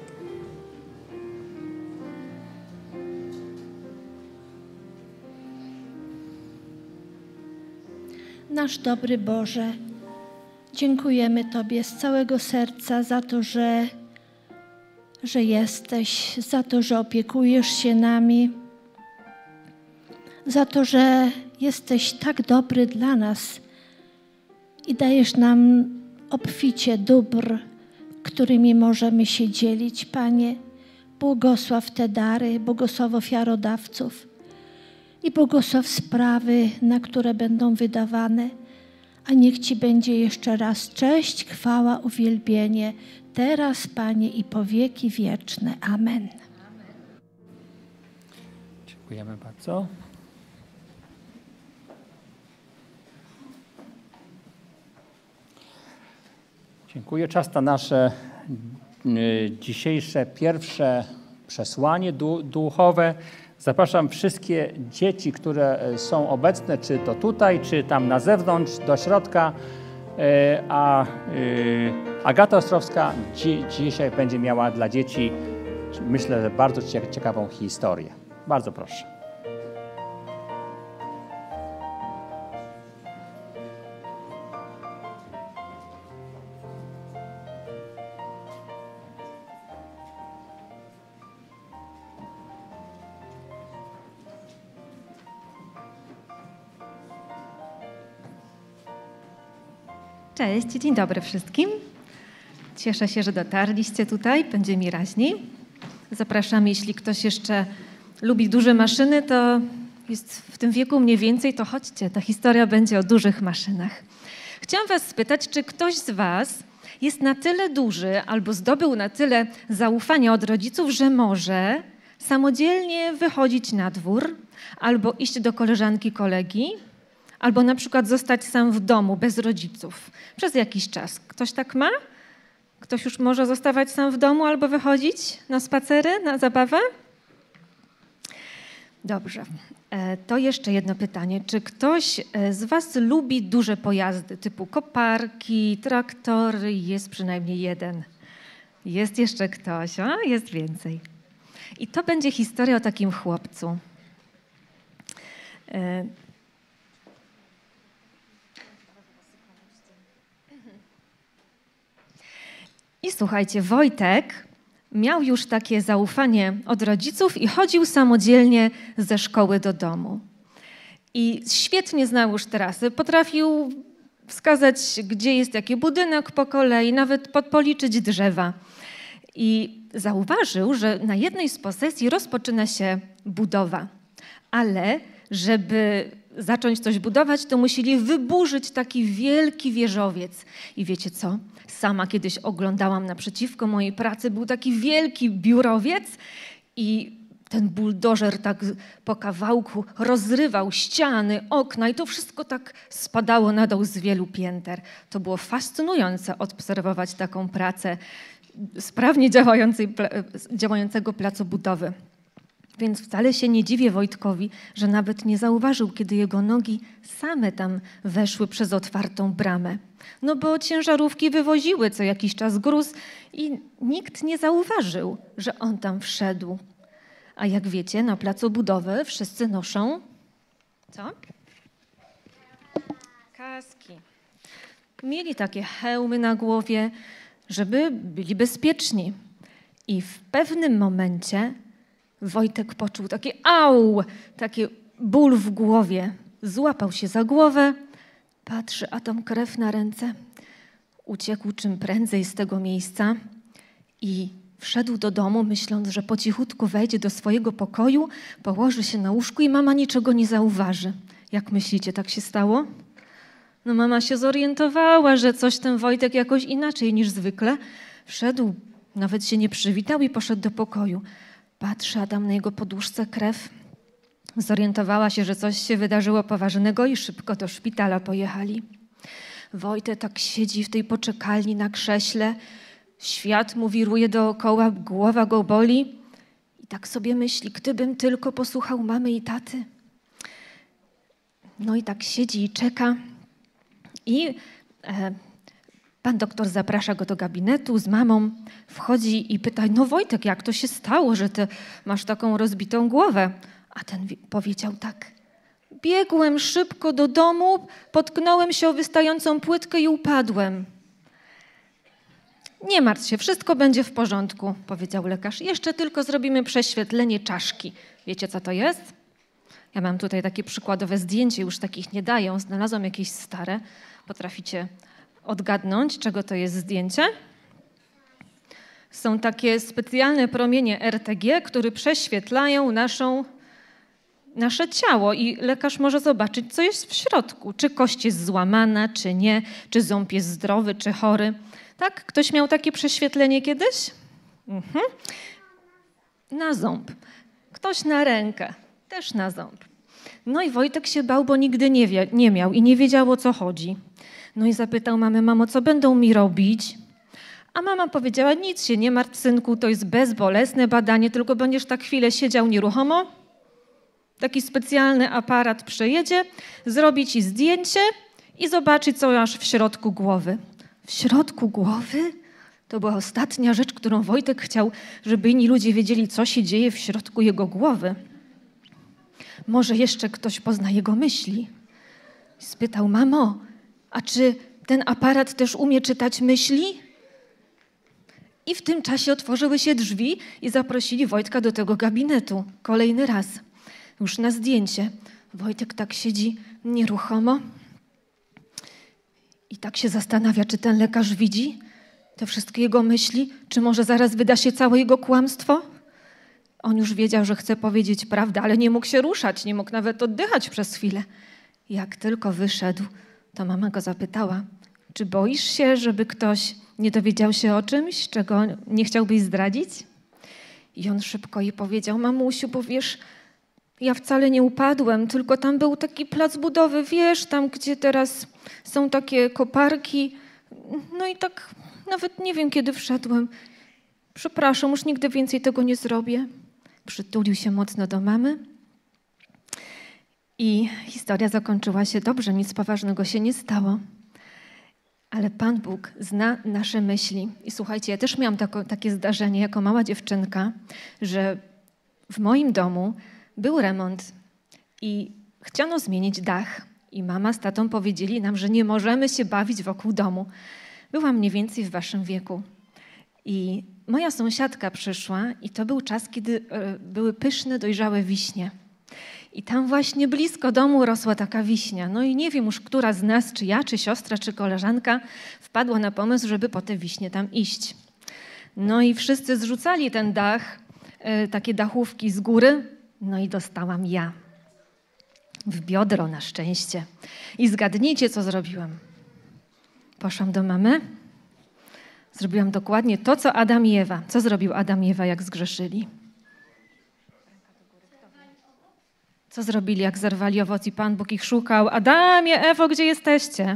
Nasz dobry Boże, dziękujemy Tobie z całego serca za to, że jesteś, za to, że opiekujesz się nami, za to, że jesteś tak dobry dla nas i dajesz nam obficie dóbr, którymi możemy się dzielić. Panie, błogosław te dary, błogosław ofiarodawców i błogosław sprawy, na które będą wydawane, a niech Ci będzie jeszcze raz cześć, chwała, uwielbienie, teraz, Panie, i po wieki wieczne. Amen. Dziękujemy bardzo. Dziękuję. Czas na nasze dzisiejsze pierwsze przesłanie duchowe. Zapraszam wszystkie dzieci, które są obecne, czy to tutaj, czy tam na zewnątrz, do środka. A Agata Ostrowska dzisiaj będzie miała dla dzieci, myślę, że bardzo ciekawą historię. Bardzo proszę. Cześć, dzień dobry wszystkim. Cieszę się, że dotarliście tutaj, będzie mi raźniej. Zapraszam, jeśli ktoś jeszcze lubi duże maszyny, to jest w tym wieku mniej więcej, to chodźcie, ta historia będzie o dużych maszynach. Chciałam was spytać, czy ktoś z was jest na tyle duży albo zdobył na tyle zaufania od rodziców, że może samodzielnie wychodzić na dwór, albo iść do koleżanki, kolegi, albo na przykład zostać sam w domu, bez rodziców, przez jakiś czas. Ktoś tak ma? Ktoś już może zostawać sam w domu albo wychodzić na spacery, na zabawę? Dobrze. To jeszcze jedno pytanie. Czy ktoś z was lubi duże pojazdy typu koparki, traktory? Jest przynajmniej jeden. Jest jeszcze ktoś, a jest więcej. I to będzie historia o takim chłopcu. I słuchajcie, Wojtek miał już takie zaufanie od rodziców i chodził samodzielnie ze szkoły do domu. I świetnie znał już trasy, potrafił wskazać, gdzie jest jaki budynek po kolei, nawet policzyć drzewa. I zauważył, że na jednej z posesji rozpoczyna się budowa, ale żeby zacząć coś budować, to musieli wyburzyć taki wielki wieżowiec. I wiecie co? Sama kiedyś oglądałam naprzeciwko mojej pracy, był taki wielki biurowiec i ten buldożer tak po kawałku rozrywał ściany, okna i to wszystko tak spadało na dół z wielu pięter. To było fascynujące obserwować taką pracę sprawnie działającego placu budowy. Więc wcale się nie dziwię Wojtkowi, że nawet nie zauważył, kiedy jego nogi same tam weszły przez otwartą bramę. No bo ciężarówki wywoziły co jakiś czas gruz i nikt nie zauważył, że on tam wszedł. A jak wiecie, na placu budowy wszyscy noszą... Co? Kaski. Mieli takie hełmy na głowie, żeby byli bezpieczni. I w pewnym momencie Wojtek poczuł takie taki ból w głowie. Złapał się za głowę, patrzy, a tam krew na ręce. Uciekł czym prędzej z tego miejsca i wszedł do domu, myśląc, że po cichutku wejdzie do swojego pokoju, położy się na łóżku i mama niczego nie zauważy. Jak myślicie, tak się stało? No mama się zorientowała, że coś ten Wojtek jakoś inaczej niż zwykle. Wszedł, nawet się nie przywitał i poszedł do pokoju. Patrzy, a tam na jego poduszce krew. Zorientowała się, że coś się wydarzyło poważnego i szybko do szpitala pojechali. Wojtek tak siedzi w tej poczekalni na krześle. Świat mu wiruje dookoła, głowa go boli. I tak sobie myśli, gdybym tylko posłuchał mamy i taty. No i tak siedzi i czeka. I pan doktor zaprasza go do gabinetu z mamą. Wchodzi i pyta, no Wojtek, jak to się stało, że ty masz taką rozbitą głowę? A ten powiedział tak, biegłem szybko do domu, potknąłem się o wystającą płytkę i upadłem. Nie martw się, wszystko będzie w porządku, powiedział lekarz. Jeszcze tylko zrobimy prześwietlenie czaszki. Wiecie, co to jest? Ja mam tutaj takie przykładowe zdjęcie, już takich nie dają. Znalazłam jakieś stare. Potraficie odgadnąć, czego to jest zdjęcie? Są takie specjalne promienie RTG, które prześwietlają nasze ciało i lekarz może zobaczyć, co jest w środku. Czy kość jest złamana, czy nie, czy ząb jest zdrowy, czy chory. Tak? Ktoś miał takie prześwietlenie kiedyś? Na ząb. Ktoś na rękę. Też na ząb. No i Wojtek się bał, bo nigdy nie miał i nie wiedział, o co chodzi. No i zapytał mamę, mamo, co będą mi robić? A mama powiedziała, nic się nie martw, synku, to jest bezbolesne badanie, tylko będziesz tak chwilę siedział nieruchomo. Taki specjalny aparat przejedzie, zrobi ci zdjęcie i zobaczy, co masz w środku głowy. W środku głowy? To była ostatnia rzecz, którą Wojtek chciał, żeby inni ludzie wiedzieli, co się dzieje w środku jego głowy. Może jeszcze ktoś pozna jego myśli. Spytał, mamo, a czy ten aparat też umie czytać myśli? I w tym czasie otworzyły się drzwi i zaprosili Wojtka do tego gabinetu. Kolejny raz. Już na zdjęcie. Wojtek tak siedzi nieruchomo i tak się zastanawia, czy ten lekarz widzi te wszystkie jego myśli, czy może zaraz wyda się całe jego kłamstwo? On już wiedział, że chce powiedzieć prawdę, ale nie mógł się ruszać, nie mógł nawet oddychać przez chwilę. Jak tylko wyszedł, to mama go zapytała, czy boisz się, żeby ktoś nie dowiedział się o czymś, czego nie chciałbyś zdradzić? I on szybko jej powiedział: mamusiu, bo wiesz, ja wcale nie upadłem, tylko tam był taki plac budowy, wiesz, tam gdzie teraz są takie koparki. No i tak nawet nie wiem, kiedy wszedłem. Przepraszam, już nigdy więcej tego nie zrobię. Przytulił się mocno do mamy. I historia zakończyła się dobrze, nic poważnego się nie stało. Ale Pan Bóg zna nasze myśli. I słuchajcie, ja też miałam takie zdarzenie jako mała dziewczynka, że w moim domu był remont i chciano zmienić dach. I mama z tatą powiedzieli nam, że nie możemy się bawić wokół domu. Byłam mniej więcej w waszym wieku. I moja sąsiadka przyszła i to był czas, kiedy były pyszne, dojrzałe wiśnie. I tam właśnie blisko domu rosła taka wiśnia. No i nie wiem już, która z nas, czy ja, czy siostra, czy koleżanka wpadła na pomysł, żeby po te wiśnie tam iść. No i wszyscy zrzucali ten dach, takie dachówki z góry. No i dostałam ja. W biodro na szczęście. I zgadnijcie, co zrobiłam. Poszłam do mamy. Zrobiłam dokładnie to, co Adam i Ewa. Co zrobił Adam i Ewa, jak zgrzeszyli? Co zrobili, jak zerwali owoc i Pan Bóg ich szukał? Adamie, Ewo, gdzie jesteście?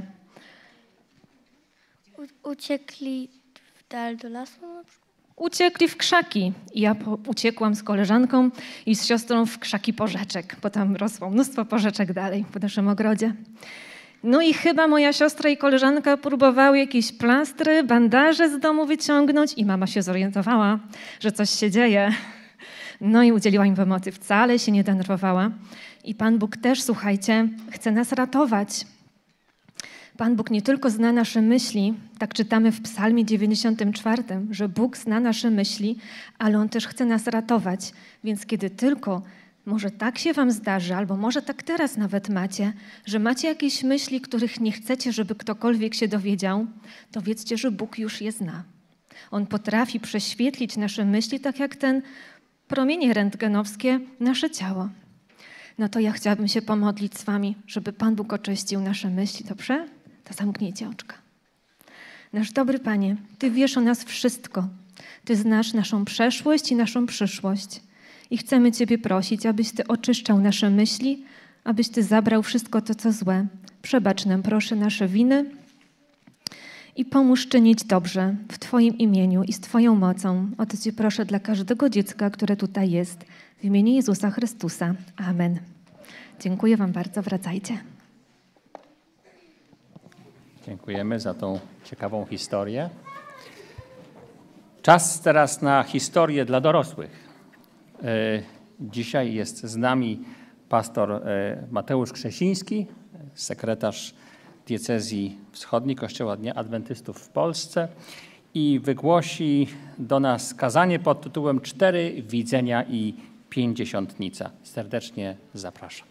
Uciekli w dal do lasu na przykład? Uciekli w krzaki. I ja uciekłam z koleżanką i z siostrą w krzaki porzeczek, bo tam rosło mnóstwo porzeczek dalej w naszym ogrodzie. No i chyba moja siostra i koleżanka próbowały jakieś plastry, bandaże z domu wyciągnąć i mama się zorientowała, że coś się dzieje. No i udzieliła im pomocy. Wcale się nie denerwowała. I Pan Bóg też, słuchajcie, chce nas ratować. Pan Bóg nie tylko zna nasze myśli, tak czytamy w Psalmie 94, że Bóg zna nasze myśli, ale On też chce nas ratować. Więc kiedy tylko może tak się wam zdarzy, albo może tak teraz nawet macie, że macie jakieś myśli, których nie chcecie, żeby ktokolwiek się dowiedział, to wiedzcie, że Bóg już je zna. On potrafi prześwietlić nasze myśli, tak jak ten promienie rentgenowskie, nasze ciało. No to ja chciałabym się pomodlić z wami, żeby Pan Bóg oczyścił nasze myśli. Dobrze? To zamknijcie oczka. Nasz dobry Panie, Ty wiesz o nas wszystko. Ty znasz naszą przeszłość i naszą przyszłość. I chcemy Ciebie prosić, abyś Ty oczyszczał nasze myśli, abyś Ty zabrał wszystko to, co złe. Przebacz nam, proszę, nasze winy i pomóż czynić dobrze w Twoim imieniu i z Twoją mocą. O to Cię proszę dla każdego dziecka, które tutaj jest. W imieniu Jezusa Chrystusa. Amen. Dziękuję Wam bardzo. Wracajcie. Dziękujemy za tą ciekawą historię. Czas teraz na historię dla dorosłych. Dzisiaj jest z nami pastor Mateusz Krzesiński, sekretarz diecezji wschodniej Kościoła Dnia Adwentystów w Polsce i wygłosi do nas kazanie pod tytułem 4 widzenia i pięćdziesiątnica. Serdecznie zapraszam.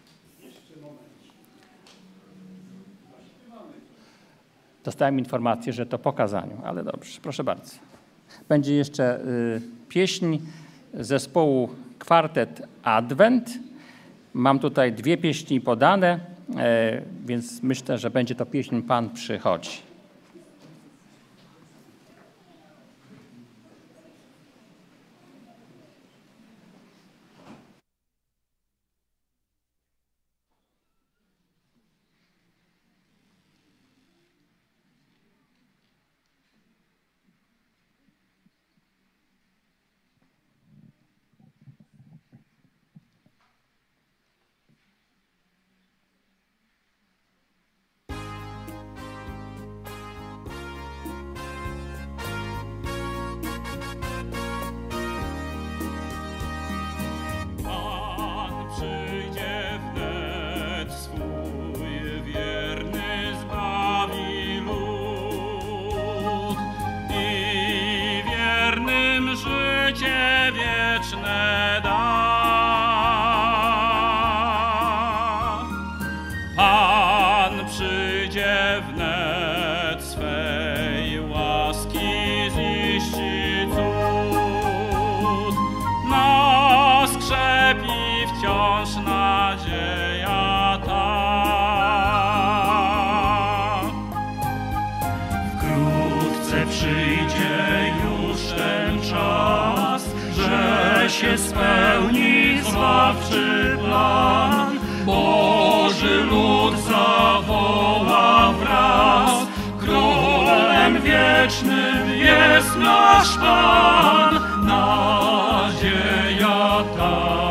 Dostałem informację, że to po kazaniu, ale dobrze, proszę bardzo. Będzie jeszcze pieśń zespołu Kwartet Adwent. Mam tutaj 2 pieśni podane, więc myślę, że będzie to pieśń Pan przychodzi. się spełni zbawczy plan. Boży lud zawoła wraz, Królem wiecznym jest nasz Pan. Nadzieja ta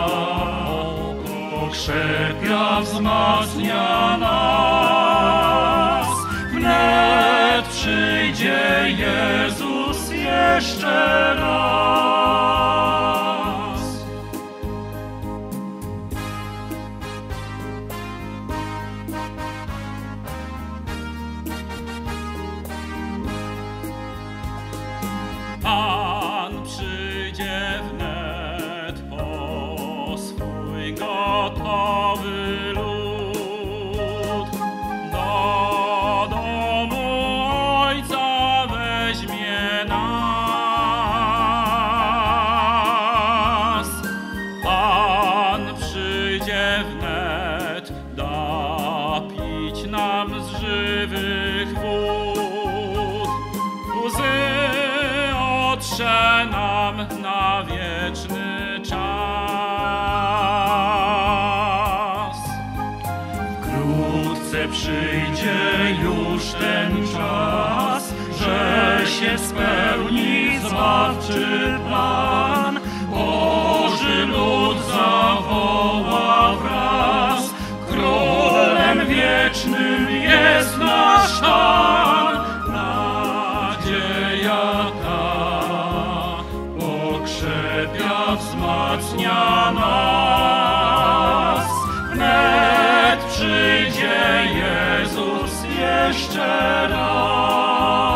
okrzepia, wzmacnia nas. Wnet przyjdzie Jezus jeszcze raz. Pan przyjdzie wnet po swój gotowy lud. Do domu Ojca weźmie nas. Pan przyjdzie wnet, da pić nam z żywych wód. Łzy otrze nam na wieczny czas. Wkrótce przyjdzie już ten czas, że się spełni zbawczy plan. Boży lud zawoła wraz, Królem wiecznym jest nasz Pan. Nadzieja ta okrzepia, wzmacnia nas. Wnet przyjdzie Jezus jeszcze raz.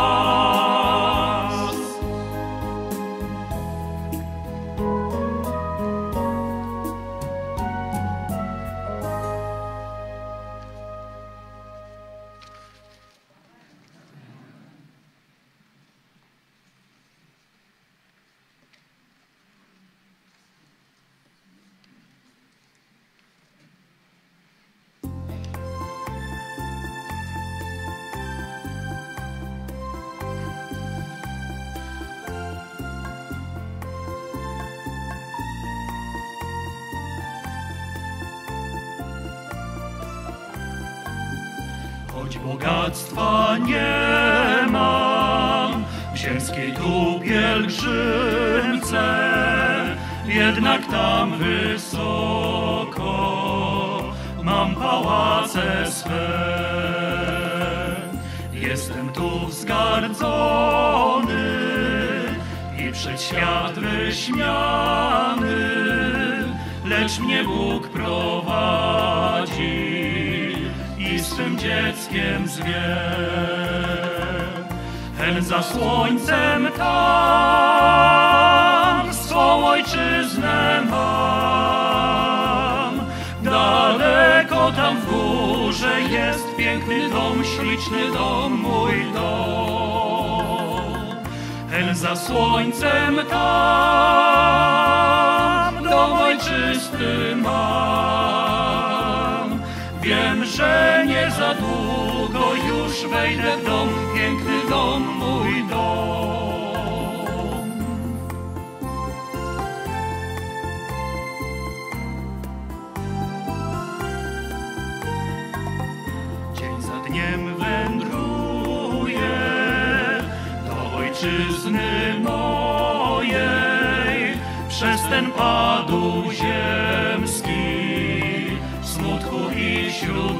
Choć bogactwa nie mam, w ziemskiej tu pielgrzymce, jednak tam wysoko mam pałace swe. Jestem tu wzgardzony i przed świat wyśmiany, lecz mnie Bóg prowadzi i swym dzieckiem zwie. Hen za słońcem tam swą ojczyznę mam. Daleko tam w górze jest piękny dom, śliczny dom, mój dom. Hen za słońcem tam dom ojczysty mam. Wiem, że nie za długo już wejdę w dom, piękny dom, mój dom. Dzień za dniem wędruję do ojczyzny mojej, przez ten padł ziemski, smutku i wśród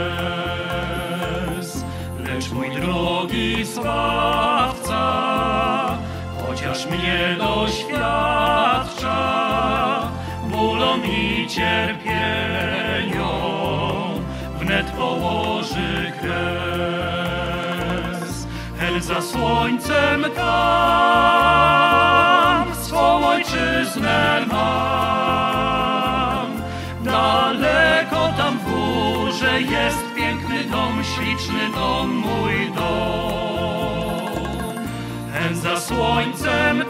łez. Lecz mój drogi Zbawca, chociaż mnie doświadcza, bólom i cierpieniom wnet położy kres. Hen za słońcem tam swą ojczyznę mam. Daleko tam w górze jest piękny dom, śliczny dom, mój dom. Hen za słońcem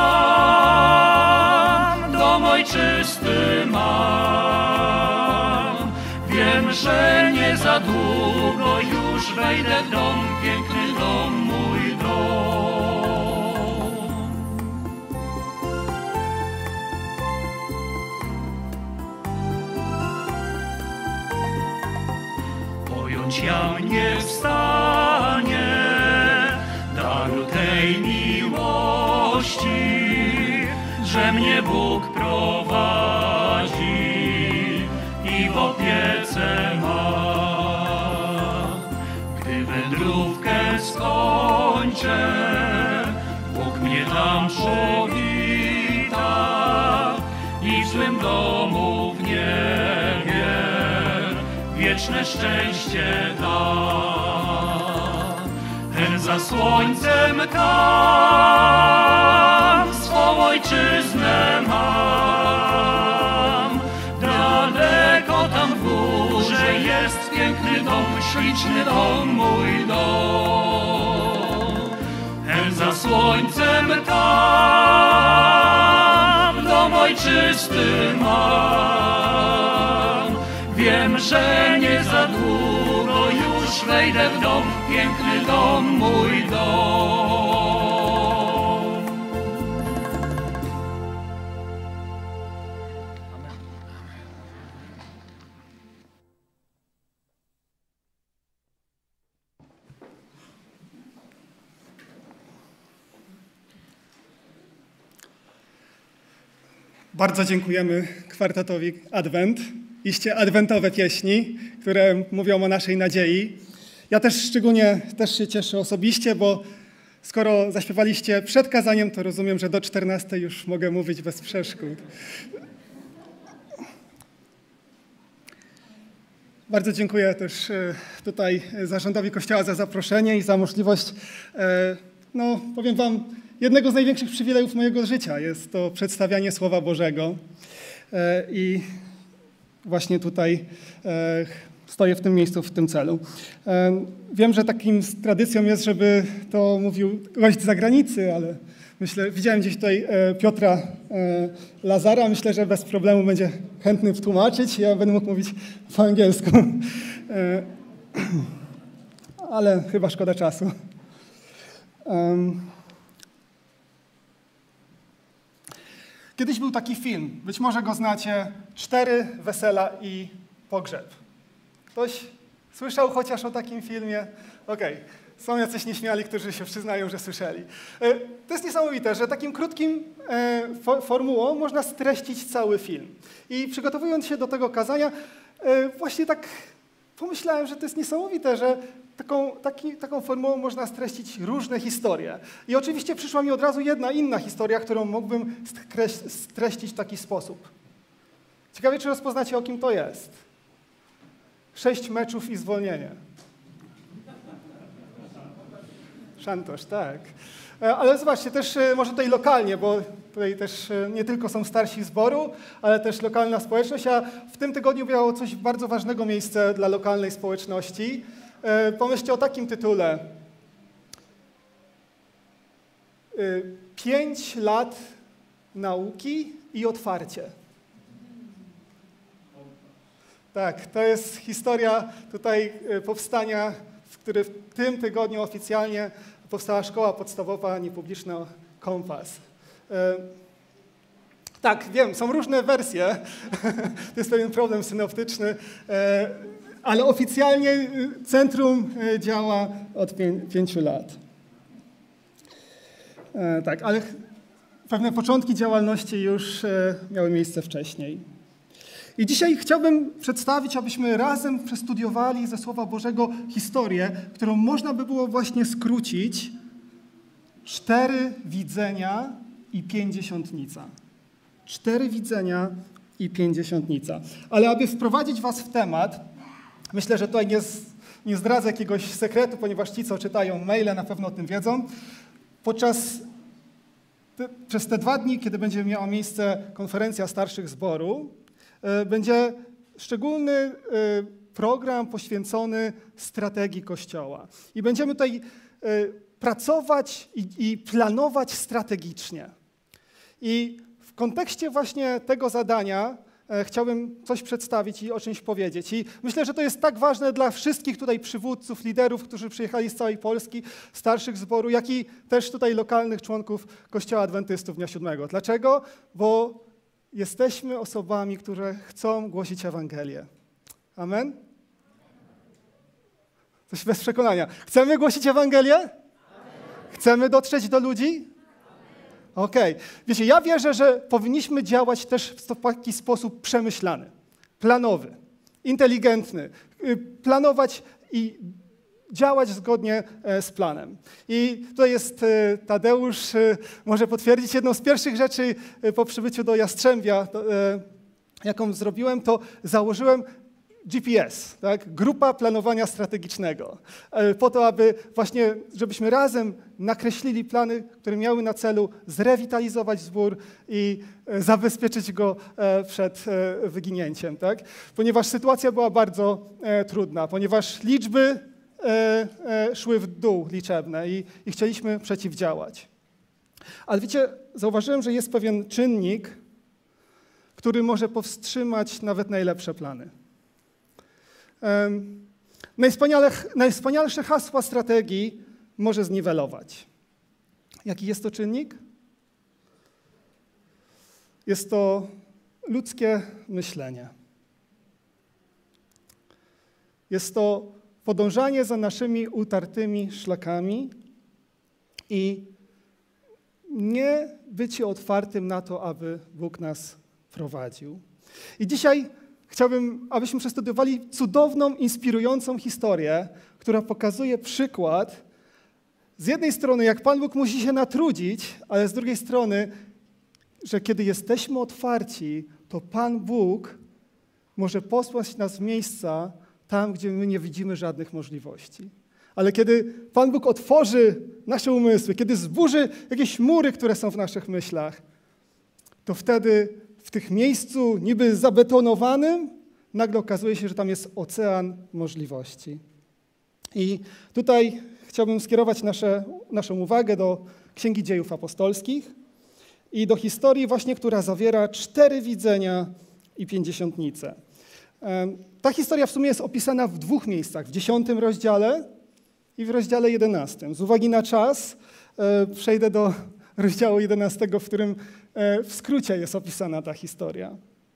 tam dom ojczysty mam. Wiem, że nie za długo już wejdę w dom, piękny dom, mój dom. bądź jam nie wstanie, daru tej miłości, że mnie Bóg prowadzi i w opiece ma. Gdy wędrówkę skończę, Bóg mnie tam powita i w złym domu w niebie wieczne szczęście da. Hen za słońcem tam swą ojczyznę mam. Daleko tam w górze jest piękny dom, śliczny dom, mój dom. Hen za słońcem tam dom ojczysty mam. Wiem, że nie za długo już wejdę w dom, piękny dom, mój dom. Bardzo dziękujemy kwartetowi Advent. Iście adwentowe pieśni, które mówią o naszej nadziei. Ja też szczególnie się cieszę osobiście, bo skoro zaśpiewaliście przed kazaniem, to rozumiem, że do 14 już mogę mówić bez przeszkód. Bardzo dziękuję też tutaj zarządowi Kościoła za zaproszenie i za możliwość, no powiem wam, jednego z największych przywilejów mojego życia. Jest to przedstawianie Słowa Bożego. I właśnie tutaj stoję w tym miejscu, w tym celu. Wiem, że takim tradycją jest, żeby to mówił gość z zagranicy, ale myślę, widziałem gdzieś tutaj Piotra Lazara, myślę, że bez problemu będzie chętny wtłumaczyć. Ja będę mógł mówić po angielsku. Ale chyba szkoda czasu. Kiedyś był taki film, być może go znacie, 4 wesela i pogrzeb. Ktoś słyszał chociaż o takim filmie? Okej. Są jacyś nieśmiali, którzy się przyznają, że słyszeli. To jest niesamowite, że takim krótkim formułą można streścić cały film. I przygotowując się do tego kazania, właśnie tak pomyślałem, że to jest niesamowite, że taką formułą można streścić różne historie. I oczywiście przyszła mi od razu jedna inna historia, którą mógłbym streścić w taki sposób. Ciekawie, czy rozpoznacie, o kim to jest? 6 meczów i zwolnienie. Szantosz, tak. Ale zobaczcie, też może tutaj lokalnie, bo tutaj też nie tylko są starsi zboru, ale też lokalna społeczność, a w tym tygodniu miało coś bardzo ważnego miejsce dla lokalnej społeczności. Pomyślcie o takim tytule. 5 lat nauki i otwarcie. Tak, to jest historia tutaj powstania, w którym w tym tygodniu oficjalnie powstała szkoła podstawowa niepubliczna Kompas. Tak, wiem, są różne wersje, to jest pewien problem synoptyczny, ale oficjalnie centrum działa od 5 lat. Tak, ale pewne początki działalności już miały miejsce wcześniej. I dzisiaj chciałbym przedstawić, abyśmy razem przestudiowali ze Słowa Bożego historię, którą można by było właśnie skrócić 4 widzenia i 50-nica. 4 widzenia i 50-nica. Ale aby wprowadzić was w temat, myślę, że tutaj nie zdradzę jakiegoś sekretu, ponieważ ci, co czytają maile, na pewno o tym wiedzą. Przez te 2 dni, kiedy będzie miała miejsce konferencja starszych zboru, będzie szczególny program poświęcony strategii Kościoła. I będziemy tutaj pracować i planować strategicznie. I w kontekście właśnie tego zadania chciałbym coś przedstawić i o czymś powiedzieć. I myślę, że to jest tak ważne dla wszystkich tutaj przywódców, liderów, którzy przyjechali z całej Polski, starszych zboru, jak i też tutaj lokalnych członków Kościoła Adwentystów Dnia Siódmego. Dlaczego? Bo jesteśmy osobami, które chcą głosić Ewangelię. Amen? Coś bez przekonania. Chcemy głosić Ewangelię? Chcemy dotrzeć do ludzi? Okej. Wiecie, ja wierzę, że powinniśmy działać też w taki sposób przemyślany, planowy, inteligentny. Planować i działać zgodnie z planem. I tutaj jest Tadeusz, może potwierdzić jedną z pierwszych rzeczy po przybyciu do Jastrzębia, jaką zrobiłem, to założyłem GPS, tak? Grupa Planowania Strategicznego, po to, aby właśnie, żebyśmy razem nakreślili plany, które miały na celu zrewitalizować zbór i zabezpieczyć go przed wyginięciem, tak? Ponieważ sytuacja była bardzo trudna, ponieważ liczby szły w dół liczebne i chcieliśmy przeciwdziałać. Ale wiecie, zauważyłem, że jest pewien czynnik, który może powstrzymać nawet najlepsze plany. Najwspanialsze hasła strategii może zniwelować. Jaki jest to czynnik? Jest to ludzkie myślenie. Jest to podążanie za naszymi utartymi szlakami i nie bycie otwartym na to, aby Bóg nas prowadził. I dzisiaj chciałbym, abyśmy przestudiowali cudowną, inspirującą historię, która pokazuje przykład, z jednej strony, jak Pan Bóg musi się natrudzić, ale z drugiej strony, że kiedy jesteśmy otwarci, to Pan Bóg może posłać nas w miejsca tam, gdzie my nie widzimy żadnych możliwości. Ale kiedy Pan Bóg otworzy nasze umysły, kiedy zburzy jakieś mury, które są w naszych myślach, to wtedy w tych miejscu niby zabetonowanym nagle okazuje się, że tam jest ocean możliwości. I tutaj chciałbym skierować naszą uwagę do Księgi Dziejów Apostolskich i do historii właśnie, która zawiera 4 widzenia i 50-nicę. Ta historia w sumie jest opisana w 2 miejscach, w 10 rozdziale i w rozdziale 11. Z uwagi na czas przejdę do rozdziału 11, w którym w skrócie jest opisana ta historia.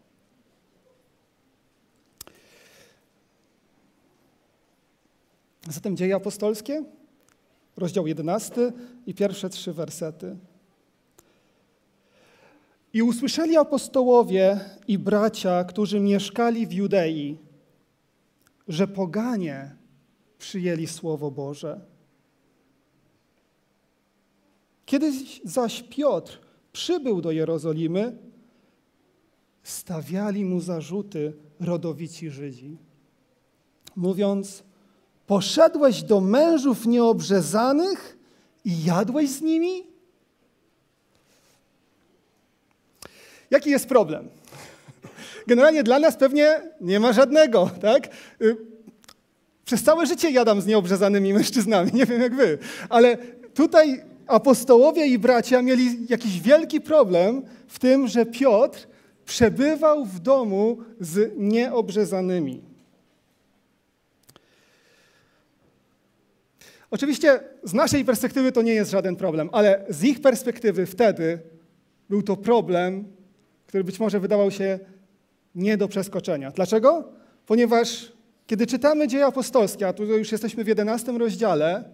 Zatem Dzieje Apostolskie, rozdział 11 i pierwsze 3 wersety. I usłyszeli apostołowie i bracia, którzy mieszkali w Judei, że poganie przyjęli Słowo Boże. Kiedy zaś Piotr przybył do Jerozolimy, stawiali mu zarzuty rodowici Żydzi, mówiąc: poszedłeś do mężów nieobrzezanych i jadłeś z nimi? Jaki jest problem? Generalnie dla nas pewnie nie ma żadnego, tak? Przez całe życie jadam z nieobrzezanymi mężczyznami, nie wiem jak wy, ale tutaj apostołowie i bracia mieli jakiś wielki problem w tym, że Piotr przebywał w domu z nieobrzezanymi. Oczywiście z naszej perspektywy to nie jest żaden problem, ale z ich perspektywy wtedy był to problem, który być może wydawał się nie do przeskoczenia. Dlaczego? Ponieważ kiedy czytamy Dzieje Apostolskie, a tu już jesteśmy w 11 rozdziale,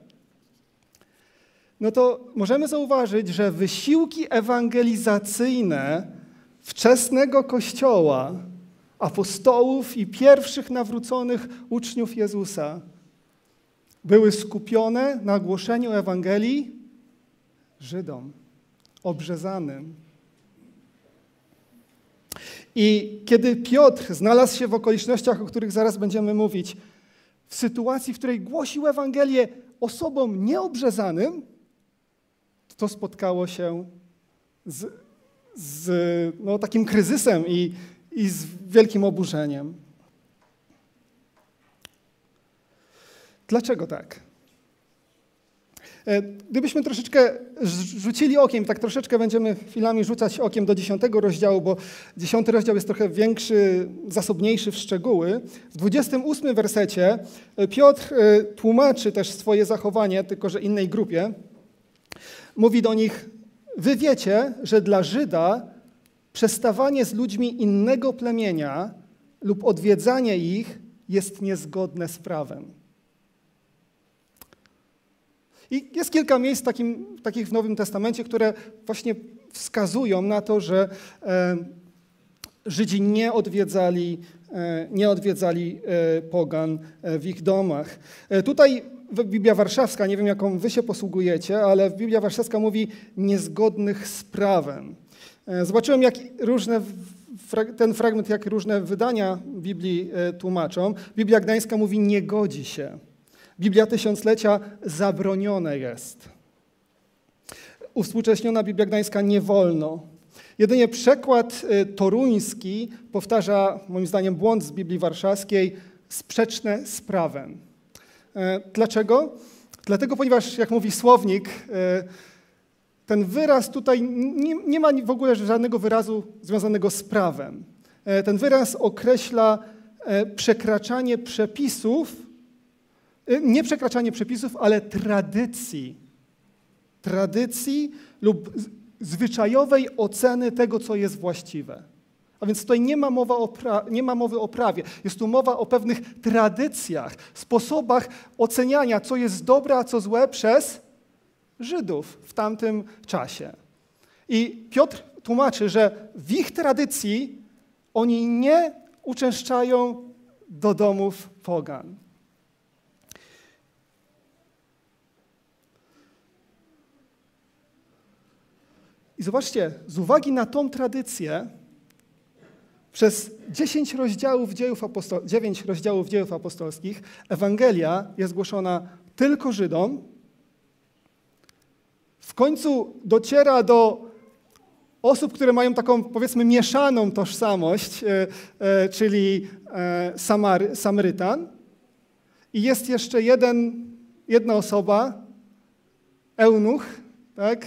no to możemy zauważyć, że wysiłki ewangelizacyjne wczesnego Kościoła, apostołów i pierwszych nawróconych uczniów Jezusa były skupione na głoszeniu Ewangelii Żydom, obrzezanym. I kiedy Piotr znalazł się w okolicznościach, o których zaraz będziemy mówić, w sytuacji, w której głosił Ewangelię osobom nieobrzezanym, to spotkało się z takim kryzysem i z wielkim oburzeniem. Dlaczego tak? Gdybyśmy troszeczkę rzucili okiem, tak troszeczkę będziemy chwilami rzucać okiem do 10 rozdziału, bo 10 rozdział jest trochę większy, zasobniejszy w szczegóły. W 28 wersecie Piotr tłumaczy też swoje zachowanie, tylko że innej grupie. Mówi do nich: wy wiecie, że dla Żyda przestawanie z ludźmi innego plemienia lub odwiedzanie ich jest niezgodne z prawem. I jest kilka miejsc takich w Nowym Testamencie, które właśnie wskazują na to, że Żydzi nie odwiedzali pogan w ich domach. Tutaj Biblia Warszawska, nie wiem jaką wy się posługujecie, ale Biblia Warszawska mówi niezgodnych z prawem. Zobaczyłem ten fragment, jak różne wydania Biblii tłumaczą. Biblia Gdańska mówi nie godzi się. Biblia Tysiąclecia zabronione jest. Uwspółcześniona Biblia Gdańska nie wolno. Jedynie przekład toruński powtarza, moim zdaniem, błąd z Biblii Warszawskiej, sprzeczne z prawem. Dlaczego? Dlatego, ponieważ, jak mówi słownik, ten wyraz tutaj nie ma w ogóle żadnego wyrazu związanego z prawem. Ten wyraz określa przekraczanie przepisów, nie przekraczanie przepisów, ale tradycji lub zwyczajowej oceny tego, co jest właściwe. A więc tutaj nie ma mowy o prawie. Jest tu mowa o pewnych tradycjach, sposobach oceniania, co jest dobre, a co złe przez Żydów w tamtym czasie. I Piotr tłumaczy, że w ich tradycji oni nie uczęszczają do domów pogan. I zobaczcie, z uwagi na tą tradycję, przez 9 rozdziałów dziejów apostolskich Ewangelia jest głoszona tylko Żydom. W końcu dociera do osób, które mają taką, powiedzmy, mieszaną tożsamość, czyli Samarytan. I jest jeszcze jedna osoba, eunuch, tak?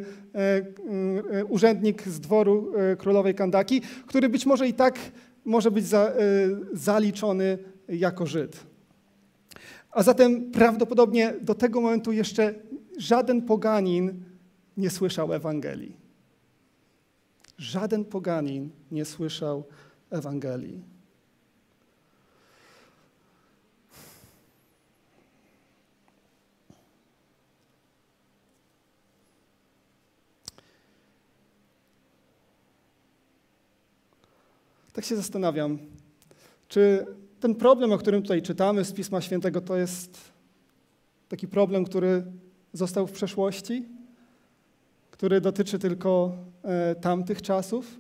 Urzędnik z dworu królowej Kandaki, który być może i tak może być zaliczony jako Żyd. A zatem prawdopodobnie do tego momentu jeszcze żaden poganin nie słyszał Ewangelii. Żaden poganin nie słyszał Ewangelii. Tak się zastanawiam, czy ten problem, o którym tutaj czytamy z Pisma Świętego, to jest taki problem, który został w przeszłości, który dotyczy tylko tamtych czasów?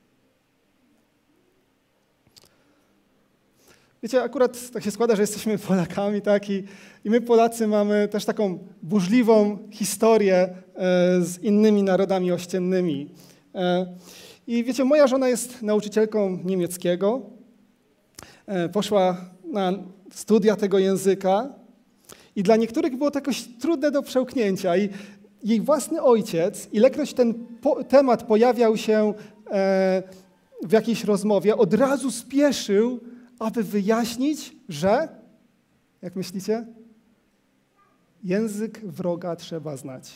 Wiecie, akurat tak się składa, że jesteśmy Polakami, tak? I my Polacy mamy też taką burzliwą historię z innymi narodami ościennymi. I wiecie, moja żona jest nauczycielką niemieckiego, poszła na studia tego języka i dla niektórych było to jakoś trudne do przełknięcia. I jej własny ojciec, ilekroć ten temat pojawiał się w jakiejś rozmowie, od razu spieszył, aby wyjaśnić, że, jak myślicie, język wroga trzeba znać.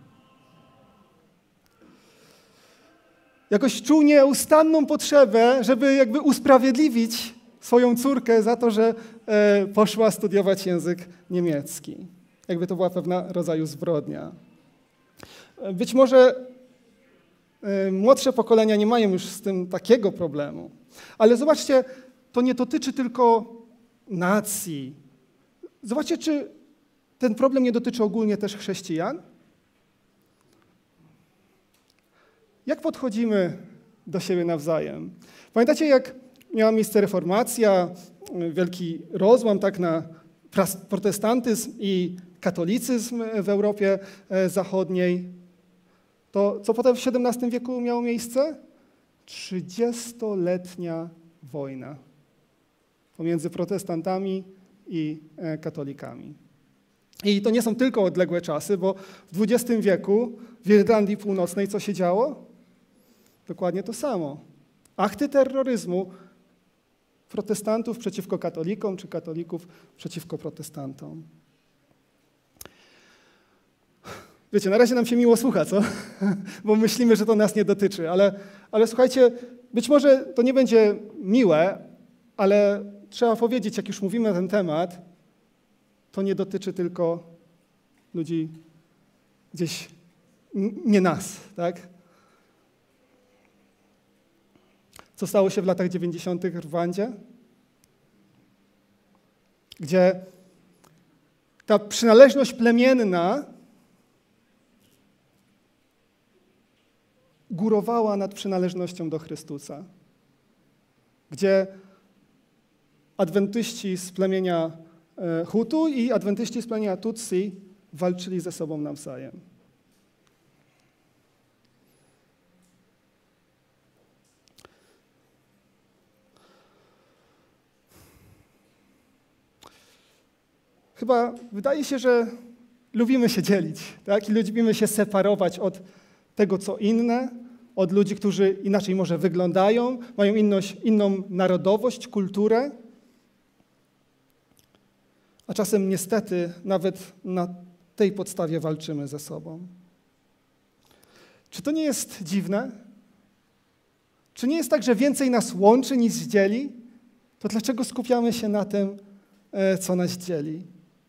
Jakoś czuł nieustanną potrzebę, żeby jakby usprawiedliwić swoją córkę za to, że poszła studiować język niemiecki. Jakby to była pewna rodzaju zbrodnia. Być może młodsze pokolenia nie mają już z tym takiego problemu. Ale zobaczcie, to nie dotyczy tylko nacji. Zobaczcie, czy ten problem nie dotyczy ogólnie też chrześcijan? Jak podchodzimy do siebie nawzajem? Pamiętacie, jak miała miejsce reformacja, wielki rozłam tak na protestantyzm i katolicyzm w Europie Zachodniej? To co potem w XVII wieku miało miejsce? 30-letnia wojna pomiędzy protestantami i katolikami. I to nie są tylko odległe czasy, bo w XX wieku w Irlandii Północnej co się działo? Dokładnie to samo. Akty terroryzmu protestantów przeciwko katolikom, czy katolików przeciwko protestantom. Wiecie, na razie nam się miło słucha, co? Bo myślimy, że to nas nie dotyczy, ale słuchajcie, być może to nie będzie miłe, ale trzeba powiedzieć, jak już mówimy na ten temat, to nie dotyczy tylko ludzi gdzieś nie nas, tak? Co stało się w latach 90. w Rwandzie? Gdzie ta przynależność plemienna górowała nad przynależnością do Chrystusa. Gdzie adwentyści z plemienia Hutu i adwentyści z plemienia Tutsi walczyli ze sobą nawzajem. Chyba wydaje się, że lubimy się dzielić, tak? I lubimy się separować od tego, co inne, od ludzi, którzy inaczej może wyglądają, mają inną narodowość, kulturę. A czasem niestety nawet na tej podstawie walczymy ze sobą. Czy to nie jest dziwne? Czy nie jest tak, że więcej nas łączy niż dzieli? To dlaczego skupiamy się na tym, co nas dzieli?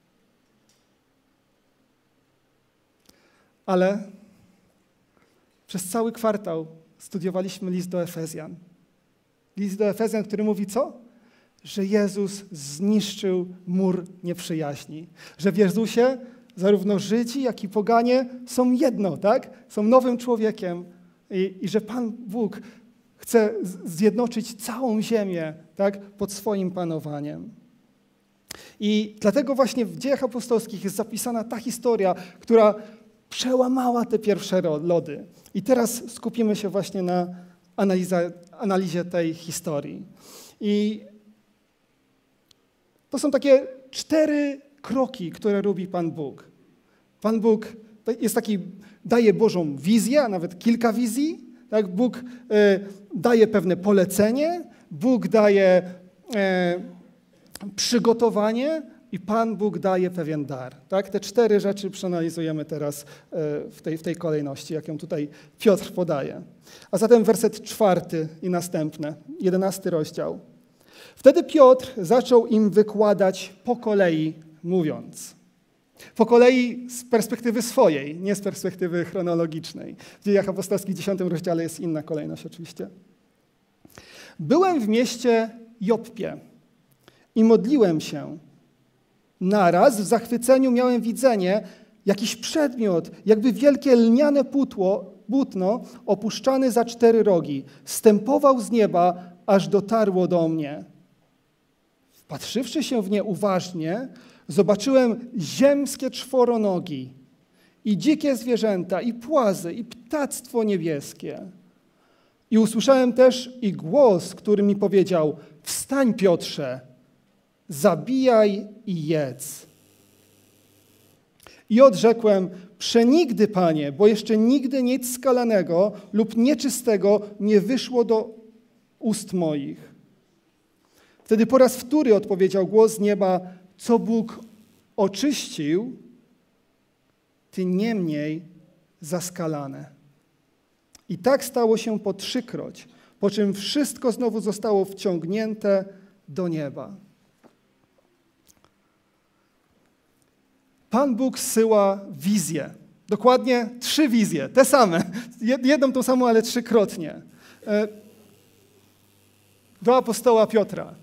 Ale przez cały kwartał studiowaliśmy list do Efezjan. List do Efezjan, który mówi co? Że Jezus zniszczył mur nieprzyjaźni. Że w Jezusie zarówno Żydzi, jak i poganie są jedno, tak? Są nowym człowiekiem i że Pan Bóg chce zjednoczyć całą ziemię, tak? Pod swoim panowaniem. I dlatego właśnie w Dziejach Apostolskich jest zapisana ta historia, która przełamała te pierwsze lody. I teraz skupimy się właśnie na analizie tej historii. I to są takie 4 kroki, które robi Pan Bóg. Pan Bóg jest taki, daje Bożą wizję, a nawet kilka wizji. Tak? Bóg daje pewne polecenie, Bóg daje przygotowanie i Pan Bóg daje pewien dar. Tak? Te 4 rzeczy przeanalizujemy teraz w tej kolejności, jaką tutaj Piotr podaje. A zatem werset 4 i następne, 11 rozdział. Wtedy Piotr zaczął im wykładać po kolei, mówiąc. Po kolei z perspektywy swojej, nie z perspektywy chronologicznej. W Dziejach Apostolskich w 10 rozdziale jest inna kolejność oczywiście. Byłem w mieście Joppie i modliłem się. Naraz w zachwyceniu miałem widzenie, jakiś przedmiot, jakby wielkie lniane płótno opuszczane za 4 rogi, stępował z nieba, aż dotarło do mnie. Wpatrzywszy się w nie uważnie, zobaczyłem ziemskie czworonogi i dzikie zwierzęta, i płazy, i ptactwo niebieskie. I usłyszałem też i głos, który mi powiedział: wstań, Piotrze, zabijaj i jedz. I odrzekłem: przenigdy, Panie, bo jeszcze nigdy nic skalanego lub nieczystego nie wyszło do ust moich. Wtedy po raz wtóry odpowiedział głos z nieba: co Bóg oczyścił, ty niemniej zaskalane. I tak stało się po 3-kroć, po czym wszystko znowu zostało wciągnięte do nieba. Pan Bóg zsyła wizję. Dokładnie 3 wizje, te same. Jedną tą samą, ale 3-krotnie. Do apostoła Piotra.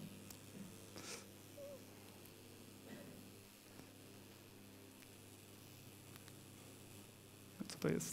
Co to jest?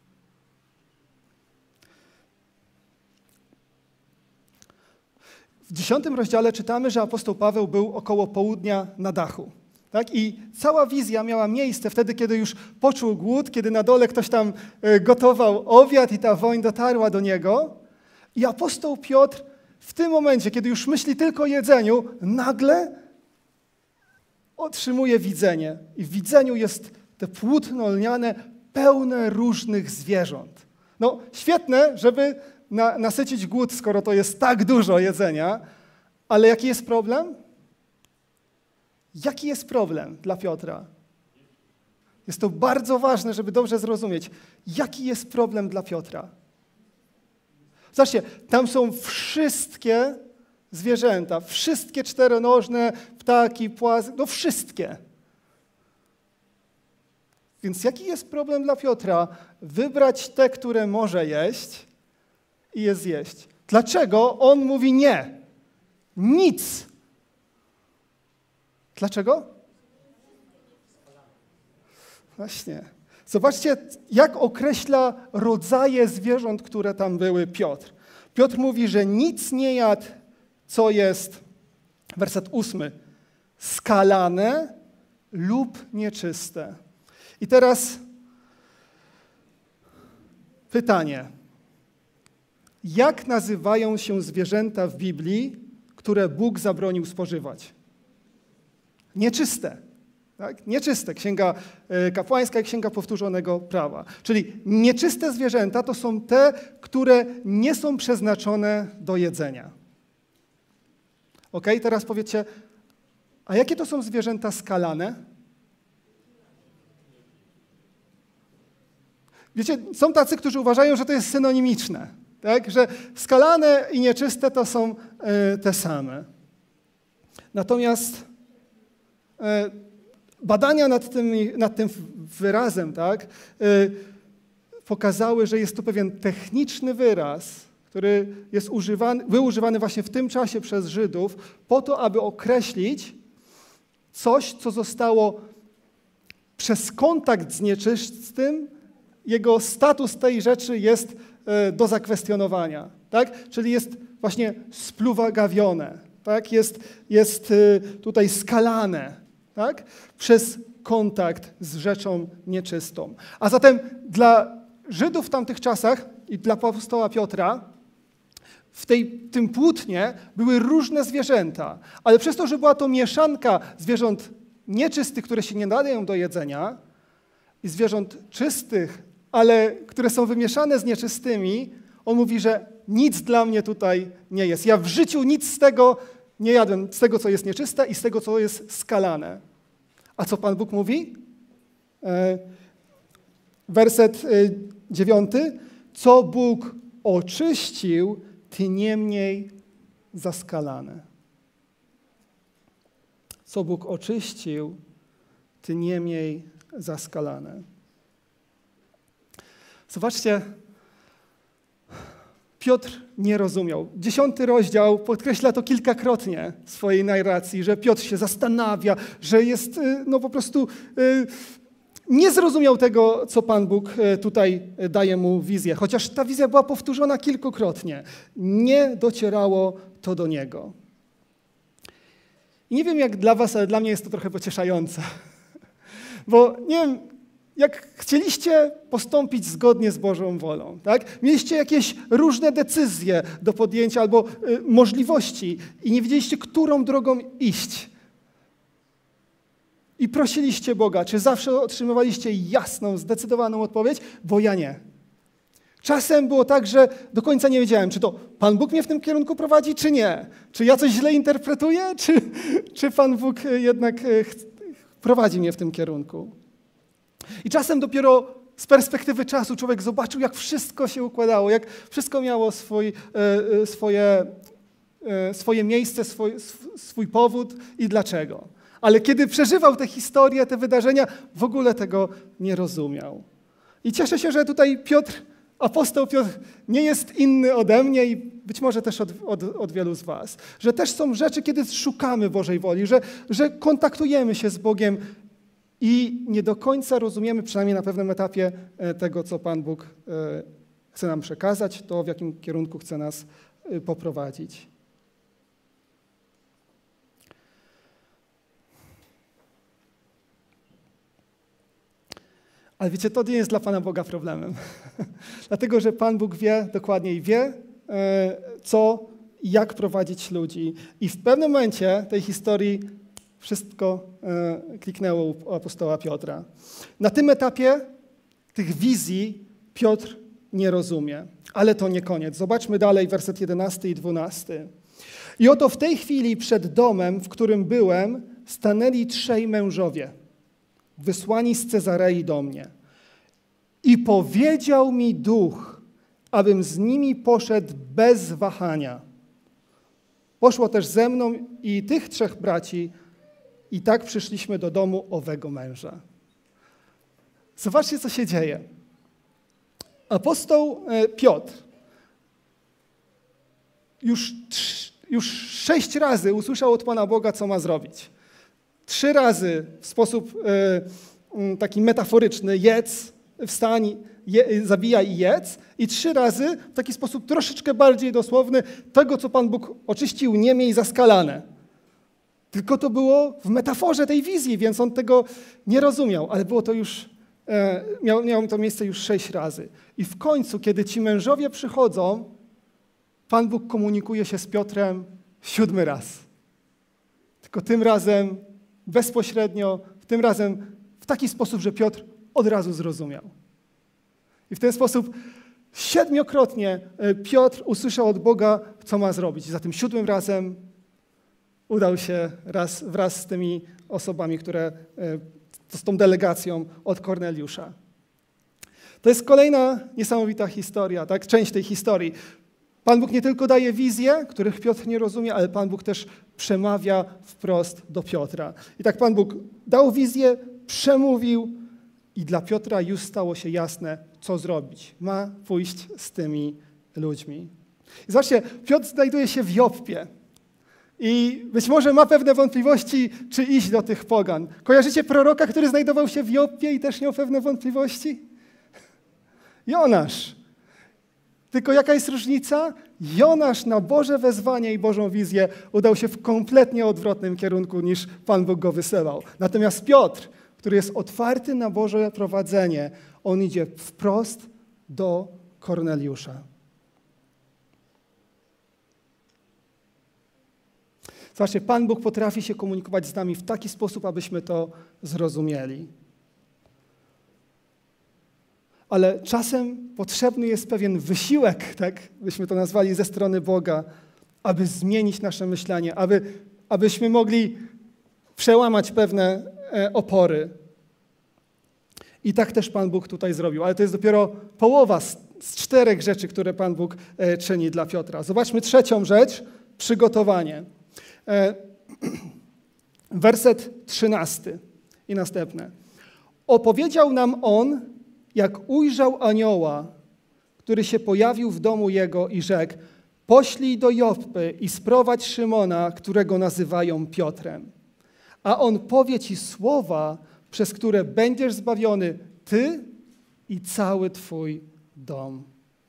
W 10 rozdziale czytamy, że apostoł Paweł był około południa na dachu. Tak? I cała wizja miała miejsce wtedy, kiedy już poczuł głód, kiedy na dole ktoś tam gotował obiad i ta woń dotarła do niego. I apostoł Piotr w tym momencie, kiedy już myśli tylko o jedzeniu, nagle otrzymuje widzenie. I w widzeniu jest te płótno lniane, pełne różnych zwierząt. No świetne, żeby nasycić głód, skoro to jest tak dużo jedzenia, ale jaki jest problem? Jaki jest problem dla Piotra? Jest to bardzo ważne, żeby dobrze zrozumieć. Jaki jest problem dla Piotra? Zobaczcie, tam są wszystkie zwierzęta, wszystkie czteronożne, ptaki, płazy, no wszystkie. Więc jaki jest problem dla Piotra? Wybrać te, które może jeść i je zjeść. Dlaczego on mówi nie? Nic. Dlaczego? Właśnie. Zobaczcie, jak określa rodzaje zwierząt, które tam były Piotr. Piotr mówi, że nic nie jadł, co jest, werset 8, skalane lub nieczyste. I teraz pytanie. Jak nazywają się zwierzęta w Biblii, które Bóg zabronił spożywać? Nieczyste. Tak? Nieczyste. Księga kapłańska i Księga Powtórzonego Prawa. Czyli nieczyste zwierzęta to są te, które nie są przeznaczone do jedzenia. Ok? Teraz powiedzcie, a jakie to są zwierzęta skalane? Wiecie, są tacy, którzy uważają, że to jest synonimiczne. Tak? Że skalane i nieczyste to są te same. Natomiast badania nad tym wyrazem, tak, pokazały, że jest to pewien techniczny wyraz, który jest był używany właśnie w tym czasie przez Żydów po to, aby określić coś, co zostało przez kontakt z nieczystym, jego status tej rzeczy jest do zakwestionowania. Tak? Czyli jest właśnie spluwagawione, tak? Jest tutaj skalane, tak? Przez kontakt z rzeczą nieczystą. A zatem dla Żydów w tamtych czasach i dla apostoła Piotra w tym płótnie były różne zwierzęta, ale przez to, że była to mieszanka zwierząt nieczystych, które się nie nadają do jedzenia, i zwierząt czystych, ale które są wymieszane z nieczystymi, on mówi, że nic dla mnie tutaj nie jest. Ja w życiu nic z tego nie jadłem, z tego, co jest nieczyste i z tego, co jest skalane. A co Pan Bóg mówi? Werset 9. Co Bóg oczyścił, ty niemniej zaskalane. Co Bóg oczyścił, ty niemniej zaskalane. Zobaczcie, Piotr nie rozumiał. 10 rozdział podkreśla to kilkakrotnie w swojej narracji, że Piotr się zastanawia, że jest po prostu nie zrozumiał tego, co Pan Bóg tutaj daje mu wizję. Chociaż ta wizja była powtórzona kilkukrotnie. Nie docierało to do niego. I nie wiem jak dla was, ale dla mnie jest to trochę pocieszające. Bo nie wiem, jak chcieliście postąpić zgodnie z Bożą wolą, tak? Mieliście jakieś różne decyzje do podjęcia albo możliwości i nie wiedzieliście, którą drogą iść. I prosiliście Boga, czy zawsze otrzymywaliście jasną, zdecydowaną odpowiedź? Bo ja nie. Czasem było tak, że do końca nie wiedziałem, czy to Pan Bóg mnie w tym kierunku prowadzi, czy nie. Czy ja coś źle interpretuję, czy Pan Bóg jednak prowadzi mnie w tym kierunku. I czasem dopiero z perspektywy czasu człowiek zobaczył, jak wszystko się układało, jak wszystko miało swoje miejsce, swój powód i dlaczego. Ale kiedy przeżywał tę historię, te wydarzenia, w ogóle tego nie rozumiał. I cieszę się, że tutaj apostoł Piotr nie jest inny ode mnie i być może też od wielu z was. Że też są rzeczy, kiedy szukamy Bożej woli, że kontaktujemy się z Bogiem i nie do końca rozumiemy, przynajmniej na pewnym etapie, tego, co Pan Bóg chce nam przekazać, to w jakim kierunku chce nas poprowadzić. Ale wiecie, to nie jest dla Pana Boga problemem. Dlatego, że Pan Bóg wie dokładnie i wie, co i jak prowadzić ludzi. I w pewnym momencie tej historii wszystko kliknęło u apostoła Piotra. Na tym etapie tych wizji Piotr nie rozumie. Ale to nie koniec. Zobaczmy dalej werset 11 i 12. I oto w tej chwili przed domem, w którym byłem, stanęli 3 mężowie, wysłani z Cezarei do mnie. I powiedział mi Duch, abym z nimi poszedł bez wahania. Poszło też ze mną i tych 3 braci, i tak przyszliśmy do domu owego męża. Zobaczcie, co się dzieje. Apostoł Piotr już 6 razy usłyszał od Pana Boga, co ma zrobić. 3 razy w sposób taki metaforyczny, jedz, wstań, zabijaj i jedz. I 3 razy w taki sposób troszeczkę bardziej dosłowny, tego, co Pan Bóg oczyścił, nie miej zaskalane. Tylko to było w metaforze tej wizji, więc on tego nie rozumiał, ale było to już, miało to miejsce już 6 razy. I w końcu, kiedy ci mężowie przychodzą, Pan Bóg komunikuje się z Piotrem 7 raz. Tylko tym razem bezpośrednio, tym razem w taki sposób, że Piotr od razu zrozumiał. I w ten sposób 7-krotnie Piotr usłyszał od Boga, co ma zrobić. I za tym 7 razem udał się wraz z tymi osobami, z tą delegacją od Korneliusza. To jest kolejna niesamowita historia, tak? Część tej historii. Pan Bóg nie tylko daje wizje, których Piotr nie rozumie, ale Pan Bóg też przemawia wprost do Piotra. I tak Pan Bóg dał wizję, przemówił i dla Piotra już stało się jasne, co zrobić. Ma pójść z tymi ludźmi. I zobaczcie, Piotr znajduje się w Joppie. I być może ma pewne wątpliwości, czy iść do tych pogan. Kojarzycie proroka, który znajdował się w Joppie i też miał pewne wątpliwości? Jonasz. Tylko jaka jest różnica? Jonasz na Boże wezwanie i Bożą wizję udał się w kompletnie odwrotnym kierunku, niż Pan Bóg go wysyłał. Natomiast Piotr, który jest otwarty na Boże prowadzenie, on idzie wprost do Korneliusza. Zobaczcie, Pan Bóg potrafi się komunikować z nami w taki sposób, abyśmy to zrozumieli. Ale czasem potrzebny jest pewien wysiłek, tak byśmy to nazwali, ze strony Boga, aby zmienić nasze myślenie, abyśmy mogli przełamać pewne opory. I tak też Pan Bóg tutaj zrobił. Ale to jest dopiero połowa z 4 rzeczy, które Pan Bóg czyni dla Piotra. Zobaczmy 3. rzecz, przygotowanie. Werset 13 i następne. Opowiedział nam on, jak ujrzał anioła, który się pojawił w domu jego i rzekł: poślij do Joppy i sprowadź Szymona, którego nazywają Piotrem. A on powie ci słowa, przez które będziesz zbawiony ty i cały twój dom.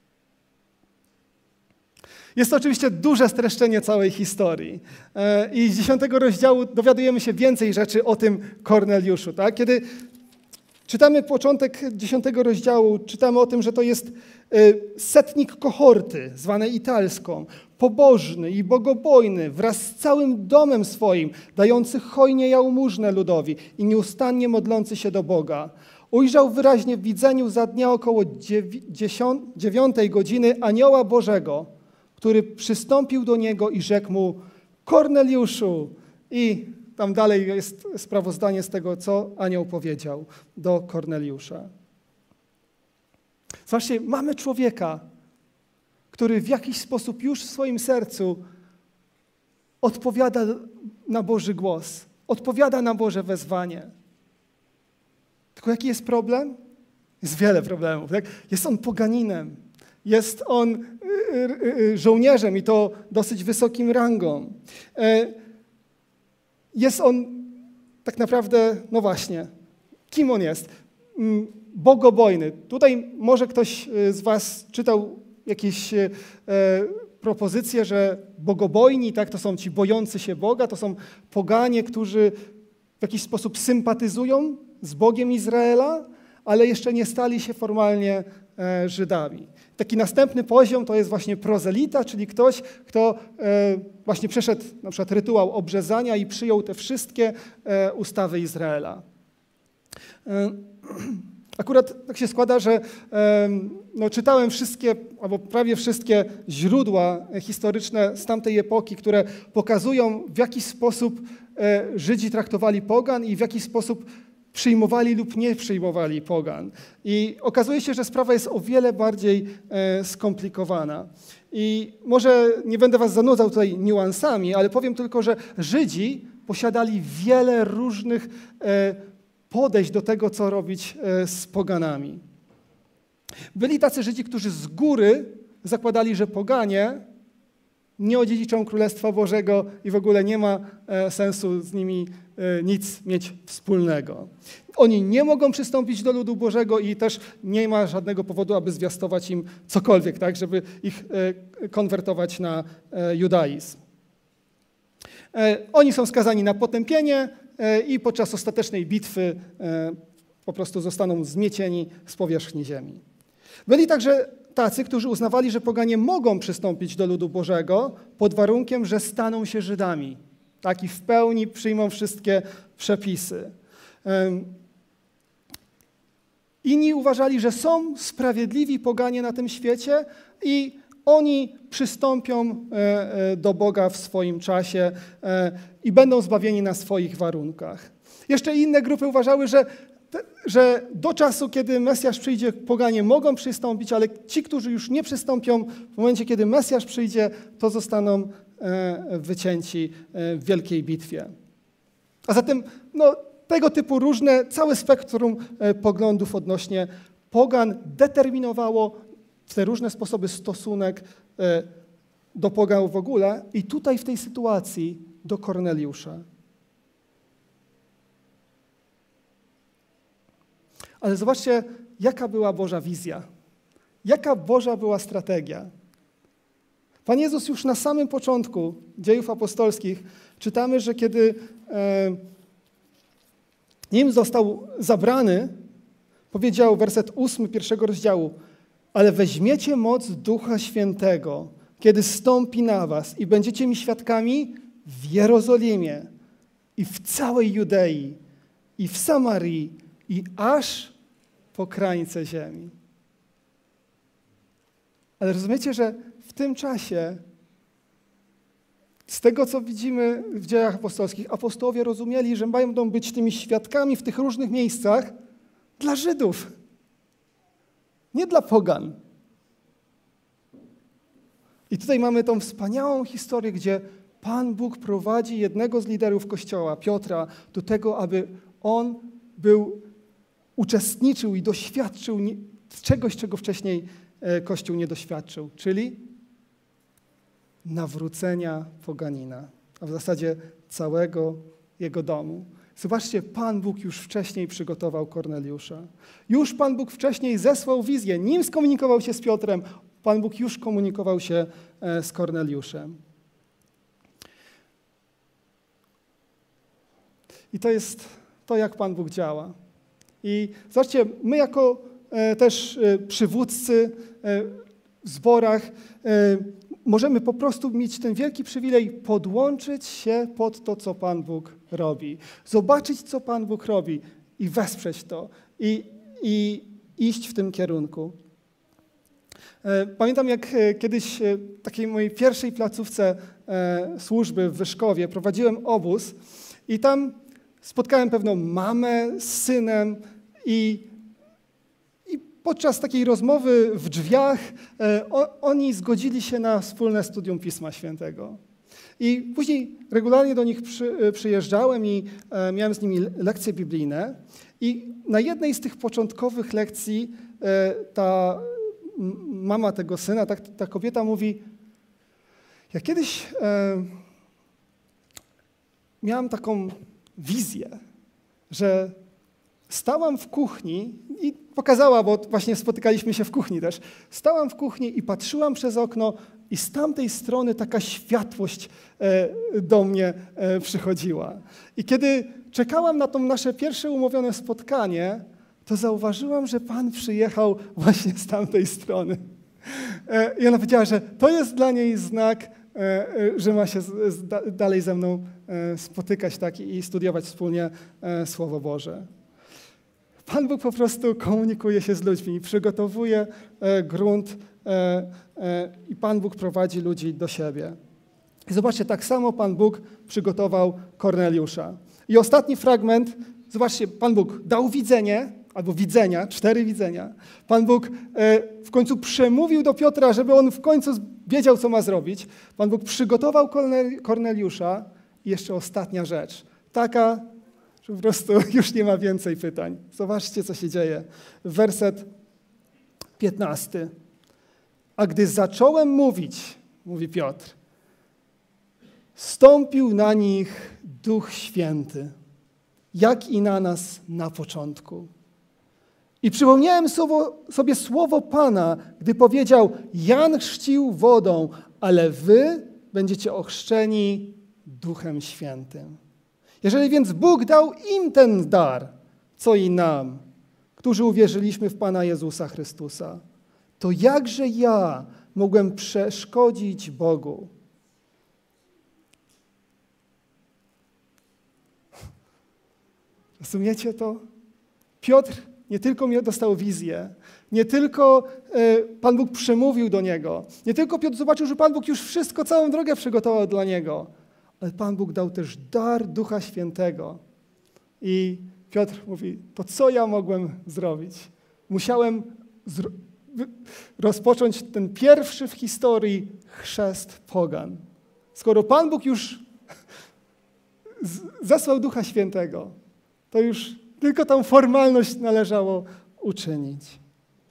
Jest to oczywiście duże streszczenie całej historii. I z 10 rozdziału dowiadujemy się więcej rzeczy o tym Korneliuszu. Tak? Kiedy czytamy początek 10 rozdziału, czytamy o tym, że to jest setnik kohorty, zwanej italską, pobożny i bogobojny, wraz z całym domem swoim, dający hojnie jałmużnę ludowi i nieustannie modlący się do Boga. Ujrzał wyraźnie w widzeniu za dnia około 9 godziny anioła Bożego, który przystąpił do niego i rzekł mu: Korneliuszu! I tam dalej jest sprawozdanie z tego, co anioł powiedział do Korneliusza. Zobaczcie, mamy człowieka, który w jakiś sposób już w swoim sercu odpowiada na Boży głos, odpowiada na Boże wezwanie. Tylko jaki jest problem? Jest wiele problemów. Tak? Jest on poganinem, jest on żołnierzem i to dosyć wysokim rangą. Jest on tak naprawdę, no właśnie, kim on jest? Bogobojny. Tutaj może ktoś z was czytał jakieś propozycje, że bogobojni, tak, to są ci bojący się Boga, to są poganie, którzy w jakiś sposób sympatyzują z Bogiem Izraela, ale jeszcze nie stali się formalnie Żydami. Taki następny poziom to jest właśnie prozelita, czyli ktoś, kto właśnie przeszedł na przykład rytuał obrzezania i przyjął te wszystkie ustawy Izraela. Akurat tak się składa, że czytałem wszystkie, albo prawie wszystkie źródła historyczne z tamtej epoki, które pokazują, w jaki sposób Żydzi traktowali pogan i w jaki sposób przyjmowali lub nie przyjmowali pogan. I okazuje się, że sprawa jest o wiele bardziej skomplikowana. I może nie będę was zanudzał tutaj niuansami, ale powiem tylko, że Żydzi posiadali wiele różnych podejść do tego, co robić z poganami. Byli tacy Żydzi, którzy z góry zakładali, że poganie nie odziedziczą Królestwa Bożego i w ogóle nie ma sensu z nimi nic mieć wspólnego. Oni nie mogą przystąpić do ludu Bożego i też nie ma żadnego powodu, aby zwiastować im cokolwiek, tak, żeby ich konwertować na judaizm. Oni są skazani na potępienie i podczas ostatecznej bitwy po prostu zostaną zmiecieni z powierzchni ziemi. Byli także tacy, którzy uznawali, że poganie mogą przystąpić do ludu Bożego pod warunkiem, że staną się Żydami. Tak, i w pełni przyjmą wszystkie przepisy. Inni uważali, że są sprawiedliwi poganie na tym świecie i oni przystąpią do Boga w swoim czasie i będą zbawieni na swoich warunkach. Jeszcze inne grupy uważały, że do czasu, kiedy Mesjasz przyjdzie, poganie mogą przystąpić, ale ci, którzy już nie przystąpią, w momencie, kiedy Mesjasz przyjdzie, to zostaną wycięci w wielkiej bitwie. A zatem tego typu różne, całe spektrum poglądów odnośnie pogan determinowało w te różne sposoby stosunek do pogan w ogóle i tutaj w tej sytuacji do Korneliusza. Ale zobaczcie, jaka była Boża wizja, jaka Boża była strategia. Pan Jezus już na samym początku dziejów apostolskich czytamy, że kiedy nim został zabrany, powiedział werset 8 pierwszego rozdziału: ale weźmiecie moc Ducha Świętego, kiedy stąpi na was i będziecie mi świadkami w Jerozolimie i w całej Judei i w Samarii i aż po krańce ziemi. Ale rozumiecie, że w tym czasie, z tego co widzimy w dziejach apostolskich, apostołowie rozumieli, że będą być tymi świadkami w tych różnych miejscach dla Żydów, nie dla pogan. I tutaj mamy tą wspaniałą historię, gdzie Pan Bóg prowadzi jednego z liderów Kościoła, Piotra, do tego, aby on uczestniczył i doświadczył czegoś, czego wcześniej Kościół nie doświadczył, czyli nawrócenia poganina, a w zasadzie całego jego domu. Zobaczcie, Pan Bóg już wcześniej przygotował Korneliusza. Już Pan Bóg wcześniej zesłał wizję, nim skomunikował się z Piotrem, Pan Bóg już komunikował się z Korneliuszem. I to jest to, jak Pan Bóg działa. I zobaczcie, my jako też przywódcy w zborach możemy po prostu mieć ten wielki przywilej podłączyć się pod to, co Pan Bóg robi. Zobaczyć, co Pan Bóg robi i wesprzeć to i iść w tym kierunku. Pamiętam, jak kiedyś w takiej mojej pierwszej placówce służby w Wyszkowie prowadziłem obóz i tam spotkałem pewną mamę z synem i podczas takiej rozmowy w drzwiach oni zgodzili się na wspólne studium Pisma Świętego. I później regularnie do nich przyjeżdżałem i miałem z nimi lekcje biblijne. I na jednej z tych początkowych lekcji ta mama tego syna, ta kobieta mówi: ja kiedyś miałam taką wizję, że stałam w kuchni i pokazała, bo właśnie spotykaliśmy się w kuchni też, stałam w kuchni i patrzyłam przez okno i z tamtej strony taka światłość do mnie przychodziła. I kiedy czekałam na to nasze pierwsze umówione spotkanie, to zauważyłam, że Pan przyjechał właśnie z tamtej strony. I ona powiedziała, że to jest dla niej znak, że ma się dalej ze mną spotykać tak, i studiować wspólnie Słowo Boże. Pan Bóg po prostu komunikuje się z ludźmi, przygotowuje grunt i Pan Bóg prowadzi ludzi do siebie. I zobaczcie, tak samo Pan Bóg przygotował Korneliusza. I ostatni fragment, zobaczcie, Pan Bóg dał widzenie, albo widzenia, 4 widzenia. Pan Bóg w końcu przemówił do Piotra, żeby on w końcu wiedział, co ma zrobić. Pan Bóg przygotował Korneliusza i jeszcze ostatnia rzecz, taka, że po prostu już nie ma więcej pytań. Zobaczcie, co się dzieje. Werset 15. A gdy zacząłem mówić, mówi Piotr, stąpił na nich Duch Święty, jak i na nas na początku. I przypomniałem sobie słowo Pana, gdy powiedział, Jan chrzcił wodą, ale wy będziecie ochrzczeni Duchem Świętym. Jeżeli więc Bóg dał im ten dar, co i nam, którzy uwierzyliśmy w Pana Jezusa Chrystusa, to jakże ja mogłem przeszkodzić Bogu? Rozumiecie to? Piotr nie tylko dostał wizję, nie tylko Pan Bóg przemówił do niego, nie tylko Piotr zobaczył, że Pan Bóg już wszystko, całą drogę przygotował dla niego, ale Pan Bóg dał też dar Ducha Świętego. I Piotr mówi, to co ja mogłem zrobić? Musiałem rozpocząć ten pierwszy w historii chrzest pogan. Skoro Pan Bóg już zesłał Ducha Świętego, to już tylko tą formalność należało uczynić.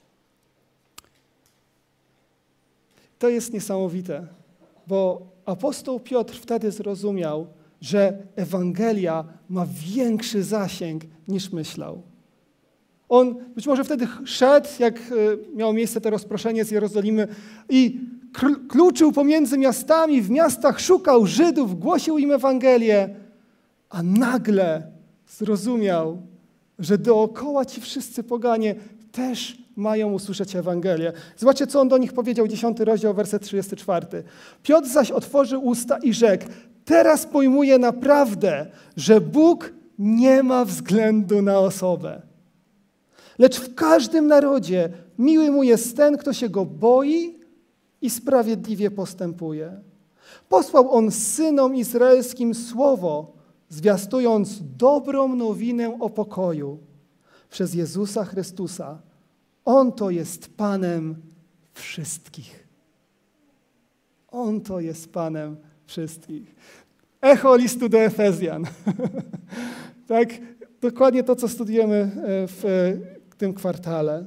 To jest niesamowite, bo apostoł Piotr wtedy zrozumiał, że Ewangelia ma większy zasięg niż myślał. On być może wtedy szedł, jak miało miejsce to rozproszenie z Jerozolimy i kluczył pomiędzy miastami, w miastach szukał Żydów, głosił im Ewangelię, a nagle zrozumiał, że dookoła ci wszyscy poganie też mają usłyszeć Ewangelię. Zobaczcie, co on do nich powiedział, 10 rozdział, werset 34. Piotr zaś otworzył usta i rzekł, teraz pojmuję naprawdę, że Bóg nie ma względu na osobę. Lecz w każdym narodzie miły mu jest ten, kto się go boi i sprawiedliwie postępuje. Posłał on synom izraelskim słowo, zwiastując dobrą nowinę o pokoju przez Jezusa Chrystusa. On to jest Panem wszystkich. On to jest Panem wszystkich. Echo listu do Efezjan. Tak, dokładnie to, co studujemy w tym kwartale.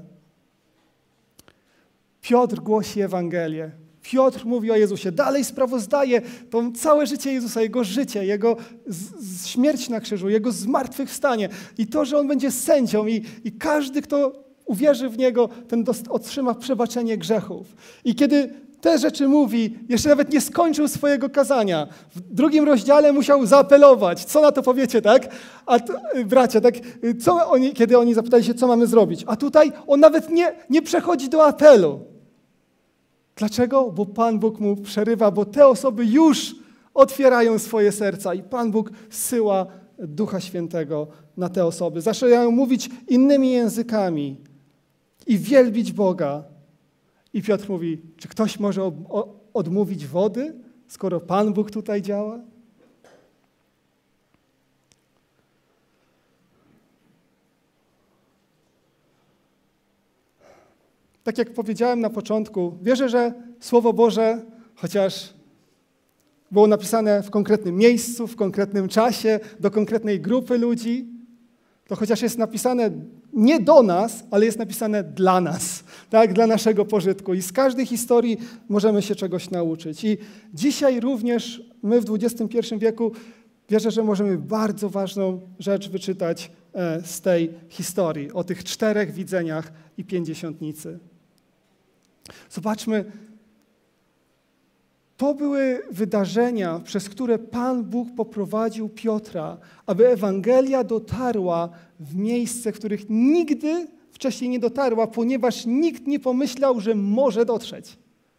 Piotr głosi Ewangelię. Piotr mówi o Jezusie. Dalej sprawozdaje to całe życie Jezusa, Jego życie, Jego śmierć na krzyżu, Jego zmartwychwstanie i to, że On będzie sędzią i każdy, kto uwierzy w Niego, ten otrzyma przebaczenie grzechów. I kiedy te rzeczy mówi, jeszcze nawet nie skończył swojego kazania. W 2 rozdziale musiał zaapelować. Co na to powiecie, tak? A to, bracia, tak? Kiedy oni zapytali się, co mamy zrobić? A tutaj on nawet nie przechodzi do apelu. Dlaczego? Bo Pan Bóg mu przerywa, bo te osoby już otwierają swoje serca i Pan Bóg zsyła Ducha Świętego na te osoby. Zaczynają mówić innymi językami i wielbić Boga. I Piotr mówi, czy ktoś może odmówić wody, skoro Pan Bóg tutaj działa? Tak jak powiedziałem na początku, wierzę, że Słowo Boże, chociaż było napisane w konkretnym miejscu, w konkretnym czasie, do konkretnej grupy ludzi, to chociaż jest napisane nie do nas, ale jest napisane dla nas, tak, dla naszego pożytku. I z każdej historii możemy się czegoś nauczyć. I dzisiaj również my w XXI wieku wierzę, że możemy bardzo ważną rzecz wyczytać z tej historii, o tych 4 widzeniach i pięćdziesiątnicy. Zobaczmy, to były wydarzenia, przez które Pan Bóg poprowadził Piotra, aby Ewangelia dotarła w miejsce, w których nigdy wcześniej nie dotarła, ponieważ nikt nie pomyślał, że może dotrzeć.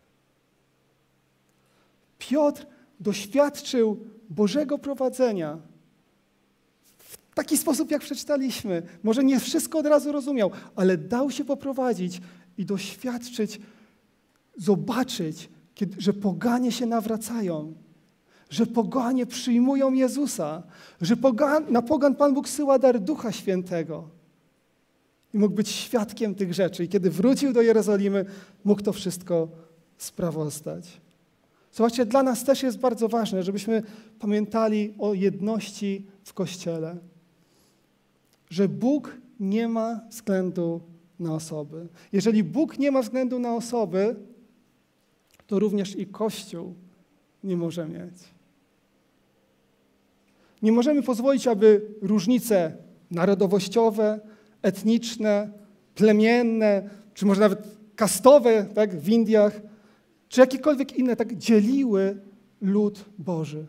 Piotr doświadczył Bożego prowadzenia w taki sposób, jak przeczytaliśmy. Może nie wszystko od razu rozumiał, ale dał się poprowadzić i doświadczyć, zobaczyć, że poganie się nawracają, że poganie przyjmują Jezusa, że na pogan Pan Bóg zsyła dar Ducha Świętego. I mógł być świadkiem tych rzeczy. I kiedy wrócił do Jerozolimy, mógł to wszystko sprawozdać. Zobaczcie, dla nas też jest bardzo ważne, żebyśmy pamiętali o jedności w Kościele. że Bóg nie ma względu na osoby. Jeżeli Bóg nie ma względu na osoby, to również i Kościół nie może mieć. Nie możemy pozwolić, aby różnice narodowościowe, etniczne, plemienne, czy może nawet kastowe, tak, w Indiach, czy jakiekolwiek inne, tak dzieliły lud Boży.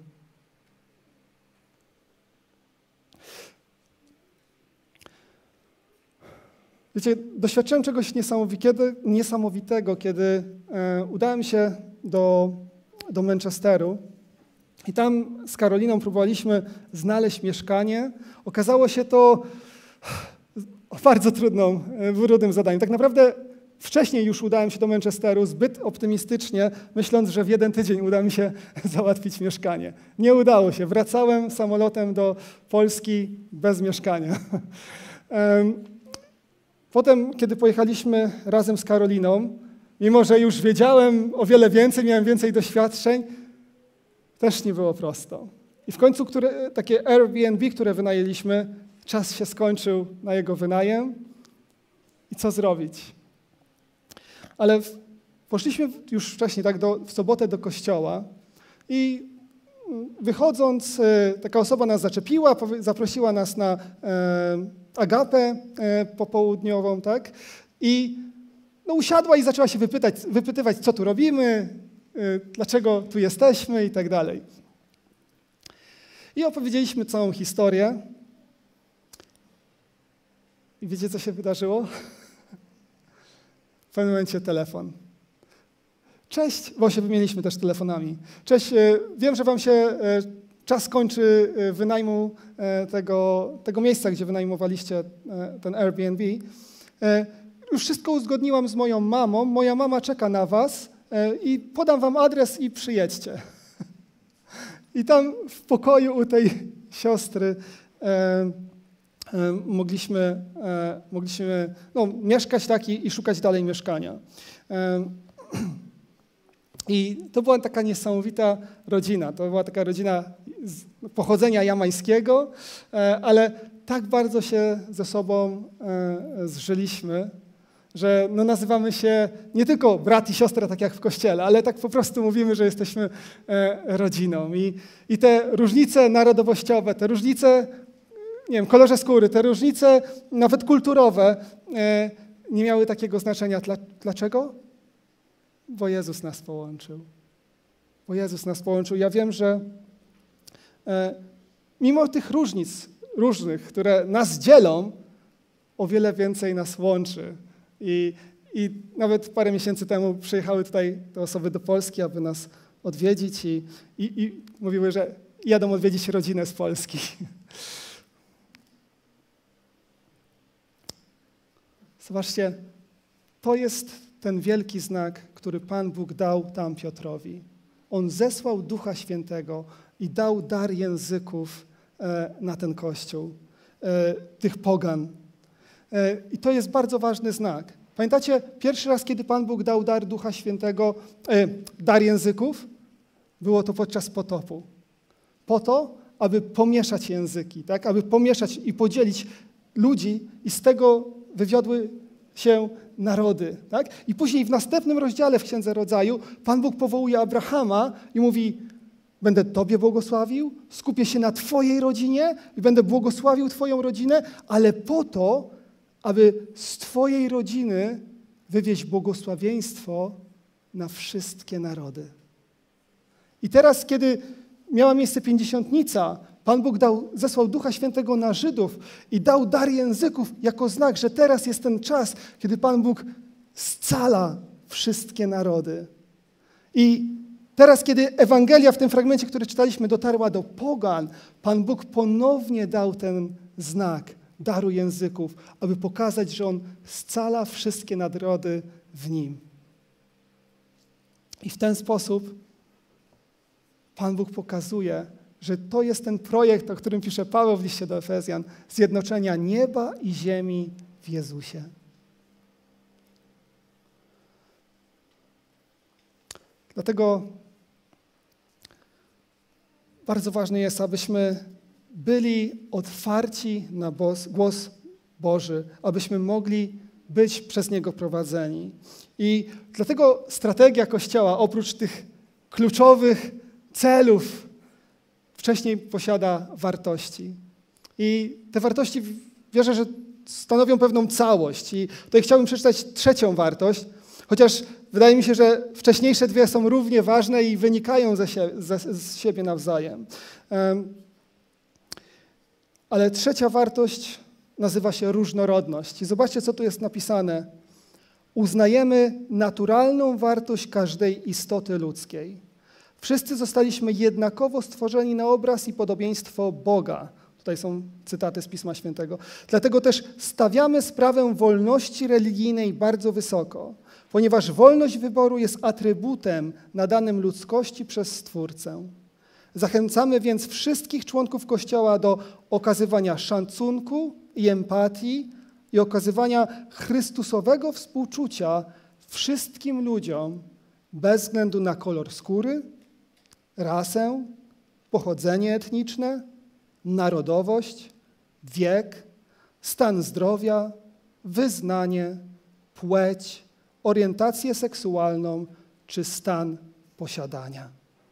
Wiecie, doświadczyłem czegoś niesamowitego, kiedy udałem się do Manchesteru i tam z Karoliną próbowaliśmy znaleźć mieszkanie. Okazało się to bardzo trudnym zadaniem. Tak naprawdę wcześniej już udałem się do Manchesteru zbyt optymistycznie, myśląc, że w 1 tydzień uda mi się załatwić mieszkanie. Nie udało się. Wracałem samolotem do Polski bez mieszkania. Potem, kiedy pojechaliśmy razem z Karoliną, mimo że już wiedziałem o wiele więcej, miałem więcej doświadczeń, też nie było prosto. I w końcu takie Airbnb, które wynajęliśmy, czas się skończył na jego wynajem. I co zrobić? Ale poszliśmy już wcześniej, tak, w sobotę do kościoła i wychodząc, taka osoba nas zaczepiła, zaprosiła nas na agapę popołudniową, tak? I usiadła i zaczęła się wypytywać, co tu robimy, dlaczego tu jesteśmy i tak dalej. I opowiedzieliśmy całą historię. I wiecie, co się wydarzyło? W pewnym momencie telefon. Cześć, bo się wymieniliśmy też telefonami. Cześć, wiem, że wam się czas kończy wynajmu tego miejsca, gdzie wynajmowaliście ten Airbnb. Już wszystko uzgodniłam z moją mamą. Moja mama czeka na was i podam wam adres i przyjedźcie. I tam w pokoju u tej siostry mogliśmy mieszkać i szukać dalej mieszkania. I to była taka niesamowita rodzina. To była taka rodzina z pochodzenia jamańskiego, ale tak bardzo się ze sobą zżyliśmy, że nazywamy się nie tylko brat i siostra, tak jak w kościele, ale tak po prostu mówimy, że jesteśmy rodziną. I te różnice narodowościowe, te różnice, nie wiem, kolorze skóry, te różnice nawet kulturowe nie miały takiego znaczenia. Dlaczego? Bo Jezus nas połączył. Bo Jezus nas połączył. Ja wiem, że mimo tych różnic różnych, które nas dzielą, o wiele więcej nas łączy. I nawet parę miesięcy temu przyjechały tutaj te osoby do Polski, aby nas odwiedzić i mówiły, że jadą odwiedzić rodzinę z Polski. Zobaczcie, to jest ten wielki znak, który Pan Bóg dał tam Piotrowi. On zesłał Ducha Świętego i dał dar języków na ten Kościół, tych pogan. I to jest bardzo ważny znak. Pamiętacie, pierwszy raz, kiedy Pan Bóg dał dar Ducha Świętego, dar języków, było to podczas potopu. Po to, aby pomieszać języki, tak? Aby pomieszać i podzielić ludzi i z tego wywiodły się narody. Tak? I później w następnym rozdziale w Księdze Rodzaju Pan Bóg powołuje Abrahama i mówi: będę Tobie błogosławił, skupię się na Twojej rodzinie i będę błogosławił Twoją rodzinę, ale po to, aby z Twojej rodziny wywieźć błogosławieństwo na wszystkie narody. I teraz, kiedy miała miejsce pięćdziesiątnica, Pan Bóg zesłał Ducha Świętego na Żydów i dał dar języków jako znak, że teraz jest ten czas, kiedy Pan Bóg scala wszystkie narody. I teraz, kiedy Ewangelia w tym fragmencie, który czytaliśmy, dotarła do pogan, Pan Bóg ponownie dał ten znak daru języków, aby pokazać, że On scala wszystkie narody w Nim. I w ten sposób Pan Bóg pokazuje, że to jest ten projekt, o którym pisze Paweł w liście do Efezjan, zjednoczenia nieba i ziemi w Jezusie. Dlatego bardzo ważne jest, abyśmy byli otwarci na głos Boży, abyśmy mogli być przez Niego prowadzeni. I dlatego strategia Kościoła, oprócz tych kluczowych celów, wcześniej posiada wartości. I te wartości, wierzę, że stanowią pewną całość. I tutaj chciałbym przeczytać trzecią wartość, chociaż wydaje mi się, że wcześniejsze dwie są równie ważne i wynikają z siebie nawzajem. Ale trzecia wartość nazywa się różnorodność. I zobaczcie, co tu jest napisane. Uznajemy naturalną wartość każdej istoty ludzkiej. Wszyscy zostaliśmy jednakowo stworzeni na obraz i podobieństwo Boga. Tutaj są cytaty z Pisma Świętego. Dlatego też stawiamy sprawę wolności religijnej bardzo wysoko, ponieważ wolność wyboru jest atrybutem nadanym ludzkości przez Stwórcę. Zachęcamy więc wszystkich członków Kościoła do okazywania szacunku i empatii i okazywania chrystusowego współczucia wszystkim ludziom bez względu na kolor skóry, rasę, pochodzenie etniczne, narodowość, wiek, stan zdrowia, wyznanie, płeć, orientację seksualną czy stan posiadania.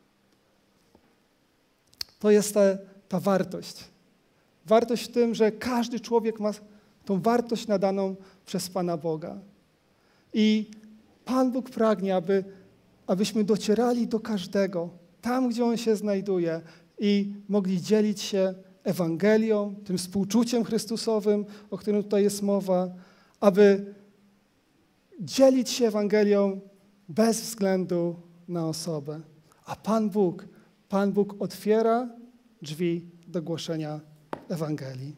To jest ta wartość. Wartość w tym, że każdy człowiek ma tą wartość nadaną przez Pana Boga. I Pan Bóg pragnie, abyśmy docierali do każdego, tam gdzie On się znajduje i mogli dzielić się Ewangelią, tym współczuciem Chrystusowym, o którym tutaj jest mowa, aby dzielić się Ewangelią bez względu na osobę. A Pan Bóg otwiera drzwi do głoszenia Ewangelii.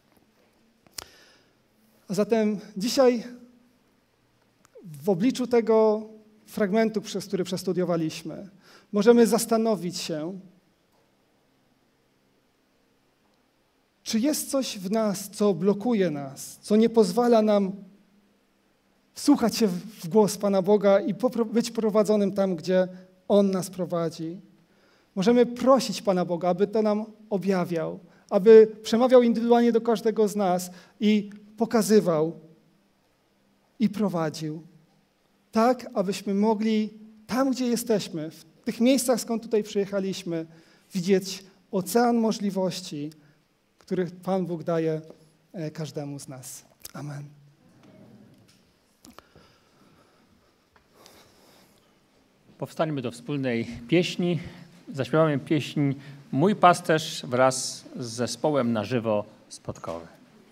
A zatem dzisiaj w obliczu tego fragmentu, przez który przestudiowaliśmy, możemy zastanowić się, czy jest coś w nas, co blokuje nas, co nie pozwala nam wsłuchać się w głos Pana Boga i być prowadzonym tam, gdzie On nas prowadzi. Możemy prosić Pana Boga, aby to nam objawiał, aby przemawiał indywidualnie do każdego z nas i pokazywał i prowadził. Tak, abyśmy mogli tam, gdzie jesteśmy, w tych miejscach, skąd tutaj przyjechaliśmy, widzieć ocean możliwości, których Pan Bóg daje każdemu z nas. Amen. Powstańmy do wspólnej pieśni. Zaśpiewamy pieśń Mój pasterz wraz z zespołem na żywo spotkowy.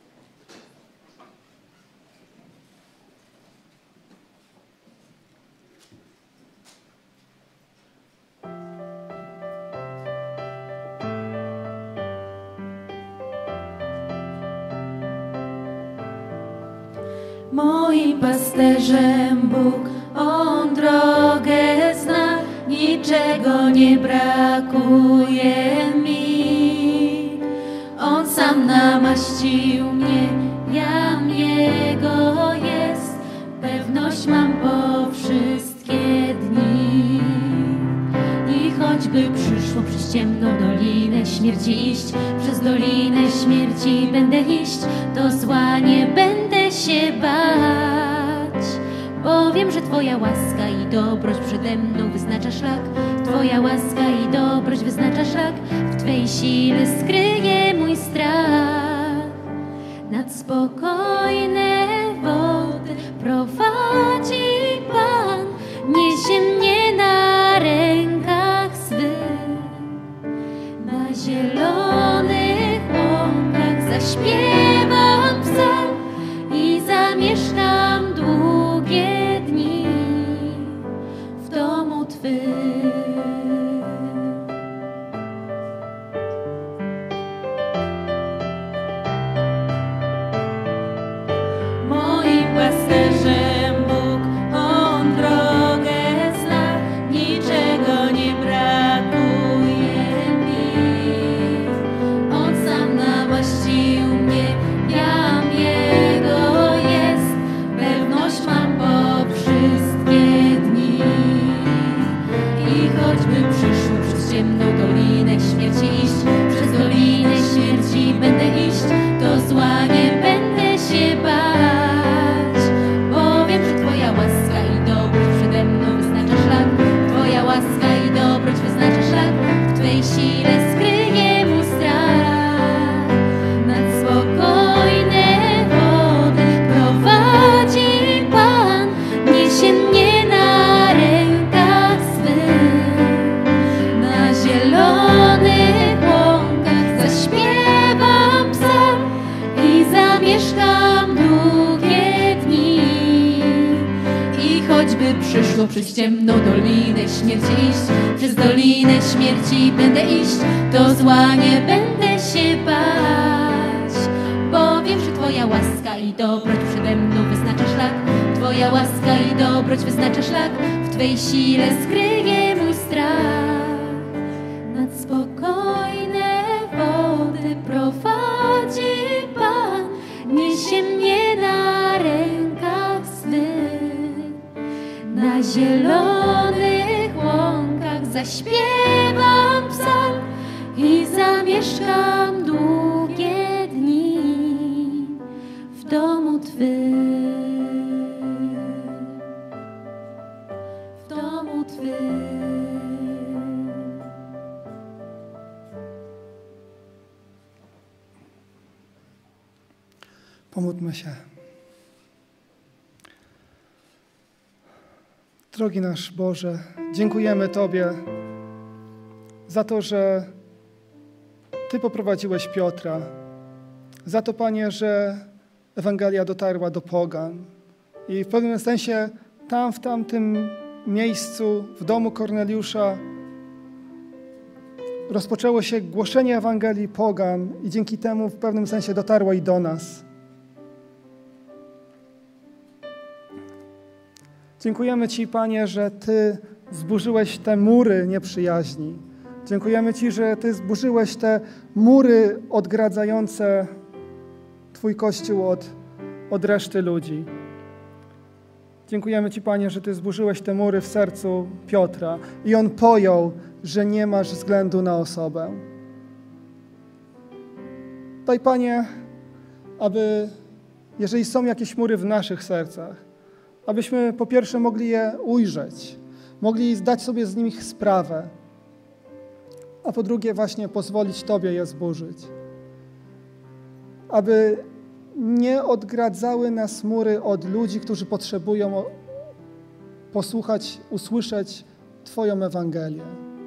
Moim pasterzem Bóg, On drogę zna, niczego nie brakuje mi. On sam namaścił mnie, jam Jego jest, pewność mam po wszystkie dni. I choćby przyszło przez ciemną dolinę śmierci iść, przez dolinę śmierci będę iść, to zła nie będę się bać, bo wiem, że Twoja łaska i dobroć przede mną wyznacza szlak. Twoja łaska i dobroć wyznacza szlak, w Twej sile skryje mój strach. Nad spokojne wody prowadzi Pan, niesie mnie na rękach swych, na zielonych łąkach zaśpiewam psalm i zamieszkam długie dni w domu Twym. Moim pasterzem Bóg, On drogę zna, niczego nie brakuje mi. On sam namaścił mnie, zamieszkam długie dni. I choćby przyszło przez ciemną dolinę śmierci iść, przez dolinę śmierci będę iść, do zła nie będę się bać, bo wiem, że Twoja łaska i dobroć przede mną wyznacza szlak. Twoja łaska i dobroć wyznacza szlak, w Twej sile skryje mój strach. Nad spokojne wody prowadzi Pan, niesie mnie na rękach swych. Na zielonych łąkach zaśpiewam psalm i zamieszkam długie dni w domu Twym. W domu Twym. Pomódlmy się. Drogi nasz Boże, dziękujemy Tobie za to, że Ty poprowadziłeś Piotra, za to, Panie, że Ewangelia dotarła do pogan i w pewnym sensie tam, w tamtym miejscu, w domu Korneliusza rozpoczęło się głoszenie Ewangelii pogan i dzięki temu w pewnym sensie dotarło i do nas. Dziękujemy Ci, Panie, że Ty zburzyłeś te mury nieprzyjaźni. Dziękujemy Ci, że Ty zburzyłeś te mury odgradzające Twój Kościół od reszty ludzi. Dziękujemy Ci, Panie, że Ty zburzyłeś te mury w sercu Piotra i on pojął, że nie masz względu na osobę. Daj, Panie, aby, jeżeli są jakieś mury w naszych sercach, abyśmy po pierwsze mogli je ujrzeć, mogli zdać sobie z nich sprawę, a po drugie właśnie pozwolić Tobie je zburzyć. Aby nie odgradzały nas mury od ludzi, którzy potrzebują posłuchać, usłyszeć Twoją Ewangelię.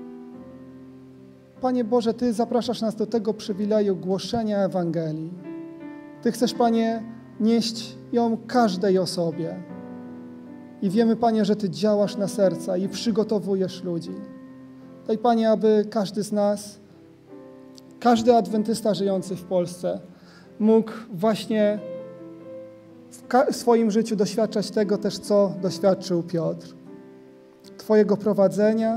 Panie Boże, Ty zapraszasz nas do tego przywileju głoszenia Ewangelii. Ty chcesz, Panie, nieść ją każdej osobie. I wiemy, Panie, że Ty działasz na serca i przygotowujesz ludzi. Daj, Panie, aby każdy z nas, każdy adwentysta żyjący w Polsce mógł właśnie w swoim życiu doświadczać tego też, co doświadczył Piotr. Twojego prowadzenia,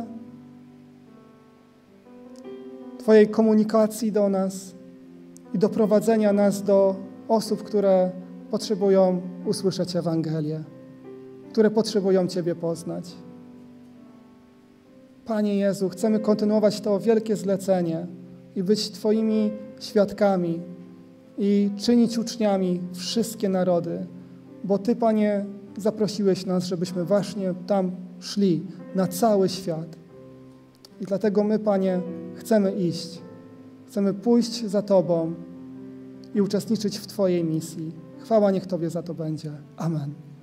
Twojej komunikacji do nas i doprowadzenia nas do osób, które potrzebują usłyszeć Ewangelię, które potrzebują Ciebie poznać. Panie Jezu, chcemy kontynuować to wielkie zlecenie i być Twoimi świadkami i czynić uczniami wszystkie narody, bo Ty, Panie, zaprosiłeś nas, żebyśmy właśnie tam szli na cały świat. I dlatego my, Panie, chcemy iść. Chcemy pójść za Tobą i uczestniczyć w Twojej misji. Chwała niech Tobie za to będzie. Amen.